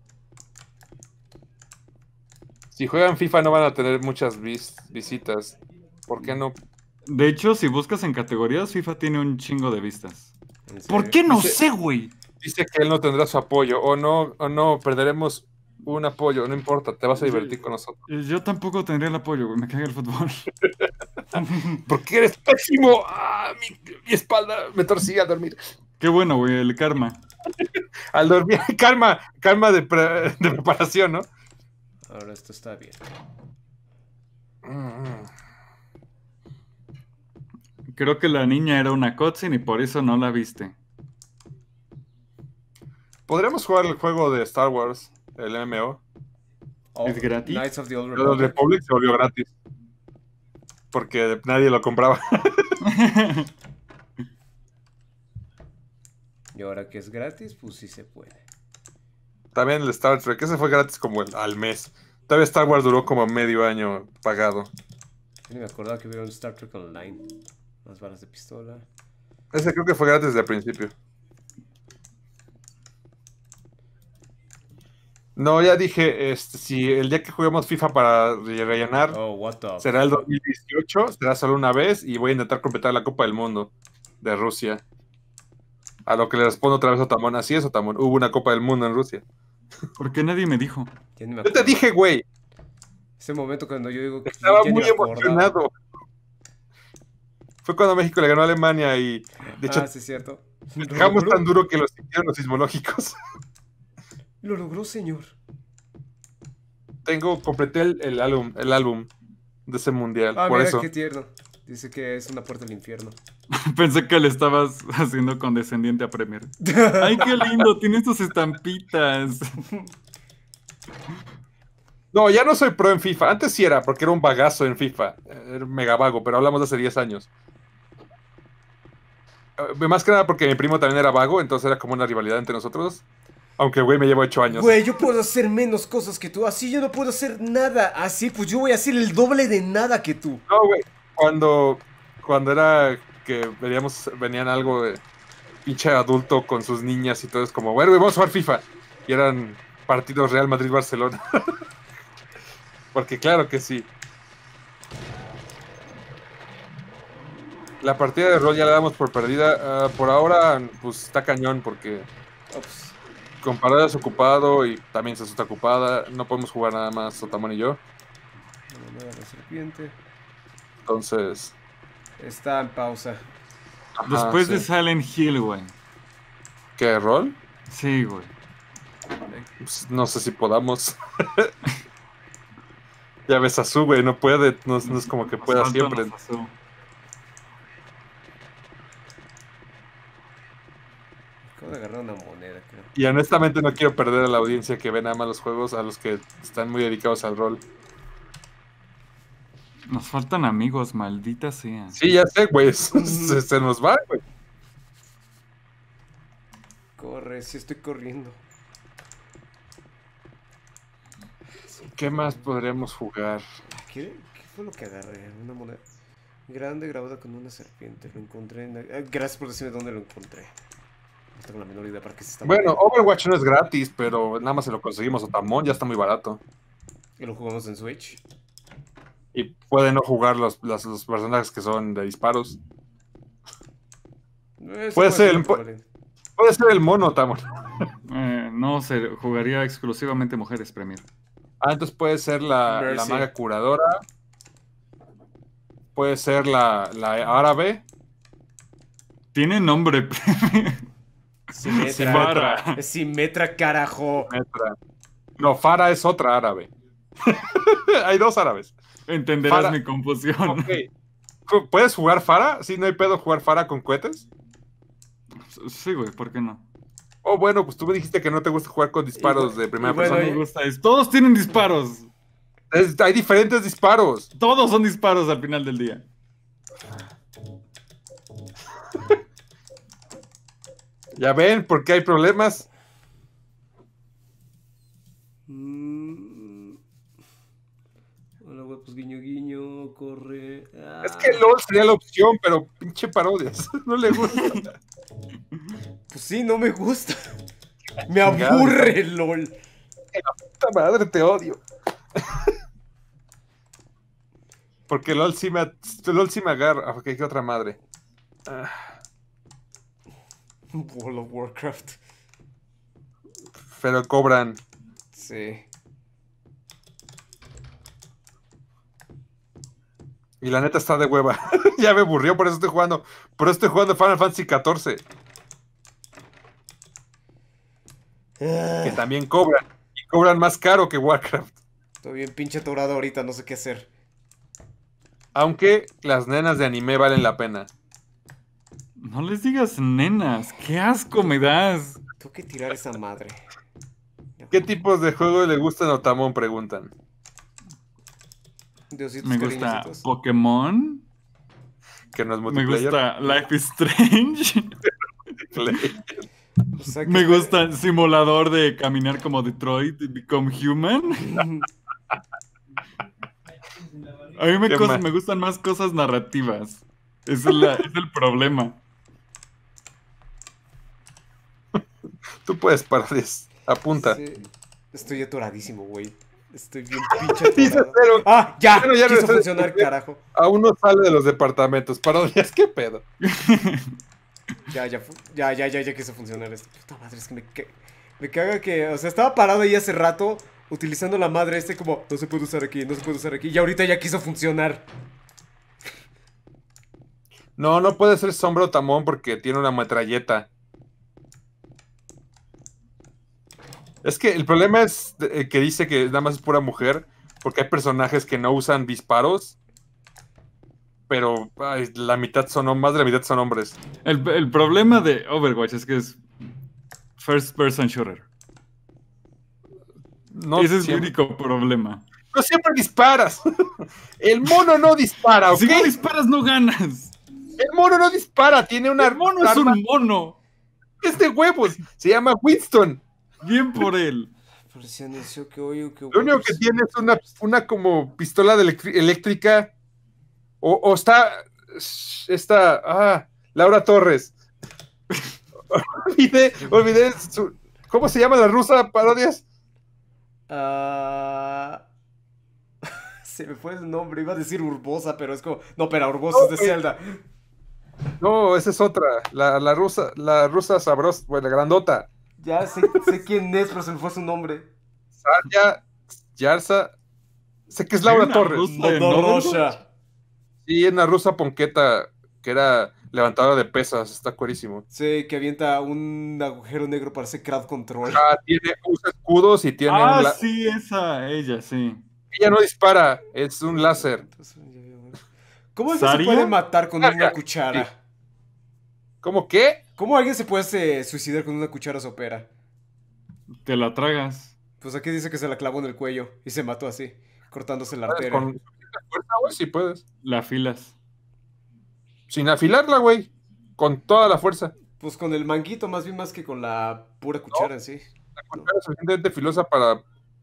si juegan FIFA no van a tener muchas visitas. ¿Por qué no? De hecho, si buscas en categorías, FIFA tiene un chingo de vistas. ¿En serio? ¿Por qué no Dice- sé, güey? Dice que él no tendrá su apoyo, o no, perderemos un apoyo, no importa, te vas a divertir con nosotros. Yo tampoco tendría el apoyo, güey. Me caga el fútbol. Porque eres pésimo. Mi espalda me torcí al dormir. Qué bueno, güey, el karma. Al dormir, calma de preparación, ¿no? Ahora esto está bien. Creo que la niña era una cutscene y por eso no la viste. Podríamos jugar el juego de Star Wars, el MMO. ¿Es gratis? Knights of the Old El Republic. Republic se volvió gratis. Porque nadie lo compraba. Y ahora que es gratis, pues sí se puede. También el Star Trek, ese fue gratis como al mes. Todavía Star Wars duró como medio año pagado. Yo ni me acordaba que hubiera un Star Trek Online. Más balas de pistola. Ese creo que fue gratis desde el principio. No, ya dije, si el día que juguemos FIFA para rellenar Oh, what the... será el 2018, será solo una vez y voy a intentar completar la Copa del Mundo de Rusia. A lo que le respondo otra vez a Otamón, así es, Otamón, hubo una Copa del Mundo en Rusia. ¿Por qué nadie me dijo? Ya ni me Yo te acuerdo. dije, güey, Ese momento cuando yo digo que estaba ya ni muy me acordaba. emocionado. Fue cuando México le ganó a Alemania y, de hecho, Sí es cierto. dejamos tan duro que lo sintieron los sismológicos. Lo logró, señor. Completé el álbum de ese mundial, por Mira eso. qué tierno. Dice que es una puerta al infierno. Pensé que le estabas haciendo condescendiente a Premier. ¡Ay, qué lindo! Tiene tus estampitas. No, ya no soy pro en FIFA. Antes sí era, porque era un bagazo en FIFA. Era un mega vago, pero hablamos de hace 10 años. Más que nada porque mi primo también era vago, entonces era como una rivalidad entre nosotros. Aunque el güey me lleva 8 años. Güey, yo puedo hacer menos cosas que tú. Así yo no puedo hacer nada. Así pues yo voy a hacer el doble de nada que tú. No, güey. Cuando era que venían algo de pinche adulto con sus niñas y todo, es como, bueno, güey, vamos a jugar FIFA. Y eran partidos Real Madrid-Barcelona. Porque claro que sí. La partida de rol ya la damos por perdida. Por ahora, pues está cañón porque Ops. comparada es ocupado y también se está ocupada. No podemos jugar nada más Otamón y yo. No, la serpiente. Entonces. Está en pausa. Ajá, Después sí. de Silent Hill, güey. ¿Qué rol? Sí, güey. Pues, no sé si podamos. Ya ves a Su, güey, no puede. No es como que pueda Falta siempre. nos pasó. Acabo de agarrar una moneda, creo. Y honestamente no quiero perder a la audiencia que ve nada más los juegos, a los que están muy dedicados al rol. Nos faltan amigos, maldita sea. Sí, ya sé, güey. Se nos va, güey. Corre, sí estoy corriendo. ¿Qué más podríamos jugar? ¿Qué fue lo que agarré? Una moneda grande grabada con una serpiente. Lo encontré gracias por decirme dónde lo encontré. No tengo la menor idea para qué se está Bueno, moviendo. Overwatch no es gratis, pero nada más se lo conseguimos. Otamon ya está muy barato. Y lo jugamos en Switch. Y pueden no jugar los personajes que son de disparos. Eso Puede ser muy válido. Puede ser el mono, Otamon. No, se jugaría exclusivamente mujeres Premier. Entonces puede ser la Mercy. maga curadora. Puede ser la árabe. Tiene nombre Premier. Symmetra. Farah. Es Symmetra, carajo. Metra. No, Farah es otra árabe. Hay dos árabes. Entenderás Farah. mi confusión. Ok. ¿Puedes jugar Farah? Sí, no hay pedo jugar Farah con cohetes. Sí, güey, ¿por qué no? Oh, bueno, pues tú me dijiste que no te gusta jugar con disparos de primera y bueno, persona. Me gusta eso. Todos tienen disparos. Hay diferentes disparos. Todos son disparos al final del día. Ya ven, ¿por qué hay problemas? Hola, güey, pues guiño, guiño, corre. Es que LOL sería la opción, pero pinche parodias. No le gusta. Pues sí, no me gusta. Me aburre, LOL. Puta madre, te odio. Porque LOL sí me agarra. Ok, ¿qué otra madre? World of Warcraft. Pero cobran. Sí. Y la neta está de hueva. Ya me aburrió, por eso estoy jugando. Por eso estoy jugando Final Fantasy XIV. Que también cobran. Y cobran más caro que Warcraft. Estoy bien pinche atorado ahorita, no sé qué hacer. Aunque las nenas de anime valen la pena. No les digas nenas. ¡Qué asco me das! Tengo que tirar esa madre. ¿Qué tipos de juegos le gustan a Otamon? Preguntan. Diositos Me gusta cariñositos. Pokémon. Que no es Me multiplayer. gusta Life is Strange. O sea, que Me gusta el simulador de caminar como Detroit y Become Human. A mí ¿Qué más? me gustan más cosas narrativas. Es el problema. Tú puedes, parodias. Apunta. Sí. Estoy atoradísimo, güey. Estoy bien pinche Dice atorado. cero. ¡Ah! ¡Ya! Bueno, ya Quiso regresé. funcionar, carajo. Aún no sale de los departamentos. Parodias, ¿qué pedo? Ya quiso funcionar esto. Puta madre, es que me caga que... O sea, estaba parado ahí hace rato utilizando la madre como... No se puede usar aquí, no se puede usar aquí. Y ahorita ya quiso funcionar. No puede ser Sombra Otamon porque tiene una metralleta. Es que el problema es que dice que nada más es pura mujer, porque hay personajes que no usan disparos, pero la mitad más de la mitad son hombres. El problema de Overwatch es que es first person shooter. No Ese es mi siempre, único problema. no siempre disparas. El mono no dispara, ¿ok? Si no disparas, no ganas. El mono no dispara, tiene una El mono es arma un mono. es de huevos, se llama Winston. Bien por él. Pero se anunció que hoy o que... Lo único que tiene es una como pistola de eléctrica. O está Laura Torres. Olvidé ¿cómo se llama la rusa, parodias? Se me fue el nombre, iba a decir Urbosa, pero es como... No, pero Urbosa es de Zelda. No, esa es otra. La rusa sabrosa, bueno, la grandota. Ya sé quién es, pero se me fue su nombre. Sanya, Yarza. Sé que es Laura Hay una Torres. rusa. Modorosha. Sí, es una rusa ponqueta que era levantadora de pesas. Está cuerísimo. Sí, que avienta un agujero negro para hacer crowd control. Usa escudos y tiene Sí, ella, sí. Ella no dispara, es un láser. ¿Cómo alguien se ¿Saria? puede matar con una cuchara? ¿Cómo qué? ¿Cómo alguien se puede suicidar con una cuchara sopera? Te la tragas. Pues aquí dice que se la clavó en el cuello y se mató así, cortándose la arteria. Con fuerza güey, sí puedes. La afilas. Sin afilarla, güey. Con toda la fuerza. Pues con el manguito, más bien más que con la pura cuchara en sí. La cuchara es suficientemente filosa para...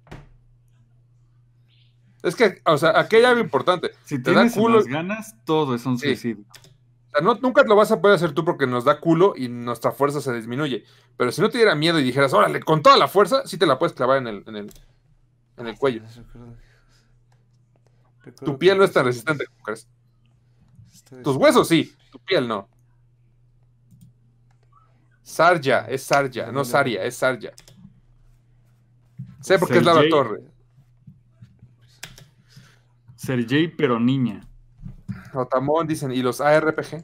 Es que, o sea, aquí hay algo importante. Si Te da tienes culo. unas ganas, todo es un Sí. suicidio. O sea, nunca lo vas a poder hacer tú porque nos da culo y nuestra fuerza se disminuye. Pero si no te diera miedo y dijeras, órale, con toda la fuerza, sí te la puedes clavar en el cuello. Tu piel no es tan resistente como crees. Tus huesos sí, tu piel no. Sarja, es Sarja, no Saria, es Sarja. Sé porque es Lava Sergei. Torre. Sergei, pero niña. Otamón dicen, ¿y los ARPG?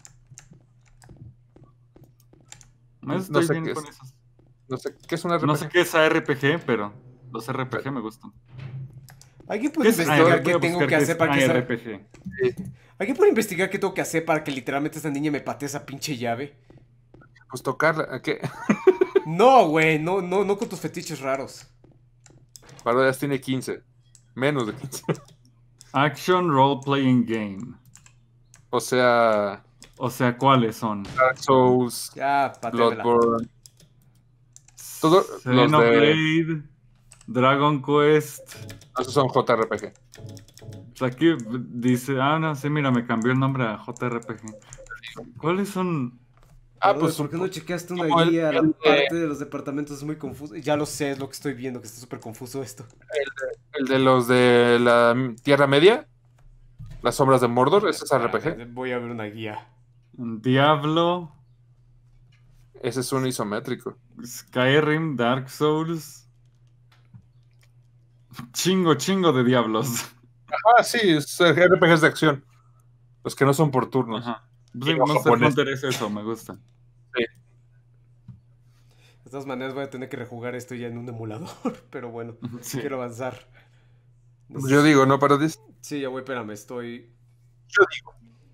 No estoy sé bien qué con es. esos. No sé, ¿qué es un RPG? No sé qué es ARPG, pero los RPG me gustan. ¿Alguien ¿Qué puede es investigar ARPG? qué Voy a tengo buscar que qué hacer es para que esa... ARPG. ¿Alguien puede investigar qué tengo que hacer para que literalmente esta niña me patee esa pinche llave? Pues tocarla, ¿qué? No, güey, no con tus fetiches raros. Parodias tiene 15. Menos de 15. Action Role Playing Game. O sea, O sea, ¿cuáles son? Dark Souls, Ya, patéamela. Bloodborne. Todos los de... Xenoblade, Dragon Quest. Esos son JRPG. Pues aquí dice, no, sí, mira, me cambió el nombre a JRPG. ¿Cuáles son? Pues ¿por qué no chequeaste una como guía? La el de- parte de los departamentos es muy confuso. Ya lo sé, es lo que estoy viendo, que está súper confuso esto. El de los de la Tierra Media, las sombras de Mordor, ese es RPG. Voy a ver una guía. Diablo, Ese es un isométrico. Skyrim, Dark Souls. Chingo de diablos. Ah, sí, es RPGs de acción. Los que no son por turnos. Ajá. Y Sí, no Monster japonés. Hunter es eso, me gusta. De todas maneras voy a tener que rejugar esto ya en un emulador, pero bueno, Sí. quiero avanzar. Yo digo, ¿no, Parodis? Sí, ya voy, espérame, estoy... Yo digo.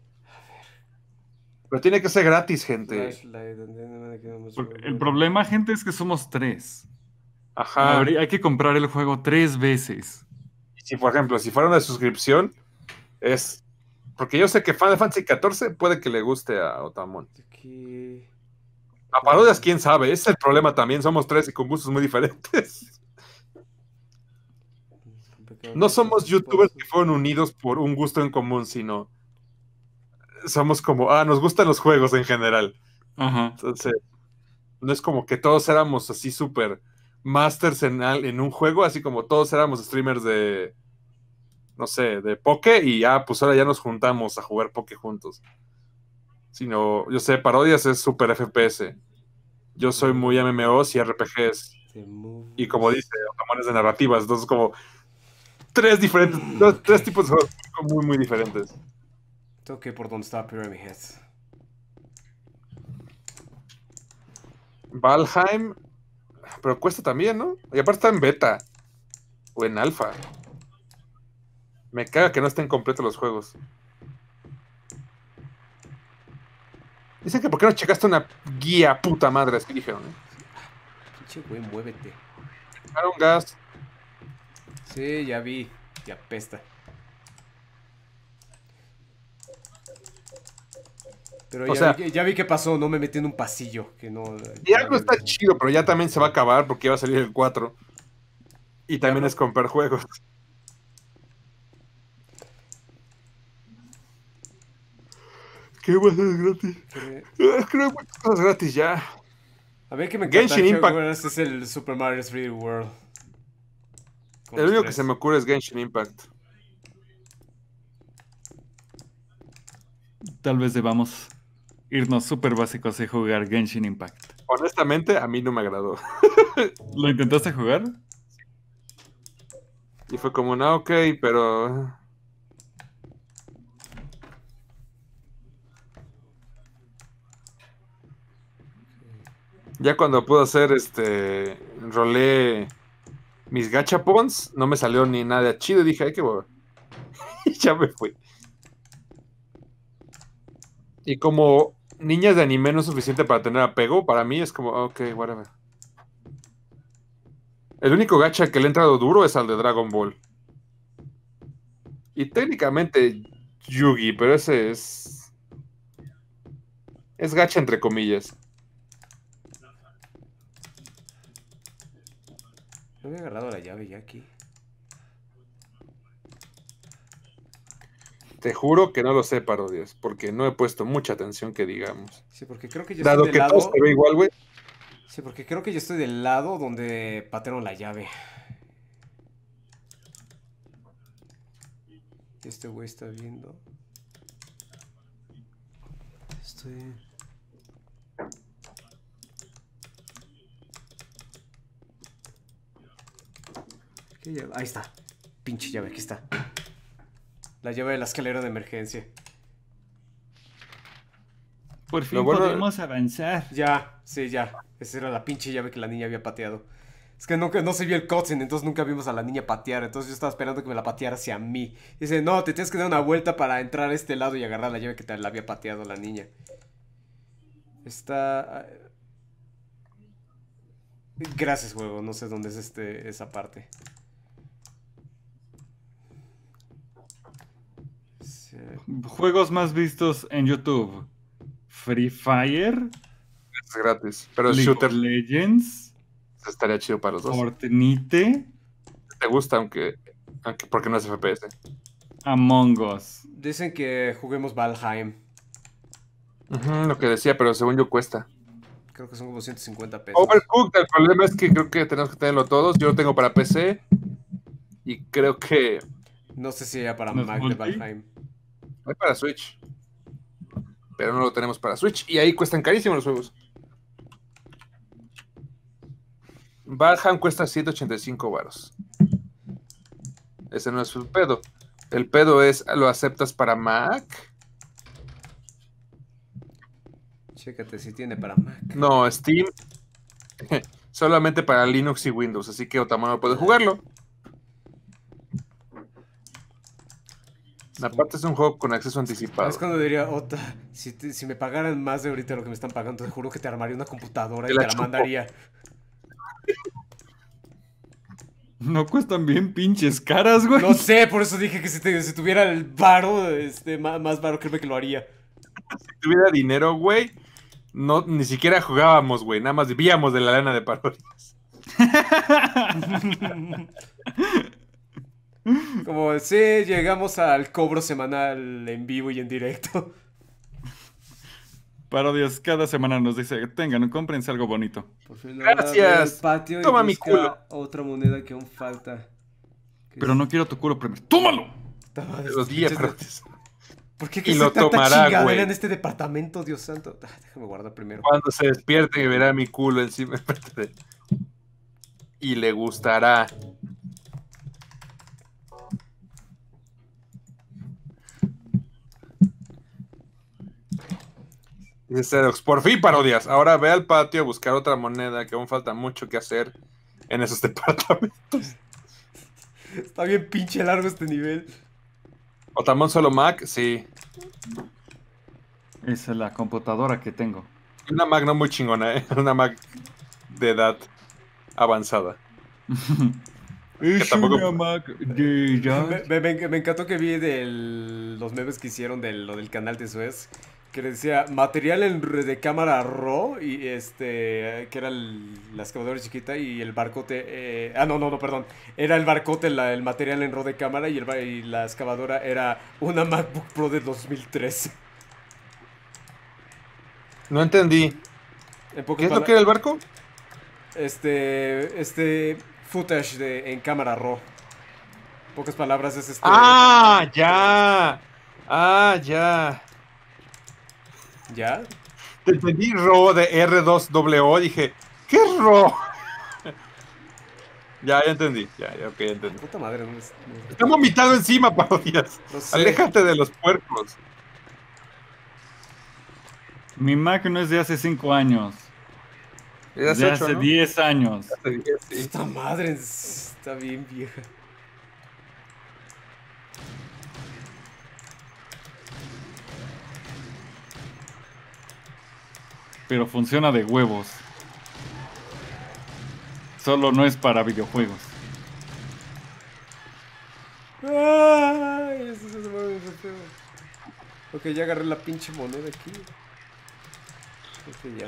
Pero tiene que ser gratis, gente. Porque el problema, gente, es que somos 3. Ajá. Hay que comprar el juego 3 veces. Si, por ejemplo, si fuera una suscripción, es... Porque yo sé que Final Fantasy XIV puede que le guste a Otamón. Aquí... A Parodias, quién sabe. Ese es el problema también. Somos 3 y con gustos muy diferentes. No somos youtubers que fueron unidos por un gusto en común, sino somos como, nos gustan los juegos en general. Ajá. Entonces, no es como que todos éramos así súper masters en un juego, así como todos éramos streamers de, no sé, de Poké y pues ahora ya nos juntamos a jugar Poké juntos. Sino, yo sé, Parodias es súper FPS. Yo soy muy MMOs y RPGs. Y como dice, Otamones de narrativas. Entonces, como tres tipos de juegos muy diferentes. Tengo que ir por donde estaba Pyramid Head. Valheim, pero cuesta también, ¿no? Y aparte está en beta o en alfa. Me caga que no estén completos los juegos. Dicen que ¿por qué no checaste una guía, puta madre? Así dijeron, ¿eh? Pinche güey, muévete. Echaron gas. Sí, ya vi. Ya apesta. Pero O sea, ya vi qué pasó, no me metí en un pasillo. Que no. Y algo está chido, pero ya también se va a acabar porque ya va a salir el 4. Y también es comprar juegos. ¿Qué va a ser gratis? Creo que hay muchas cosas gratis ya. A ver, que me encanta. Genshin Impact. Es el Super Mario 3D World. Con El los único tres. que se me ocurre es Genshin Impact. Tal vez debamos irnos súper básicos y jugar Genshin Impact. Honestamente, a mí no me agradó. ¿Lo intentaste jugar? Y fue como, no, ok, pero... Ya cuando pude hacer rolé mis gachapons, no me salió ni nada chido. Y dije, ay, qué boba. Y ya me fui. Y como niñas de anime no es suficiente para tener apego, para mí es como, ok, whatever. El único gacha que le ha entrado duro es al de Dragon Ball. Y técnicamente Yugi, pero ese es... Es gacha entre comillas. No había agarrado la llave ya aquí. Te juro que no lo sé, Parodias, porque no he puesto mucha atención que digamos. Sí, porque creo que yo Dado estoy que del todo lado. se ve igual, güey. Sí, porque creo que yo estoy del lado donde patearon la llave. Este güey está viendo. Estoy. ¿Qué llave? Ahí está. Pinche llave, aquí está. La llave de la escalera de emergencia. Por fin Lo bueno- podemos avanzar. Ya, sí, ya. Esa era la pinche llave que la niña había pateado. Es que nunca, no se vio el cutscene, entonces nunca vimos a la niña patear. Entonces yo estaba esperando que me la pateara hacia mí. Dice, no, te tienes que dar una vuelta para entrar a este lado y agarrar la llave que te la había pateado la niña. Está... Gracias, juego. No sé dónde es esa parte. Sí. Juegos más vistos en YouTube. Free Fire, Es gratis. Pero el League shooter of Legends, estaría chido para los dos. Fortnite, Te gusta, aunque porque no es FPS. Among Us. Dicen que juguemos Valheim. Ujú, lo que decía, pero según yo cuesta. Creo que son como 150 pesos. Overcooked, el problema es que creo que tenemos que tenerlo todos. Yo lo tengo para PC. Y creo que No sé si era para ¿No es Mac de multi? Valheim. hay para Switch. Pero no lo tenemos para Switch. Y ahí cuestan carísimos los juegos. Valheim cuesta 185 varos. Ese no es el pedo. El pedo es, ¿lo aceptas para Mac? Chécate si tiene para Mac. No, Steam. Solamente para Linux y Windows. Así que Otamano puede jugarlo. Aparte es un juego con acceso anticipado. Es cuando diría, Ota, si me pagaran más de ahorita lo que me están pagando, te juro que te armaría una computadora Te y la te la chupo. mandaría. No cuestan bien pinches caras, güey. No sé, por eso dije que si tuviera el varo, más varo, creo que lo haría. Si tuviera dinero, güey, no, ni siquiera jugábamos, güey. Nada más vivíamos de la lana de parodias. Como, sí, llegamos al cobro semanal en vivo y en directo. Parodias cada semana nos dice, tengan, cómprense algo bonito. Por fin, Gracias. patio y Toma mi busca culo. otra moneda que aún falta. Pero no quiero tu culo primero. ¡Tómalo! Los 10 parodias. ¿Por qué Y lo tanta tomará, chingadera güey. en este departamento, Dios santo? Déjame guardar primero. Cuando se despierte y verá mi culo encima de él. Y le gustará. Dice Xerox, por fin parodias. Ahora ve al patio a buscar otra moneda, que aún falta mucho que hacer en esos departamentos. Está bien pinche largo este nivel. Otamón solo Mac, sí. Esa es la computadora que tengo. Una Mac no muy chingona, ¿eh? Una Mac de edad avanzada. Es tampoco- una Mac de ya. Me encantó que vi los memes que hicieron de lo del canal de Suez. Que decía material de cámara RAW y que era la excavadora chiquita y el barcote. No, perdón. Era el barcote, el material en RAW de cámara y la excavadora era una MacBook Pro de 2013. No entendí. En ¿Qué es lo que era el barco? Footage en cámara RAW. En pocas palabras es ¡Ah, ya! ¡Ah, ya! ¿Ya? Te entendí RAW de R2WO. Dije, ¿qué es RAW? ya entendí. Ya, ok, ya entendí. Puta madre, no Está vomitado encima, parodias. No sé. Aléjate de los puercos. Mi Mac no es de hace 5 años. Es Es de hace hace 8, ¿no? 10 años. Hace 10, sí. Puta madre, está bien vieja. Pero funciona de huevos. Solo no es para videojuegos. Ay, pedo. Ok, ya agarré la pinche moneda aquí. Ok, ya.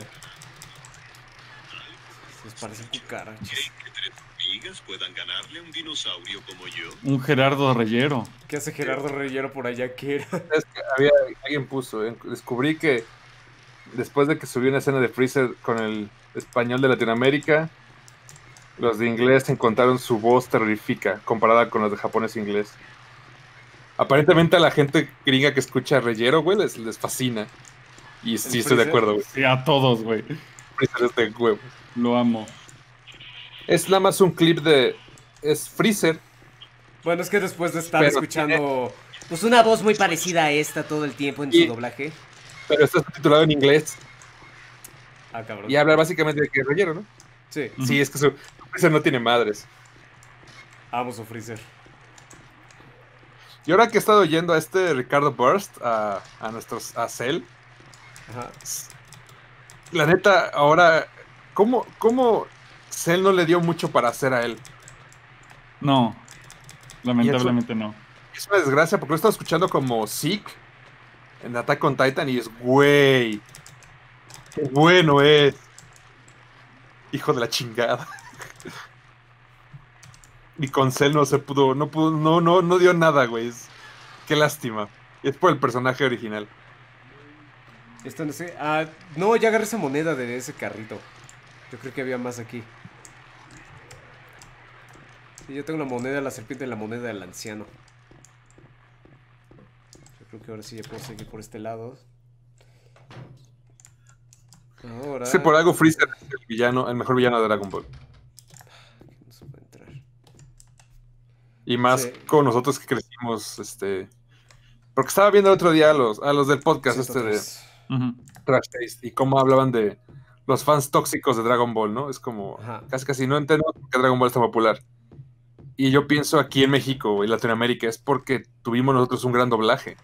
Les parecen cucarachas. ¿Creen que 3 hormigas puedan ganarle a un dinosaurio como yo? Un Gerardo Reyero. ¿Qué hace Gerardo Reyero por allá? ¿Qué era? Es que alguien puso, descubrí que después de que subió una escena de Freezer con el español de Latinoamérica, los de inglés encontraron su voz terrorífica comparada con los de japonés e inglés. Aparentemente a la gente gringa que escucha a Reyero, güey, les fascina. Y sí, estoy de Freezer? acuerdo, güey. Sí, a todos, güey. Freezer es de huevo. Lo amo. Es nada más un clip de... Es Freezer. Bueno, es que después de estar Pero escuchando pues una voz muy parecida a esta todo el tiempo en Y- su doblaje. Pero está titulado en inglés. Ah, cabrón. Y habla básicamente de que es Reyero, ¿no? Sí, Sí, es que su Freezer no tiene madres. amo su Freezer. Y ahora que he estado yendo a este Ricardo Burst, a Cell, Ajá. la neta, ahora, ¿cómo Cell no le dio mucho para hacer a él? No. Lamentablemente no. Es una desgracia porque lo he estado escuchando como Zeke en Attack on Titan y es, güey, qué bueno es. Hijo de la chingada. Y con Cell no se pudo, no dio nada, güey. Qué lástima. Y es por el personaje original. Esto no sé. Ah, no, ya agarré esa moneda de ese carrito. Yo creo que había más aquí. Sí, yo tengo la moneda de la serpiente y la moneda del anciano. Yo creo que ahora sí ya puedo seguir por este lado. Ahora... Es que por algo Freezer es el villano, el mejor villano de Dragon Ball. No se puede entrar. Y más Sí. con nosotros que crecimos, porque estaba viendo el otro día a los del podcast de 103. Ujú. Trash Taste y cómo hablaban de los fans tóxicos de Dragon Ball, ¿no? Es como, Ajá. casi no entiendo por qué Dragon Ball es tan popular. Y yo pienso aquí en México y Latinoamérica es porque tuvimos nosotros un gran doblaje.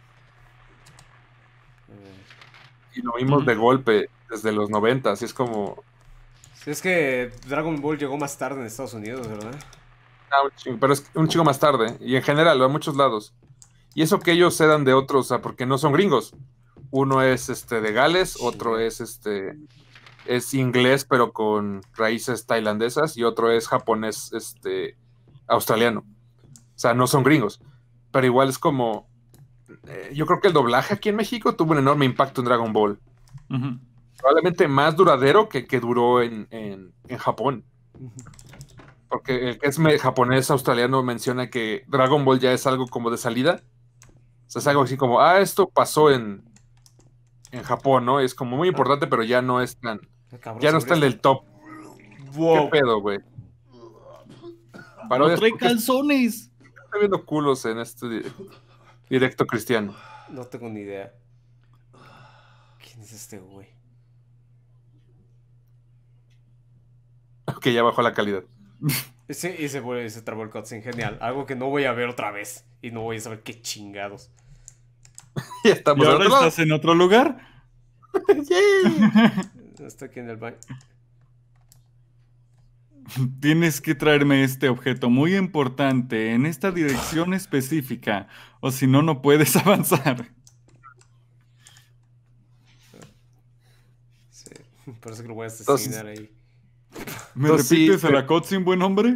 Y lo vimos de golpe desde los 90, así es como... Sí, es que Dragon Ball llegó más tarde en Estados Unidos, ¿verdad? pero es un chico más tarde, y en general, a muchos lados. Y eso que ellos eran de otros, o sea, porque no son gringos. Uno es de Gales, otro es inglés, pero con raíces tailandesas, y otro es japonés, australiano. O sea, no son gringos. Pero igual es como. Yo creo que el doblaje aquí en México tuvo un enorme impacto en Dragon Ball. Ujú. Probablemente más duradero que duró en Japón. Porque el que es japonés australiano menciona que Dragon Ball ya es algo como de salida. O sea, es algo así como, esto pasó en Japón, ¿no? Es como muy importante, pero ya no es tan... Cabrón, Ya no se está en abrió el top. Wow. ¿Qué pedo, güey? ¡No Parodias, trae ¿por qué calzones! está viendo culos en este directo cristiano? No tengo ni idea. ¿Quién es este güey? Ok, ya bajó la calidad. Sí, y se trabó el cutscene, genial. Algo que no voy a ver otra vez. Y no voy a saber qué chingados. Ya estamos ¿Y al ahora otro lado. estás en otro lugar? Estoy aquí en el baño. Tienes que traerme este objeto muy importante en esta dirección específica, o si no, no puedes avanzar. Sí, parece que lo voy a Entonces- asesinar ahí. ¿Me Entonces, sí, repites a pero- la cutscene, buen hombre?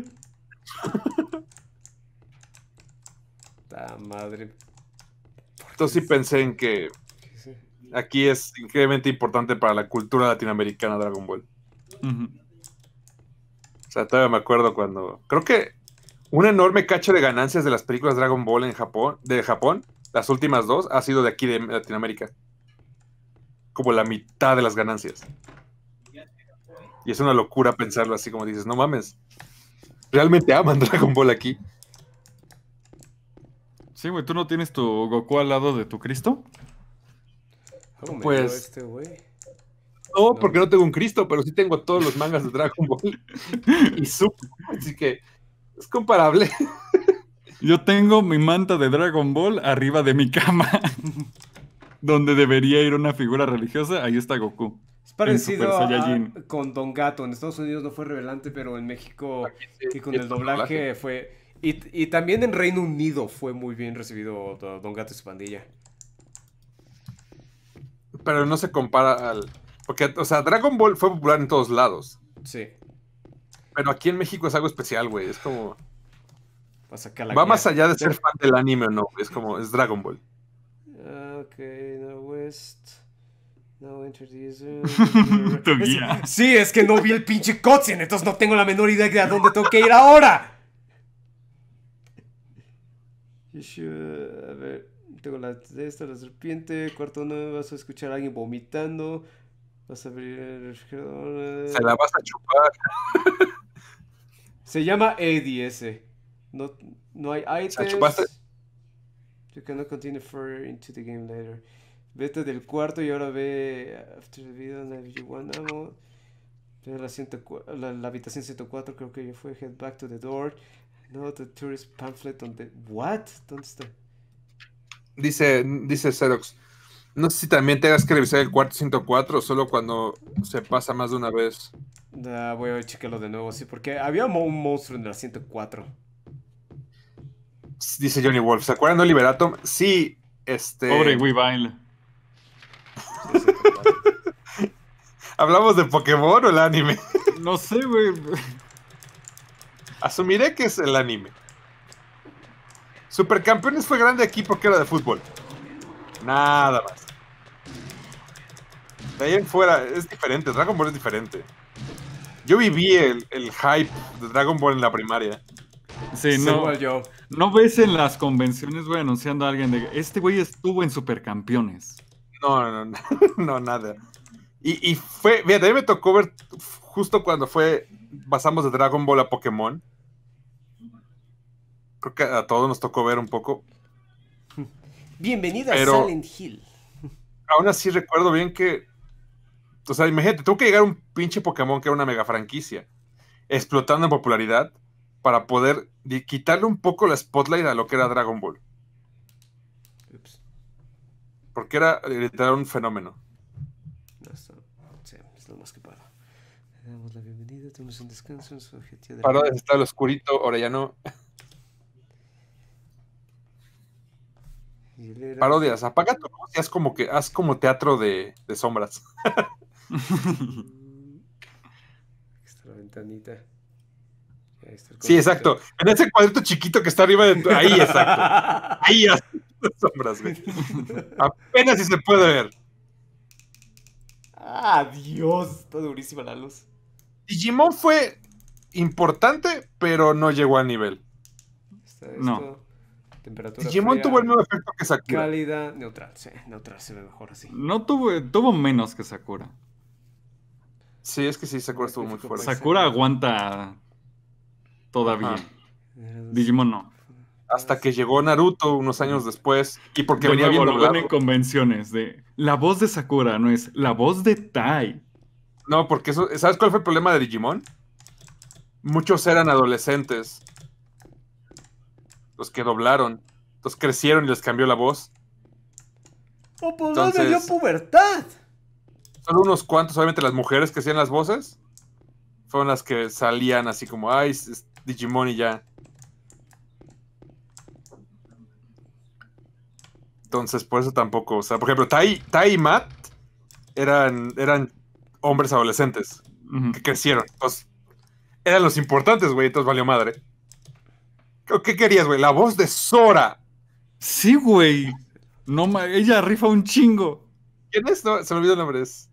Ta madre. Entonces sí pensé en que Sí. aquí es increíblemente importante para la cultura latinoamericana Dragon Ball. Ujú. O sea, todavía me acuerdo cuando... Creo que un enorme cacho de ganancias de las películas Dragon Ball de Japón, las últimas dos, ha sido de aquí de Latinoamérica. Como la mitad de las ganancias. Y es una locura pensarlo así, como dices, no mames. Realmente aman Dragon Ball aquí. Sí, güey, ¿tú no tienes tu Goku al lado de tu Cristo? ¿Cómo me Pues- dio este güey? No, No. porque no tengo un Cristo, pero sí tengo todos los mangas de Dragon Ball. Y Super. Así que es comparable. Yo tengo mi manta de Dragon Ball arriba de mi cama. Donde debería ir una figura religiosa, ahí está Goku. Es parecido Super Saiyajin. con Don Gato. En Estados Unidos no fue revelante, pero en México Aquí sí, y con sí, el doblaje fue Y también en Reino Unido fue muy bien recibido Don Gato y su pandilla. Pero no se compara al... Porque, o sea, Dragon Ball fue popular en todos lados. Sí. Pero aquí en México es algo especial, güey. Es como... Vas acá la Va guía. más allá de ser fan del anime o no. Es como... Es Dragon Ball. Ok, no West. No introduce. Tu guía. Sí, es que no vi el pinche cutscene, entonces no tengo la menor idea de a dónde tengo que ir ahora. A ver, tengo la serpiente. Cuarto no, vas a escuchar a alguien vomitando. Vas a abrir el refrigerador. Se la vas a chupar. Se llama ADS. No hay ¿Se la chupaste? items. You cannot continue further into the game later. Vete del cuarto y ahora ve after the video if you want ammo. Ve la habitación 104, creo que ya fue. Head back to the door. No, the tourist pamphlet on the... What? ¿Dónde está? Dice Xerox. No sé si también tengas que revisar el cuarto 104 o solo cuando se pasa más de una vez. Voy a checarlo de nuevo, sí, porque había un monstruo en la 104. Dice Johnny Wolf. ¿Se acuerdan de Oliver Atom? Sí, Pobre Weavile. Sí, 104. ¿Hablamos de Pokémon o el anime? No sé, güey. Asumiré que es el anime. Supercampeones fue grande aquí porque era de fútbol. Nada más. De ahí en fuera es diferente. Dragon Ball es diferente. Yo viví el hype de Dragon Ball en la primaria. Sí, Sí, no. igual yo. No ves en las convenciones, güey, anunciando a alguien de este güey estuvo en Supercampeones. No, no, nada. Y fue, fíjate, a mí me tocó ver justo cuando pasamos de Dragon Ball a Pokémon. Creo que a todos nos tocó ver un poco. Bienvenido Pero- a Silent Hill. Aún así recuerdo bien que, o sea, imagínate, tuvo que llegar un pinche Pokémon que era una mega franquicia, explotando en popularidad para poder quitarle un poco la spotlight a lo que era Dragon Ball. Ups. Porque era literal un fenómeno. No, sí, es lo más que puedo. Le damos la bienvenida, tenemos un descanso en su objetivo de... Paró de estar oscurito, ahora ya no. Parodias, apaga tu luz y haz como teatro de sombras. Extra ventanita. Ahí está el Sí, exacto. En ese cuadrito chiquito que está arriba de tu... Ahí, exacto. Ahí haz sombras, güey. Apenas si se puede ver. ¡Ah, Dios! Está durísima la luz. Digimon fue importante, pero no llegó al nivel. Está esto. No. Temperatura Digimon fría, tuvo el mismo efecto que Sakura. cálida, neutral. Sí, neutral se ve mejor así. No tuvo menos que Sakura. Sí, es que sí, Sakura estuvo muy fuerte. Sakura aguanta todavía. Ajá. Digimon no. Hasta que llegó Naruto unos años después. Y porque De venía bien nuevo, lo ven doblado. en convenciones de la voz de Sakura, no es la voz de Tai. No, porque eso, ¿sabes cuál fue el problema de Digimon? Muchos eran adolescentes. Los que doblaron. Entonces crecieron y les cambió la voz. ¡Oh, pues no me dio Entonces- pubertad! Solo unos cuantos, obviamente las mujeres que hacían las voces, fueron las que salían así como, ay, es Digimon y ya. Entonces, por eso tampoco, o sea, por ejemplo, Tai y Matt eran hombres adolescentes Ujú. que crecieron. Entonces, eran los importantes, güey, entonces valió madre. ¿Qué querías, güey? La voz de Sora. Sí, güey. No, ella rifa un chingo. ¿Quién es? No, se me olvidó el nombre. Es...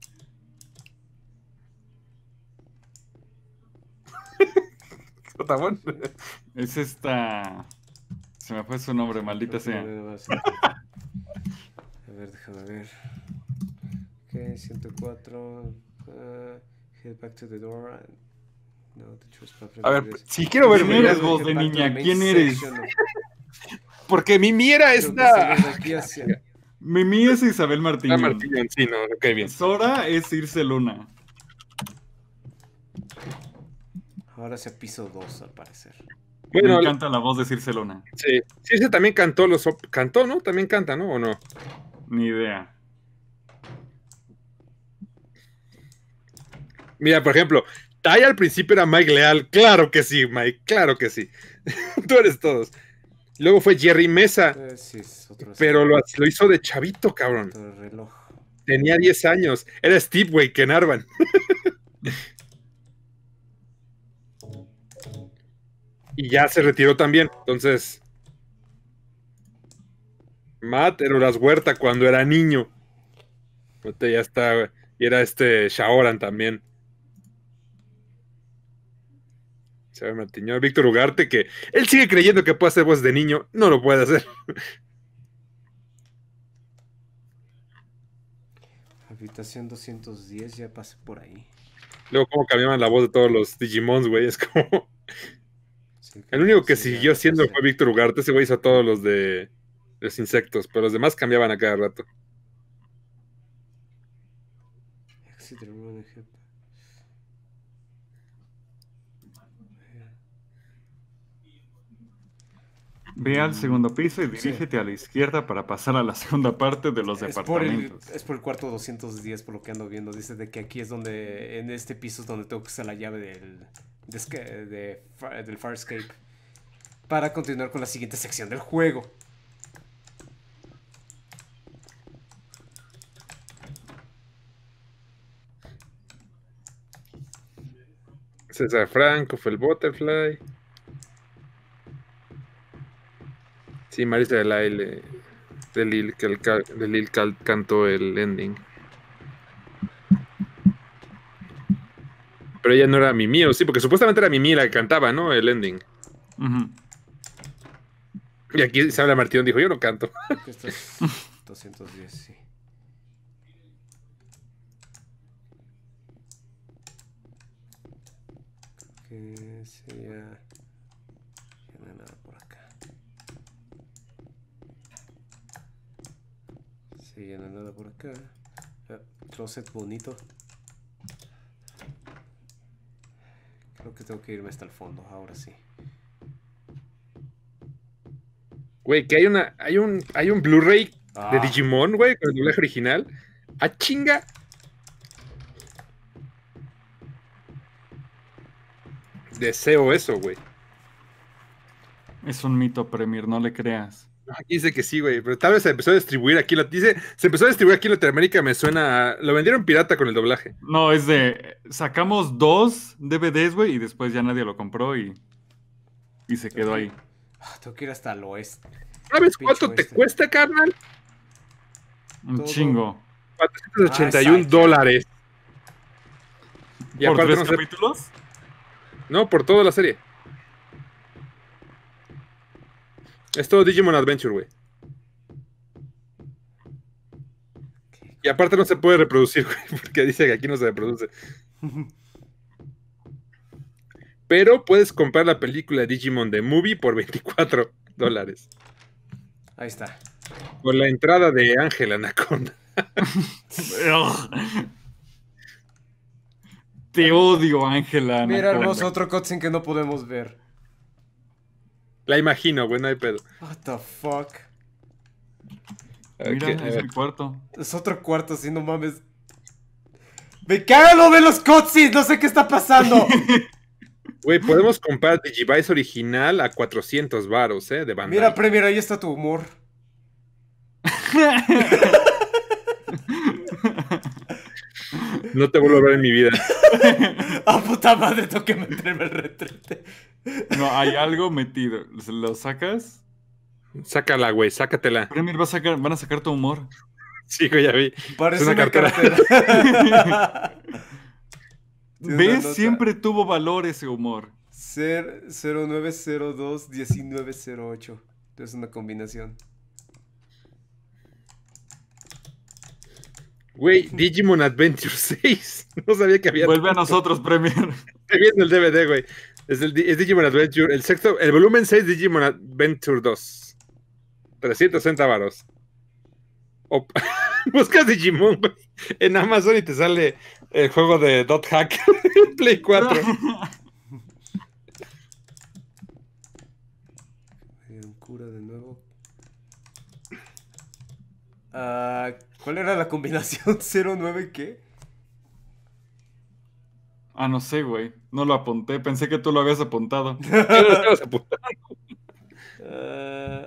¿Otamón? Es esta. Se me fue su nombre, maldita sea. A ver, déjame ver. Ok, 104. Head back to the door. No, the choice A ver, si quiero ver. ¿Quién eres vos de niña? ¿Quién eres? Porque Mimi era esta. Mimi es Isabel Martínez. Martínez, sí, no, ok, bien. Sora es Irse Luna. Ahora se piso 2, al parecer. Bueno, Me encanta la voz de Circe Luna. sí, ese también cantó cantó, ¿no? También canta, ¿no? ¿O no? Ni idea. Mira, por ejemplo, Tai al principio era Mike Leal. Claro que sí, Mike, claro que sí. Tú eres todos. Luego fue Jerry Mesa, Sí, es otro, pero lo hizo de chavito, cabrón. otro reloj. Tenía 10 años. Era Steve, güey, Kenarvan. Y ya se retiró también. Entonces, Matt Eruras Huerta cuando era niño. Ahorita ya está, güey. Y era Shaoran también. Se Martiño. Víctor Ugarte, que él sigue creyendo que puede hacer voz de niño. No lo puede hacer. Habitación 210, ya pasé por ahí. Luego, cómo cambiaban la voz de todos los Digimons, güey. Es como. Sí, El único que sí, ya siguió lo siendo pasé. fue Víctor Ugarte. Ese güey hizo a todos los de los insectos, pero los demás cambiaban a cada rato. Exit room and hip. Ve al segundo piso y dirígete a la izquierda para pasar a la segunda parte de los Es por, departamentos. es por el cuarto 210, por lo que ando viendo. Dice de que aquí es donde, en este piso es donde tengo que usar la llave del Farscape para continuar con la siguiente sección del juego. César Franco fue el Butterfly. Sí, Marisa de Lil cantó el ending. Pero ella no era Mimi, ¿o sí? Porque supuestamente era Mimi la que cantaba, ¿no? El ending. Ujú. Y aquí Sabla Martínez dijo, yo no canto. Creo que esto es 210, sí. Creo que sí, ya no hay nada por acá. Sí, ya no hay nada por acá. Closet bonito. Creo que tengo que irme hasta el fondo, ahora sí. Güey, que hay un Blu-ray de Ah. Digimon, güey, con el doblaje original. ¡A chinga! Deseo eso, güey. Es un mito, Premier, no le creas. Aquí dice que sí, güey, pero tal vez se empezó a distribuir aquí. Se empezó a distribuir aquí en Latinoamérica, me suena. Lo vendieron pirata con el doblaje. No, es de. Sacamos 2 DVDs, güey, y después ya nadie lo compró y se quedó ahí. Tengo que ir hasta el oeste. ¿Sabes Pinche cuánto te oeste. cuesta, carnal? Un Todo. chingo. $481. Y ¿Por aparte 3 no sé. capítulos? No, por toda la serie. Es todo Digimon Adventure, güey. Y aparte no se puede reproducir, güey, porque dice que aquí no se reproduce. Pero puedes comprar la película Digimon The Movie por $24. Ahí está. Con la entrada de Ángel Anaconda. Te odio, Ángela. Mira, Anaconda. hermoso, otro cutscene que no podemos ver. La imagino, güey, no hay pedo. What the fuck. Mira, Ok, a es ver. mi cuarto. Es otro cuarto, así no mames. ¡Me caga lo de los cutscenes! No sé qué está pasando. Güey, podemos comprar Digivice original a 400 varos, de Bandai. Mira, Premier, ahí está tu humor. No te vuelvo a ver en mi vida. ¡Ah, puta madre! Tengo que meterme el retrete. No, hay algo metido. ¿Lo sacas? Sácala, güey, sácatela. Premier van a sacar tu humor. Sí, güey, ya vi. Parece Es una una cartera. cartera. Tiene una ¿Ves? nota. Siempre tuvo valor ese humor. Ser 0902-1908. Es una combinación. Güey, Digimon Adventure 6. No sabía que había. Vuelve a tanto. nosotros, Premier. Estoy viendo el DVD, güey. Es Digimon Adventure. El volumen 6 Digimon Adventure 2. 360 varos. Buscas Digimon, güey, en Amazon y te sale el juego de Dot Hack en Play 4. Un cura de nuevo. ¿Cuál era la combinación? ¿09 qué? Ah, no sé, güey. No lo apunté. Pensé que tú lo habías apuntado. ¿Qué lo estabas apuntando? Ah,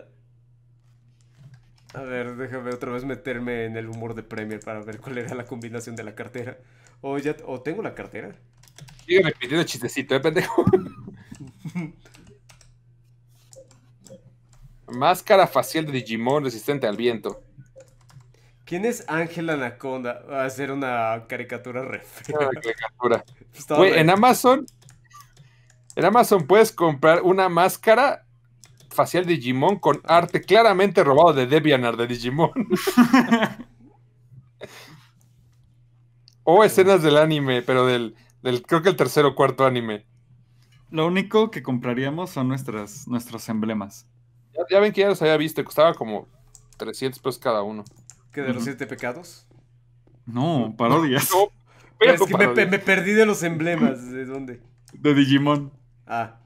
a ver, déjame otra vez meterme en el humor de Premier para ver cuál era la combinación de la cartera. O tengo la cartera. Sigue repitiendo el chistecito, pendejo. Máscara facial de Digimon resistente al viento. ¿Quién es Ángel Anaconda? Va a hacer una caricatura re fea. Una caricatura. Estaba Güey, re- en Amazon puedes comprar una máscara facial de Digimon con arte claramente robado de DeviantArt de Digimon. O escenas del anime, pero creo que el tercer o cuarto anime. Lo único que compraríamos son nuestros emblemas. Ya ven que ya los había visto, costaba como 300 pesos cada uno. ¿Qué de los Ujú. 7 pecados? No, parodias. No, Pero pero es que me perdí de los emblemas. ¿De dónde? De Digimon. Ah,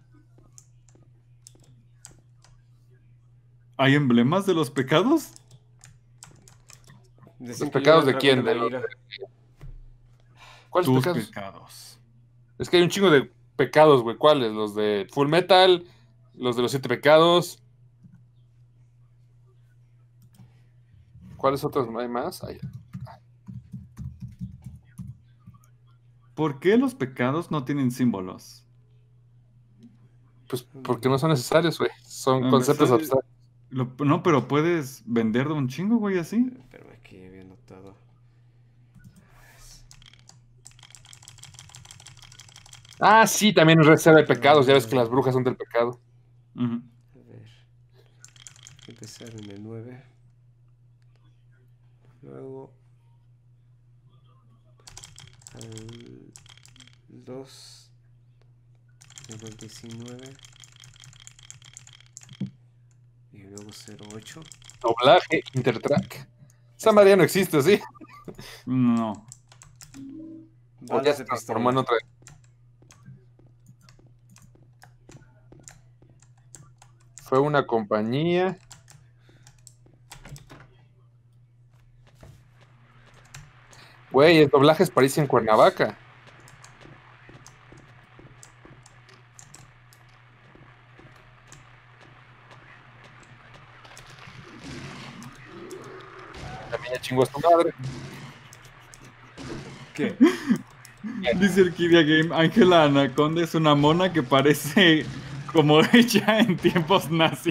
¿Hay emblemas de los pecados? decían ¿Los que yo pecados era de el quién? dragón ¿De la los- ira. ¿Cuáles Tus pecados? pecados. Es que hay un chingo de pecados, güey. ¿Cuáles? Los de Full Metal, los de los 7 pecados. ¿Cuáles otros hay más? Ay, ¿Por qué los pecados no tienen símbolos? pues porque no son necesarios, güey. Son Ah, conceptos me sale- abstractos. No, pero puedes vender de un chingo, güey, así. Pero aquí había notado. Ah, sí, también reserva de pecados. Ya ves que las brujas son del pecado. Ujú. A ver. Empezar en el 9. Luego. Al 2. Luego el 19. Y luego 08. Doblaje Intertrack. Esa madre ya no existe, ¿sí? No. O ya Balas se de transformó en pistola. otra. Fue una compañía. Güey, el doblaje es París en Cuernavaca. También ya chingó a su madre. ¿Qué? Dice Orquídea Game, Ángela Anaconda es una mona que parece como hecha en tiempos nazis.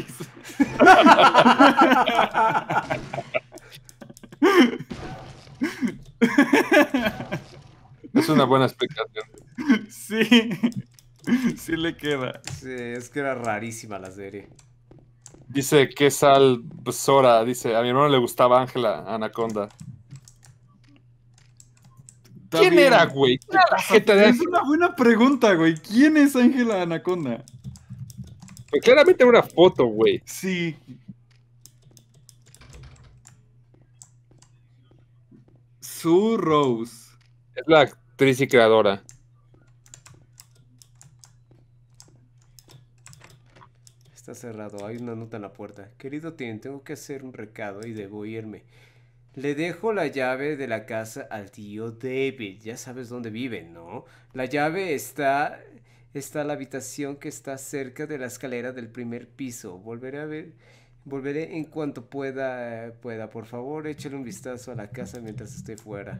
Es una buena explicación. Sí, sí le queda. Sí, es que era rarísima la serie. Dice que Sal Sora, dice, a mi hermano le gustaba Ángela Anaconda. Está ¿Quién bien. era, güey? ¿Quién era la pasa? jeta de Es Ángela? una buena pregunta, güey. ¿Quién es Ángela Anaconda? Pues claramente era una foto, güey. Sí. Sue Rose. Es la actriz y creadora. Está cerrado, hay una nota en la puerta. Querido Tim, tengo que hacer un recado y debo irme. Le dejo la llave de la casa al tío David. Ya sabes dónde vive, ¿no? La llave está en la habitación que está cerca de la escalera del primer piso. Volveré en cuanto pueda. Por favor, échale un vistazo a la casa mientras esté fuera.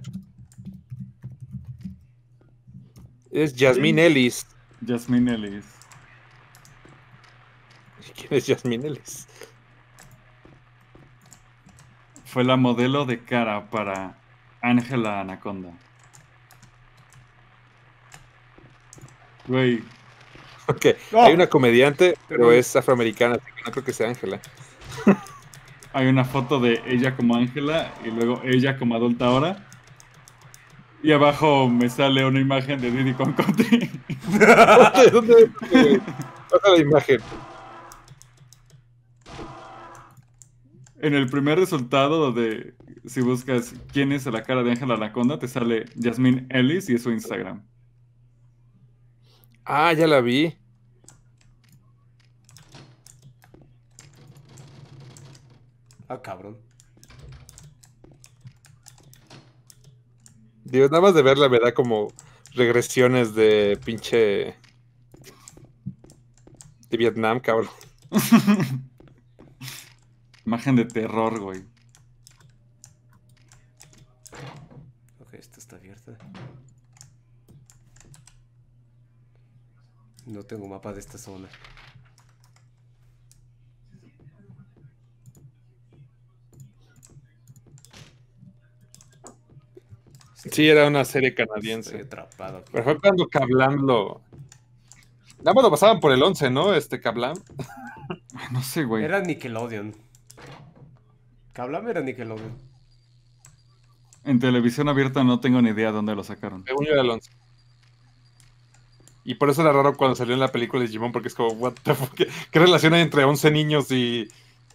Es Jasmine Ellis. Jasmine Ellis. ¿Quién es Jasmine Ellis? Fue la modelo de cara para Ángela Anaconda. Güey, Ok, ¡Oh! hay una comediante, pero Pero- es afroamericana, así que no creo que sea Ángela. hay una foto de ella como Ángela y luego ella como adulta ahora. Y abajo me sale una imagen de Diddy con Country. ¿Dónde? Pasa la imagen. En el primer resultado, donde si buscas quién es la cara de Ángela Anaconda, te sale Jasmine Ellis y es su Instagram. Ah, ya la vi. Ah, cabrón. Dios, nada más de verla me da como regresiones de pinche de Vietnam, cabrón. Imagen de terror, güey. Ok, esta está abierta. No tengo mapa de esta zona. Sí, era una serie Estoy canadiense. atrapado aquí. Pero fue cuando Kablam lo... Nada más lo pasaban por el 11, ¿no? Kablam. Ay, no sé, güey. Era Nickelodeon. Kablam era Nickelodeon. En televisión abierta no tengo ni idea dónde lo sacaron. Según yo era el 11. Y por eso era raro cuando salió en la película de Digimon, porque es como, what the fuck, ¿qué relación hay entre 11 niños y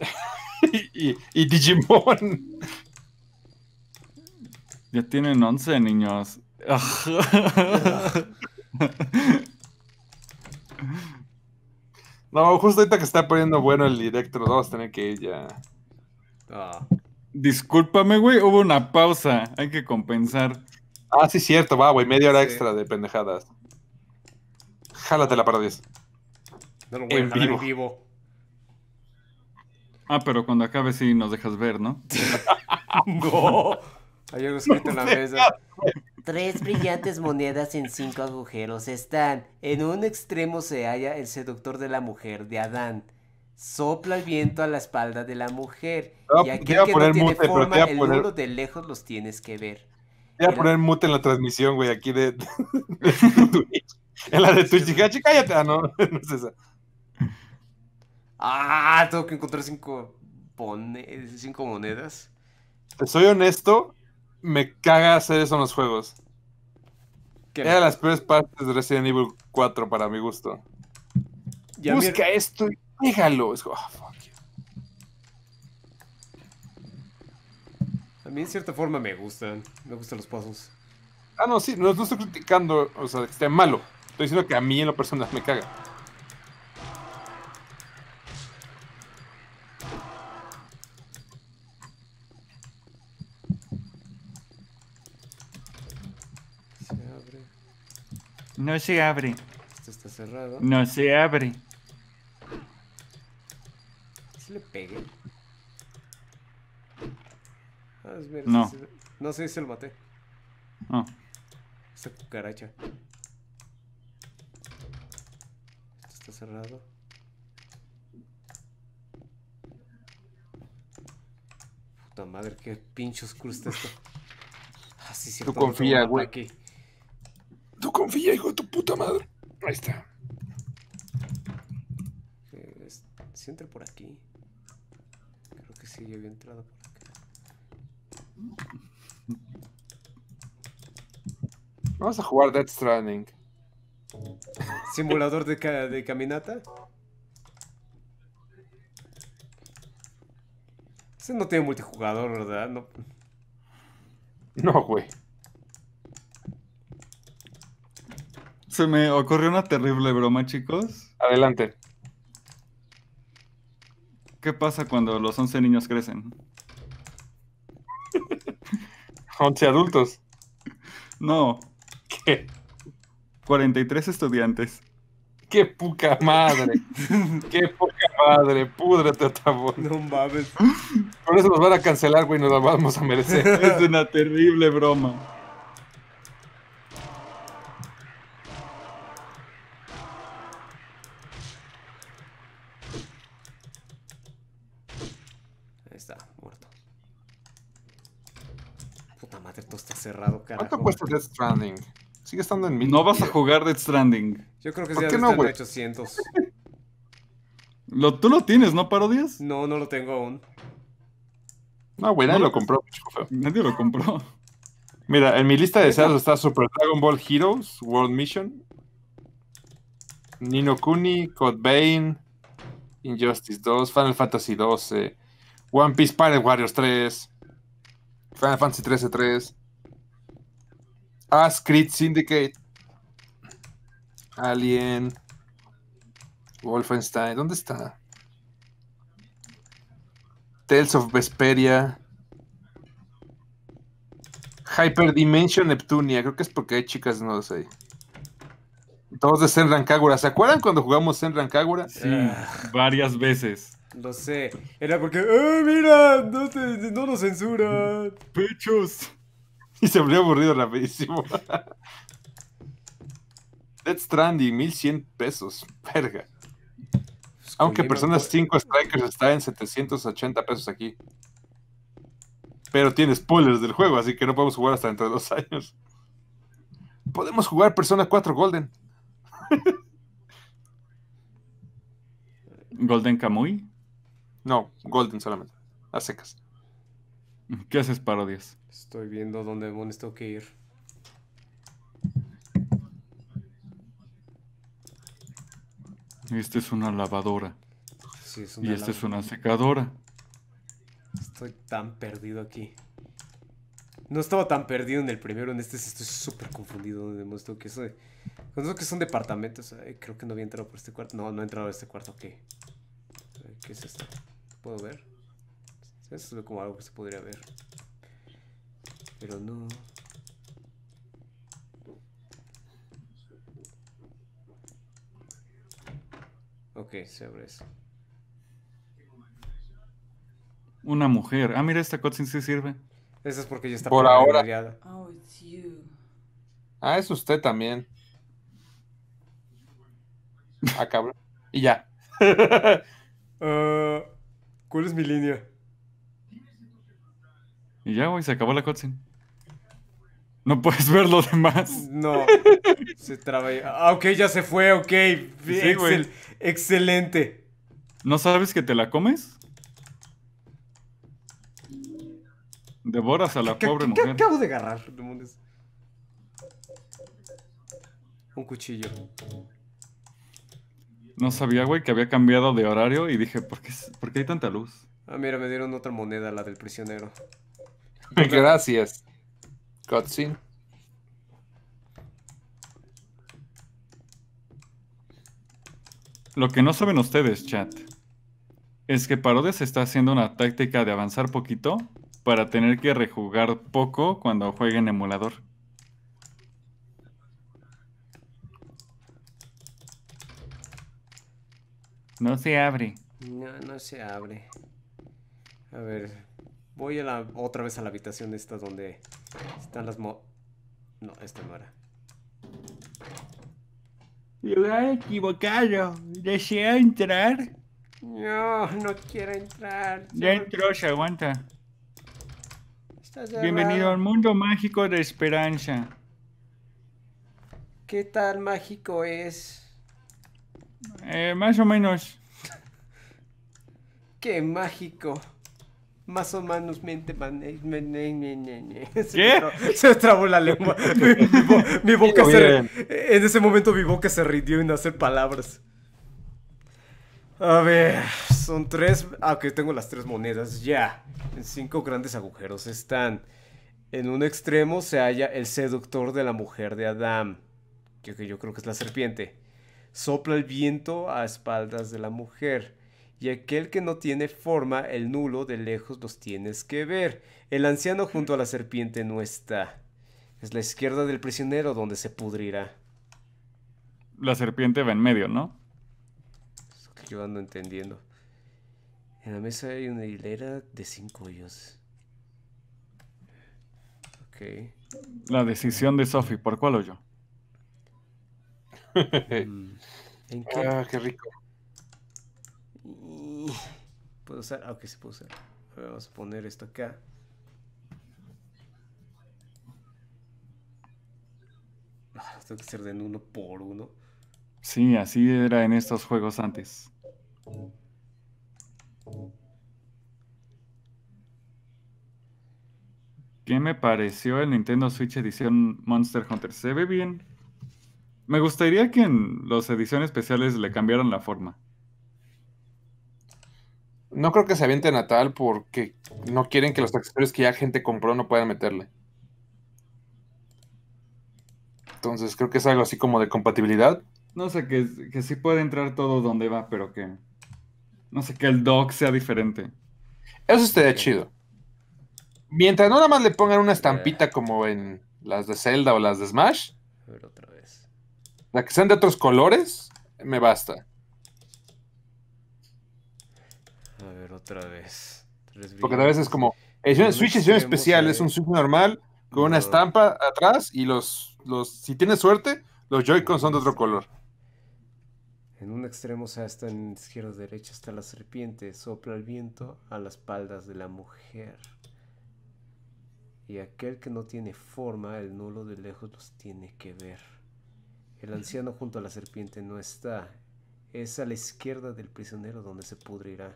y Digimon? Ya tienen 11 niños. No, justo ahorita que está poniendo bueno el directo, nos vamos a tener que ir ya. Ah, Discúlpame, güey, hubo una pausa. Hay que compensar. Ah, sí, cierto, va, güey, media hora Sí. extra de pendejadas. Jálatela para 10. no lo voy a En jalar vivo. en vivo. Ah, pero cuando acabe sí nos dejas ver, ¿no? No. Hay algo escrito en la mesa. 3 brillantes monedas en 5 agujeros están. En un extremo se halla el seductor de la mujer, de Adán. Sopla el viento a la espalda de la mujer. Te Y iba aquel a que poner no tiene mute, pero te forma, iba a el poner- número de lejos los tienes que ver. Voy a poner mute en la transmisión, güey, aquí de Twitch. En la de Twitch. Dije, "Ah, chica, cállate". Ah, no, no es esa. Ah, tengo que encontrar 5 monedas. Te soy honesto, me caga hacer eso en los juegos. ¿Qué? Era de las peores partes de Resident Evil 4 para mi gusto. Ya, Busca esto y pégalo. Es como, ah, fuck you. a mí en cierta forma me gustan. Me gustan los puzzles. Ah, no, sí, no estoy criticando, o sea, que esté malo. Estoy diciendo que a mí en lo personal me caga. Se abre. No se abre. Esto está cerrado. No se abre. ¿Sí le pegué? Ah, es ver, No. No sé si lo maté. Oh. Esta cucaracha. Esto está cerrado. Puta madre, qué pinche oscuro está esto. Ah, sí, cierto, no tengo confía, mapa güey. aquí. Tú confía, hijo de tu puta madre. Ahí está. Si entra por aquí. Creo que sí, ya había entrado por acá. Vamos a jugar Death Stranding. Simulador de caminata. Ese no tiene multijugador, ¿verdad? No. No, güey. Se me ocurrió una terrible broma, chicos. Adelante. ¿Qué pasa cuando los 11 niños crecen? 11 adultos. No, ¿Qué? 43 estudiantes. ¡Qué poca madre! ¡Qué poca madre! ¡Púdrete, Tabón! No mames. Por eso nos van a cancelar, güey, nos la vamos a merecer. Es una terrible broma. Ahí está, muerto. Puta madre, todo está cerrado, carajo. ¿Cuánto cuesta Death Stranding? Sigue estando en 1000. No vas a jugar Death Stranding. Yo creo que ¿Por ya qué debe no, estar en güey? 800. Tú lo tienes, ¿no, Parodias? No, no lo tengo aún. No, güey, nadie No, lo compró, chico feo. Nadie lo compró. Mira, en mi lista de deseados está Super Dragon Ball Heroes, World Mission, Ni no Kuni, Code Vein, Injustice 2, Final Fantasy 12, One Piece Pirate Warriors 3, Final Fantasy 13-3, Creed Syndicate, Alien, Wolfenstein, ¿dónde está? Tales of Vesperia, Hyperdimension Neptunia. Creo que es porque hay chicas desnudas ahí. Todos de Senran Kagura. ¿Se acuerdan cuando jugamos Senran Kagura? Sí, varias veces. Lo sé. Era porque, mira! No nos censuran. ¡Pechos! Y se volvió aburrido rapidísimo. Death Stranding, 1100 pesos. Verga. Pues, Aunque Kojima, Persona pues, 5 Strikers está en 780 pesos aquí. Pero tiene spoilers del juego, así que no podemos jugar hasta dentro de 2 años. Podemos jugar Persona 4 Golden. ¿Golden Kamuy? No, Golden solamente. A secas. ¿Qué haces, parodias? Estoy viendo dónde demonios tengo que ir. Esta es una lavadora. Sí, es Y una esta es lava. una secadora. Estoy tan perdido aquí. No estaba tan perdido en el primero, en este sí estoy súper confundido. Donde demuestro que soy. Conozco que son departamentos. Ay, creo que no había entrado por este cuarto. No, no he entrado a este cuarto. Ok. ¿Qué es esto? ¿Puedo ver? Eso es como algo que se podría ver. Pero no. Ok, se abre eso. Una mujer. Ah, mira, esta cutscene sí sirve. Eso es porque ya está Por ahora. premediada. Oh, it's you. Ah, es usted también. Ah, cabrón. Y ya. Ah, ¿cuál es mi línea? Y ya, güey, se acabó la cutscene. No puedes ver lo demás. No, se traba ahí. Ah, ok, ya se fue, ok. Sí, güey. Excelente. ¿No sabes que te la comes? Devoras a la pobre ¿Qué mujer. acabo de agarrar, demonios? Un cuchillo. No sabía, güey, que había cambiado de horario y dije, ¿por qué hay tanta luz? Ah, mira, me dieron otra moneda, la del prisionero. Gracias. Cutscene. Lo que no saben ustedes, chat, es que Parodias está haciendo una táctica de avanzar poquito para tener que rejugar poco cuando juegue en emulador. No se abre. No, no se abre. A ver, voy a otra vez a la habitación esta donde están las No, esta no era. Lugar equivocado. ¿Desea entrar? No, no quiero entrar. Ya entró, se aguanta. Está cerrado. Bienvenido al mundo mágico de Esperanza. ¿Qué tan mágico es? Más o menos. ¡Qué mágico! Más o menos mente ¿Qué? Se me trabó la lengua. Mi boca Bien. en ese momento mi boca se rindió en hacer palabras. A ver, son 3. Ah, ok, tengo las 3 monedas ya. En 5 grandes agujeros están. En un extremo se halla el seductor de la mujer de Adán. Que yo creo que es la serpiente. Sopla el viento a espaldas de la mujer. Y aquel que no tiene forma, el nulo, de lejos los tienes que ver. El anciano junto a la serpiente no está. Es la izquierda del prisionero donde se pudrirá. La serpiente va en medio, ¿no? Es lo que yo ando entendiendo. En la mesa hay una hilera de 5 hoyos. Ok. La decisión de Sophie, ¿por cuál hoyo? ¿En qué? Ah, qué rico. ¿Puedo usar? Ah, ok, sí puedo usar. A ver, vamos a poner esto acá. Ah, tengo que ser de 1 por 1. Sí, así era en estos juegos antes. ¿Qué me pareció el Nintendo Switch edición Monster Hunter? Se ve bien. Me gustaría que en las ediciones especiales le cambiaran la forma. No creo que se aviente Natal porque no quieren que los accesorios que ya gente compró no puedan meterle. Entonces creo que es algo así como de compatibilidad. No sé, que sí puede entrar todo donde va, pero que... No sé, que el dock sea diferente. Eso estaría chido. Mientras no nada más le pongan una estampita como en las de Zelda o las de Smash, A ver, otra vez. la que sean de otros colores, me basta. A ver, otra vez. Tres Porque a veces es como, edición Un Switch edición extremo especial, se es ve- un Switch normal con una No. estampa atrás y si tienes suerte, los Joy-Con son de otro color. En un extremo, o sea, está en izquierda o derecha, está la serpiente. Sopla el viento a las espaldas de la mujer. Y aquel que no tiene forma, el nulo de lejos los tiene que ver. El anciano junto a la serpiente no está. Es a la izquierda del prisionero donde se pudrirá.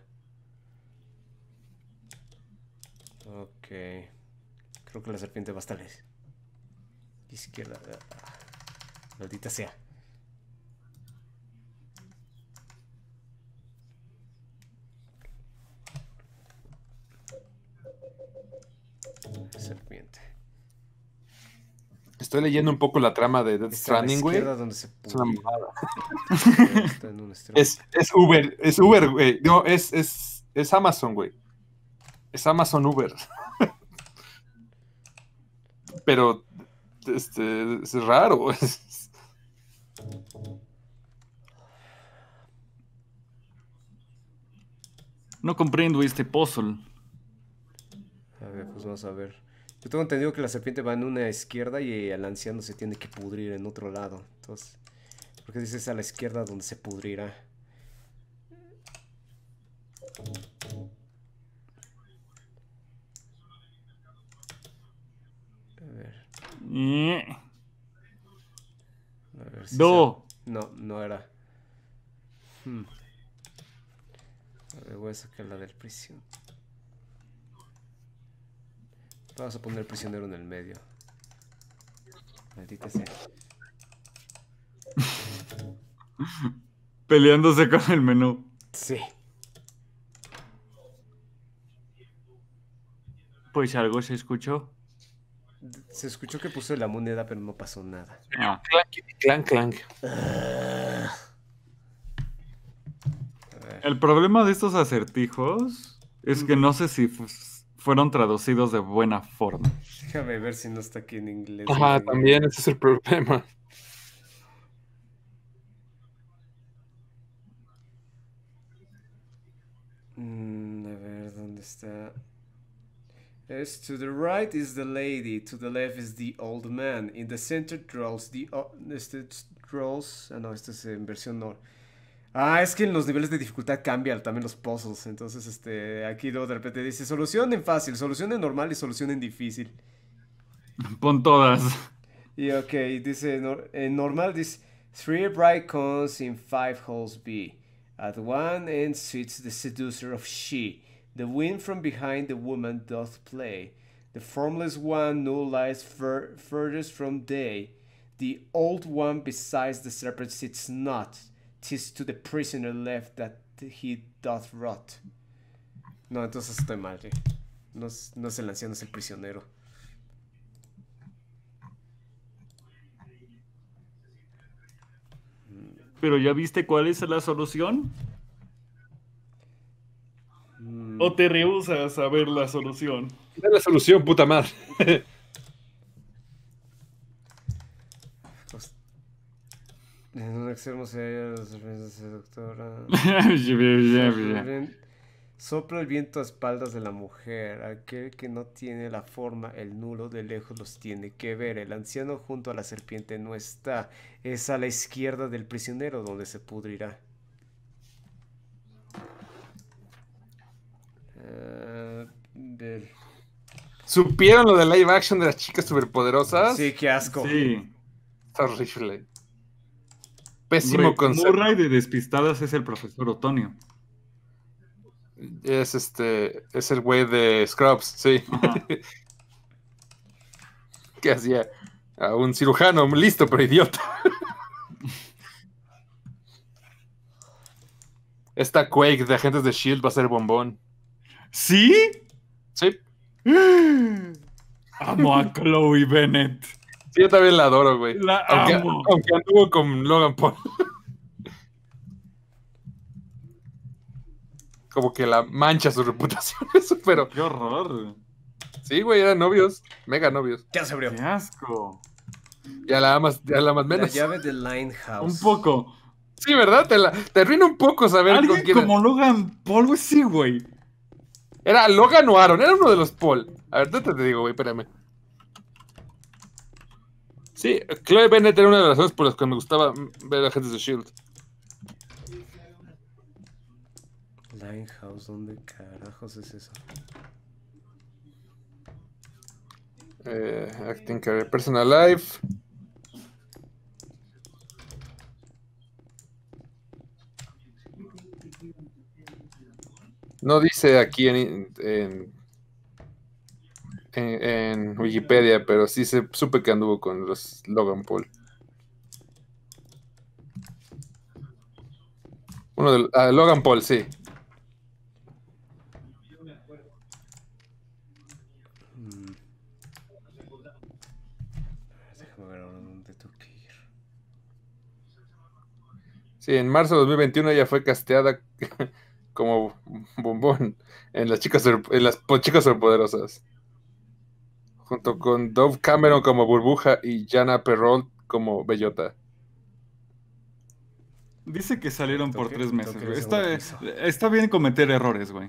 Ok. Creo que la serpiente va a estar a la izquierda. Maldita sea. Serpiente. Estoy leyendo un poco la trama de Death Está a la Stranding, güey. izquierda donde se Es una pudrirá. Está en un extremo. Es Uber, güey. No, es Amazon, güey. Es Amazon Uber. Pero, es raro, güey. No comprendo este puzzle. A ver, pues vamos a ver. Yo tengo entendido que la serpiente va en una izquierda y el anciano se tiene que pudrir en otro lado. Entonces, ¿por qué dices a la izquierda donde se pudrirá? A ver, a ver si No. No, no era. A ver, voy a sacar la del prisión. Vamos a poner el prisionero en el medio. Maldita sea. Peleándose con el menú. Sí. Pues algo se escuchó. Se escuchó que puso la moneda, pero no pasó nada. Ah, Clank, clank. A ver. el problema de estos acertijos es que no sé si fueron traducidos de buena forma. Déjame ver si no está aquí en inglés. Ajá, también ese es el problema. A ver, ¿dónde está? Es to the right is the lady, to the left is the old man. In the center draws the... draws... Ah, no, esto es en versión no. Ah, es que en los niveles de dificultad cambian también los puzzles. Entonces, aquí luego de repente dice solución en fácil, solución en normal y solución en difícil. Pon todas. Y ok, dice en normal dice 3 bright cones in 5 holes B. At one end sits the seducer of she. The wind from behind the woman doth play. The formless one no lies furthest from day. The old one besides the serpent sits not. 'Tis to the prisoner left that he doth rot. No, entonces estoy mal, ¿eh? No es el anciano, es el prisionero. ¿Pero ya viste cuál es la solución? ¿O te rehusas a ver la solución? Es la solución, puta madre. En un extremo se halla la serpiente seductora. Sopla el viento a espaldas de la mujer. Aquel que no tiene la forma, el nulo, de lejos los tiene que ver. El anciano junto a la serpiente no está. Es a la izquierda del prisionero donde se pudrirá. Ver. ¿Supieron lo de live action de las chicas superpoderosas? Sí, qué asco. Sí. Está horrible. Pésimo Güey, concepto. Murray de Despistadas es el profesor Otonio. Es el güey de Scrubs, sí. ¿Qué hacía? A un cirujano listo, pero idiota. Esta Quake de Agentes de S.H.I.E.L.D. va a ser bombón. ¿Sí? Sí. Amo a Chloe Bennett. Sí, yo también la adoro, güey. La Aunque amo. anduvo con Logan Paul. Como que la mancha su reputación, eso, pero Qué horror. Sí, güey, eran novios. Mega novios. Ya se abrió. ¡Qué asco! Ya la amas La menos. llave de Limehouse. Un poco. Sí, ¿verdad? Te arruina un poco saber con Alguien quién como Logan Paul, güey, sí, güey. era. Logan o Aaron, era uno de los Paul. A ver, te digo, güey, espérame. Sí, Chloe Bennett era una de las razones por las que me gustaba ver Agentes de S.H.I.E.L.D. Limehouse, ¿dónde carajos es eso? Acting Career, Personal Life. No dice aquí en Wikipedia, pero sí supe que anduvo con los Logan Paul. Logan Paul, sí. Déjame ver ahora dónde tengo que ir. Sí, en marzo de 2021 ella fue casteada como bombón en las chicas superpoderosas. Junto con Dove Cameron como Burbuja y Jana Perrault como Bellota. Dice que salieron por Toque- 3 meses, toque güey. de segundo piso. Está bien cometer errores, güey.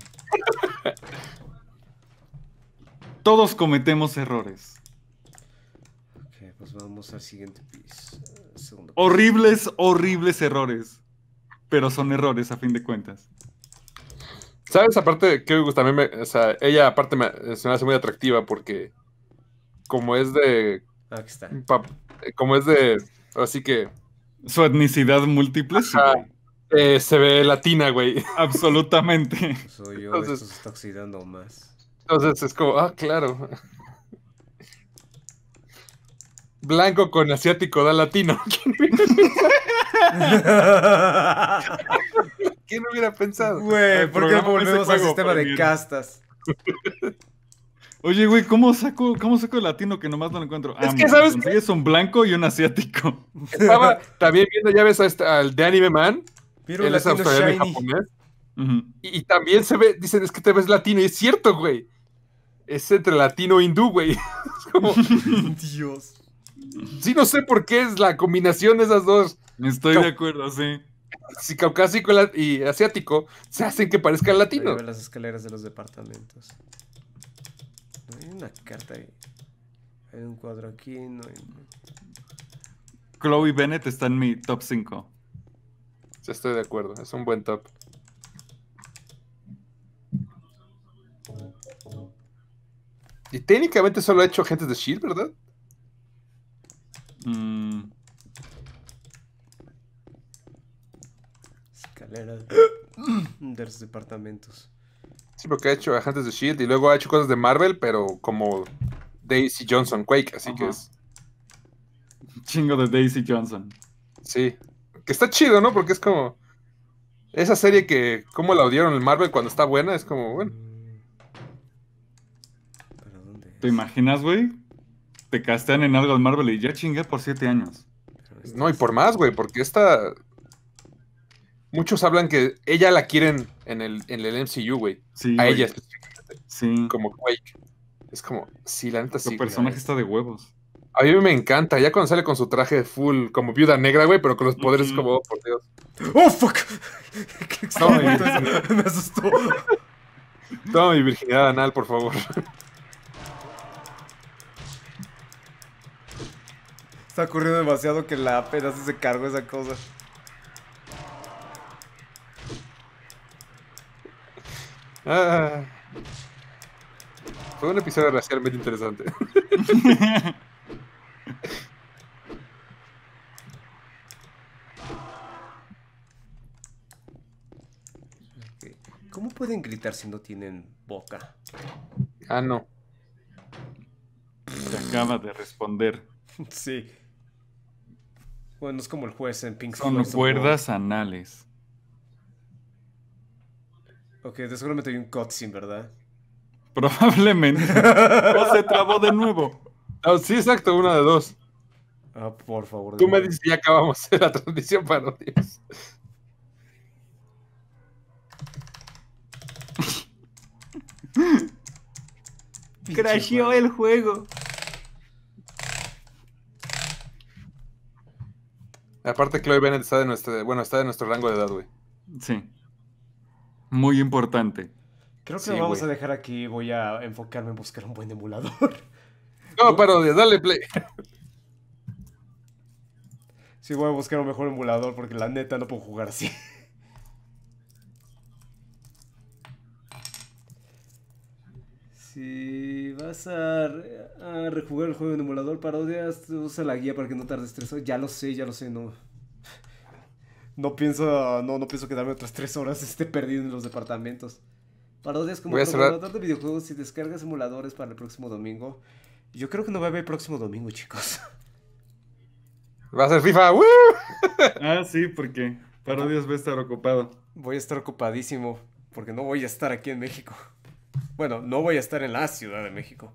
Todos cometemos errores. Ok, pues vamos al siguiente piso. Segundo piso. Horribles, horribles errores. Pero son errores a fin de cuentas. ¿Sabes? Aparte, que me gusta, o sea, ella aparte se me hace muy atractiva porque como es de, Aquí está. como es de, así que Su etnicidad múltiple, sí, Ajá. güey. Se ve latina, güey. Absolutamente. Soy yo, Entonces- esto se está oxidando más. Entonces es como, claro. Blanco con asiático da latino. ¿Quién hubiera pensado? Güey, ¿por qué Programa volvemos ese al juego, sistema de Premier. castas? Oye, güey, ¿cómo saco el latino que nomás no lo encuentro? Es que, mira, ¿sabes qué? consigues un blanco y un asiático. Estaba también viendo, ya ves, al de Anime Man. Mira un Él es latino australiano y shiny. japonés. Ujú. Y también se ve, dicen, es que te ves latino. Y es cierto, güey. Es entre latino e hindú, güey. Es como, Dios. sí, no sé por qué es la combinación de esas dos. Estoy de acuerdo, sí. Si caucásico y asiático se hacen que parezcan Ahí latinos. ve las escaleras de los departamentos. No hay una carta ahí. Hay un cuadro aquí, no hay... Chloe Bennett está en mi top 5. Sí, estoy de acuerdo, es un buen top. Y técnicamente solo ha hecho Agentes de S.H.I.E.L.D., ¿verdad? Escaleras de los departamentos. Sí, porque ha hecho Agentes de S.H.I.E.L.D. y luego ha hecho cosas de Marvel, pero como Daisy Johnson Quake, así que Ajá. es... Chingo de Daisy Johnson. Sí, que está chido, ¿no? Porque es como... Esa serie que, como la odiaron en Marvel cuando está buena, es como, bueno... ¿Pero dónde es? ¿Te imaginas, güey? Te castean en algo de Marvel y ya chingué por 7 años. Pero este No, y es- por más, güey, porque esta... Muchos hablan que ella la quieren en el MCU, güey. Sí, A güey. ella, Sí. como Quake. Es como, sí, la neta Su sí. personaje güey. está de huevos. A mí me encanta, ya cuando sale con su traje full, como viuda negra, güey, pero con los poderes Ujú. como, oh, por Dios. ¡Oh, fuck! ¡Qué extraño No, eso! Me asustó. Toma mi virginidad anal, por favor. Está corriendo demasiado que la apenas se cargó esa cosa. Ah. Fue un episodio racialmente interesante. Ok. ¿Cómo pueden gritar si no tienen boca? Ah, no. Se acaba de responder. Sí. Bueno, es como el juez en Pink Son Floyd. cuerdas anales. Ok, de seguramente hay un cutscene, ¿verdad? Probablemente. O se trabó de nuevo. Ah, sí, exacto, una de dos. Ah, por favor. Tú me dices que ya acabamos la transmisión para Dios. Crasheó el juego. Aparte, Chloe Bennett está está de nuestro rango de edad, güey. Sí. Muy importante. Creo que Sí, lo vamos güey. a dejar aquí. Voy a enfocarme en buscar un buen emulador. No, parodia, dale play. Sí, voy a buscar un mejor emulador porque la neta no puedo jugar así. Si vas a rejugar el juego en emulador parodias, usa la guía para que no tardes 3 horas. Ya lo sé, no. No pienso quedarme otras 3 horas perdido en los departamentos. Parodias como Voy a cerrar. programador de videojuegos y descargas emuladores para el próximo domingo. Yo creo que no va a haber el próximo domingo, chicos. Va a ser FIFA. ¡Woo! Ah, sí, porque Parodias va a estar ocupado. Voy a estar ocupadísimo porque no voy a estar aquí en México. Bueno, no voy a estar en la Ciudad de México.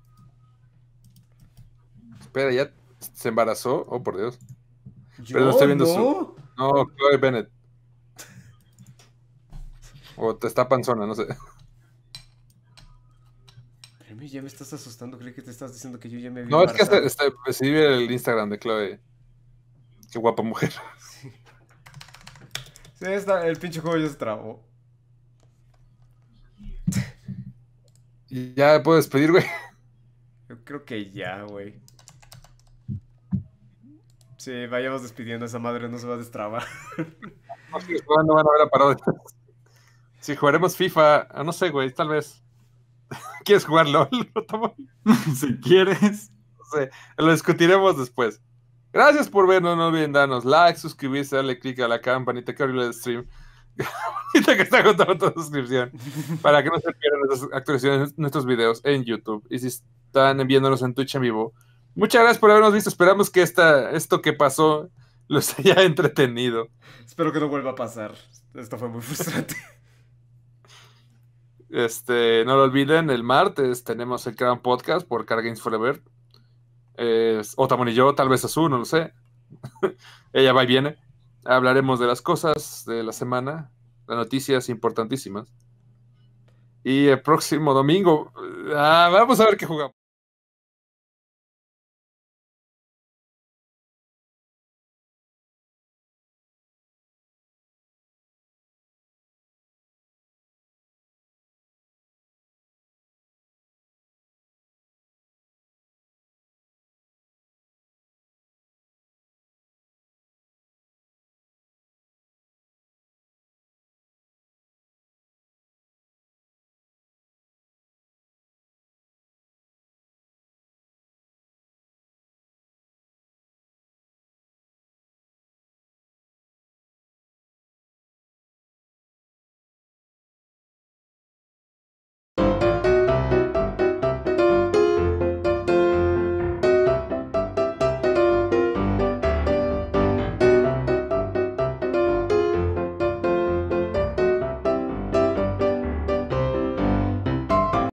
Espera, ¿ya se embarazó? Oh, por Dios. Yo Pero no estoy viendo no. No, Chloe Bennett. O te está panzona, no sé. Remy, ya me estás asustando. Creí que te estás diciendo que yo ya me había No, es que embarazado. recibí el Instagram de Chloe. Qué guapa mujer. Sí, el pinche juego ya se trabó. Y ya puedo despedir, güey. Yo creo que ya, güey. Sí, vayamos despidiendo. Esa madre no se va a destrabar. ¿Cuándo van a ver a parodia? Si jugaremos FIFA, no sé, güey, tal vez. ¿Quieres jugar LOL? Si quieres. No sé, lo discutiremos después. Gracias por vernos, no olviden darnos like, suscribirse, darle click a la campanita que abre el stream. Campanita que está junto con tu suscripción. Para que no se pierdan nuestras actualizaciones, nuestros videos en YouTube. Y si están viéndonos en Twitch en vivo, muchas gracias por habernos visto. Esperamos que esto que pasó los haya entretenido. Espero que no vuelva a pasar. Esto fue muy frustrante. No lo olviden, el martes tenemos el Crown Podcast por Card Games Forever. Otamon y yo, tal vez Azul, no lo sé. Ella va y viene. Hablaremos de las cosas de la semana, de noticias importantísimas. Y el próximo domingo, vamos a ver qué jugamos.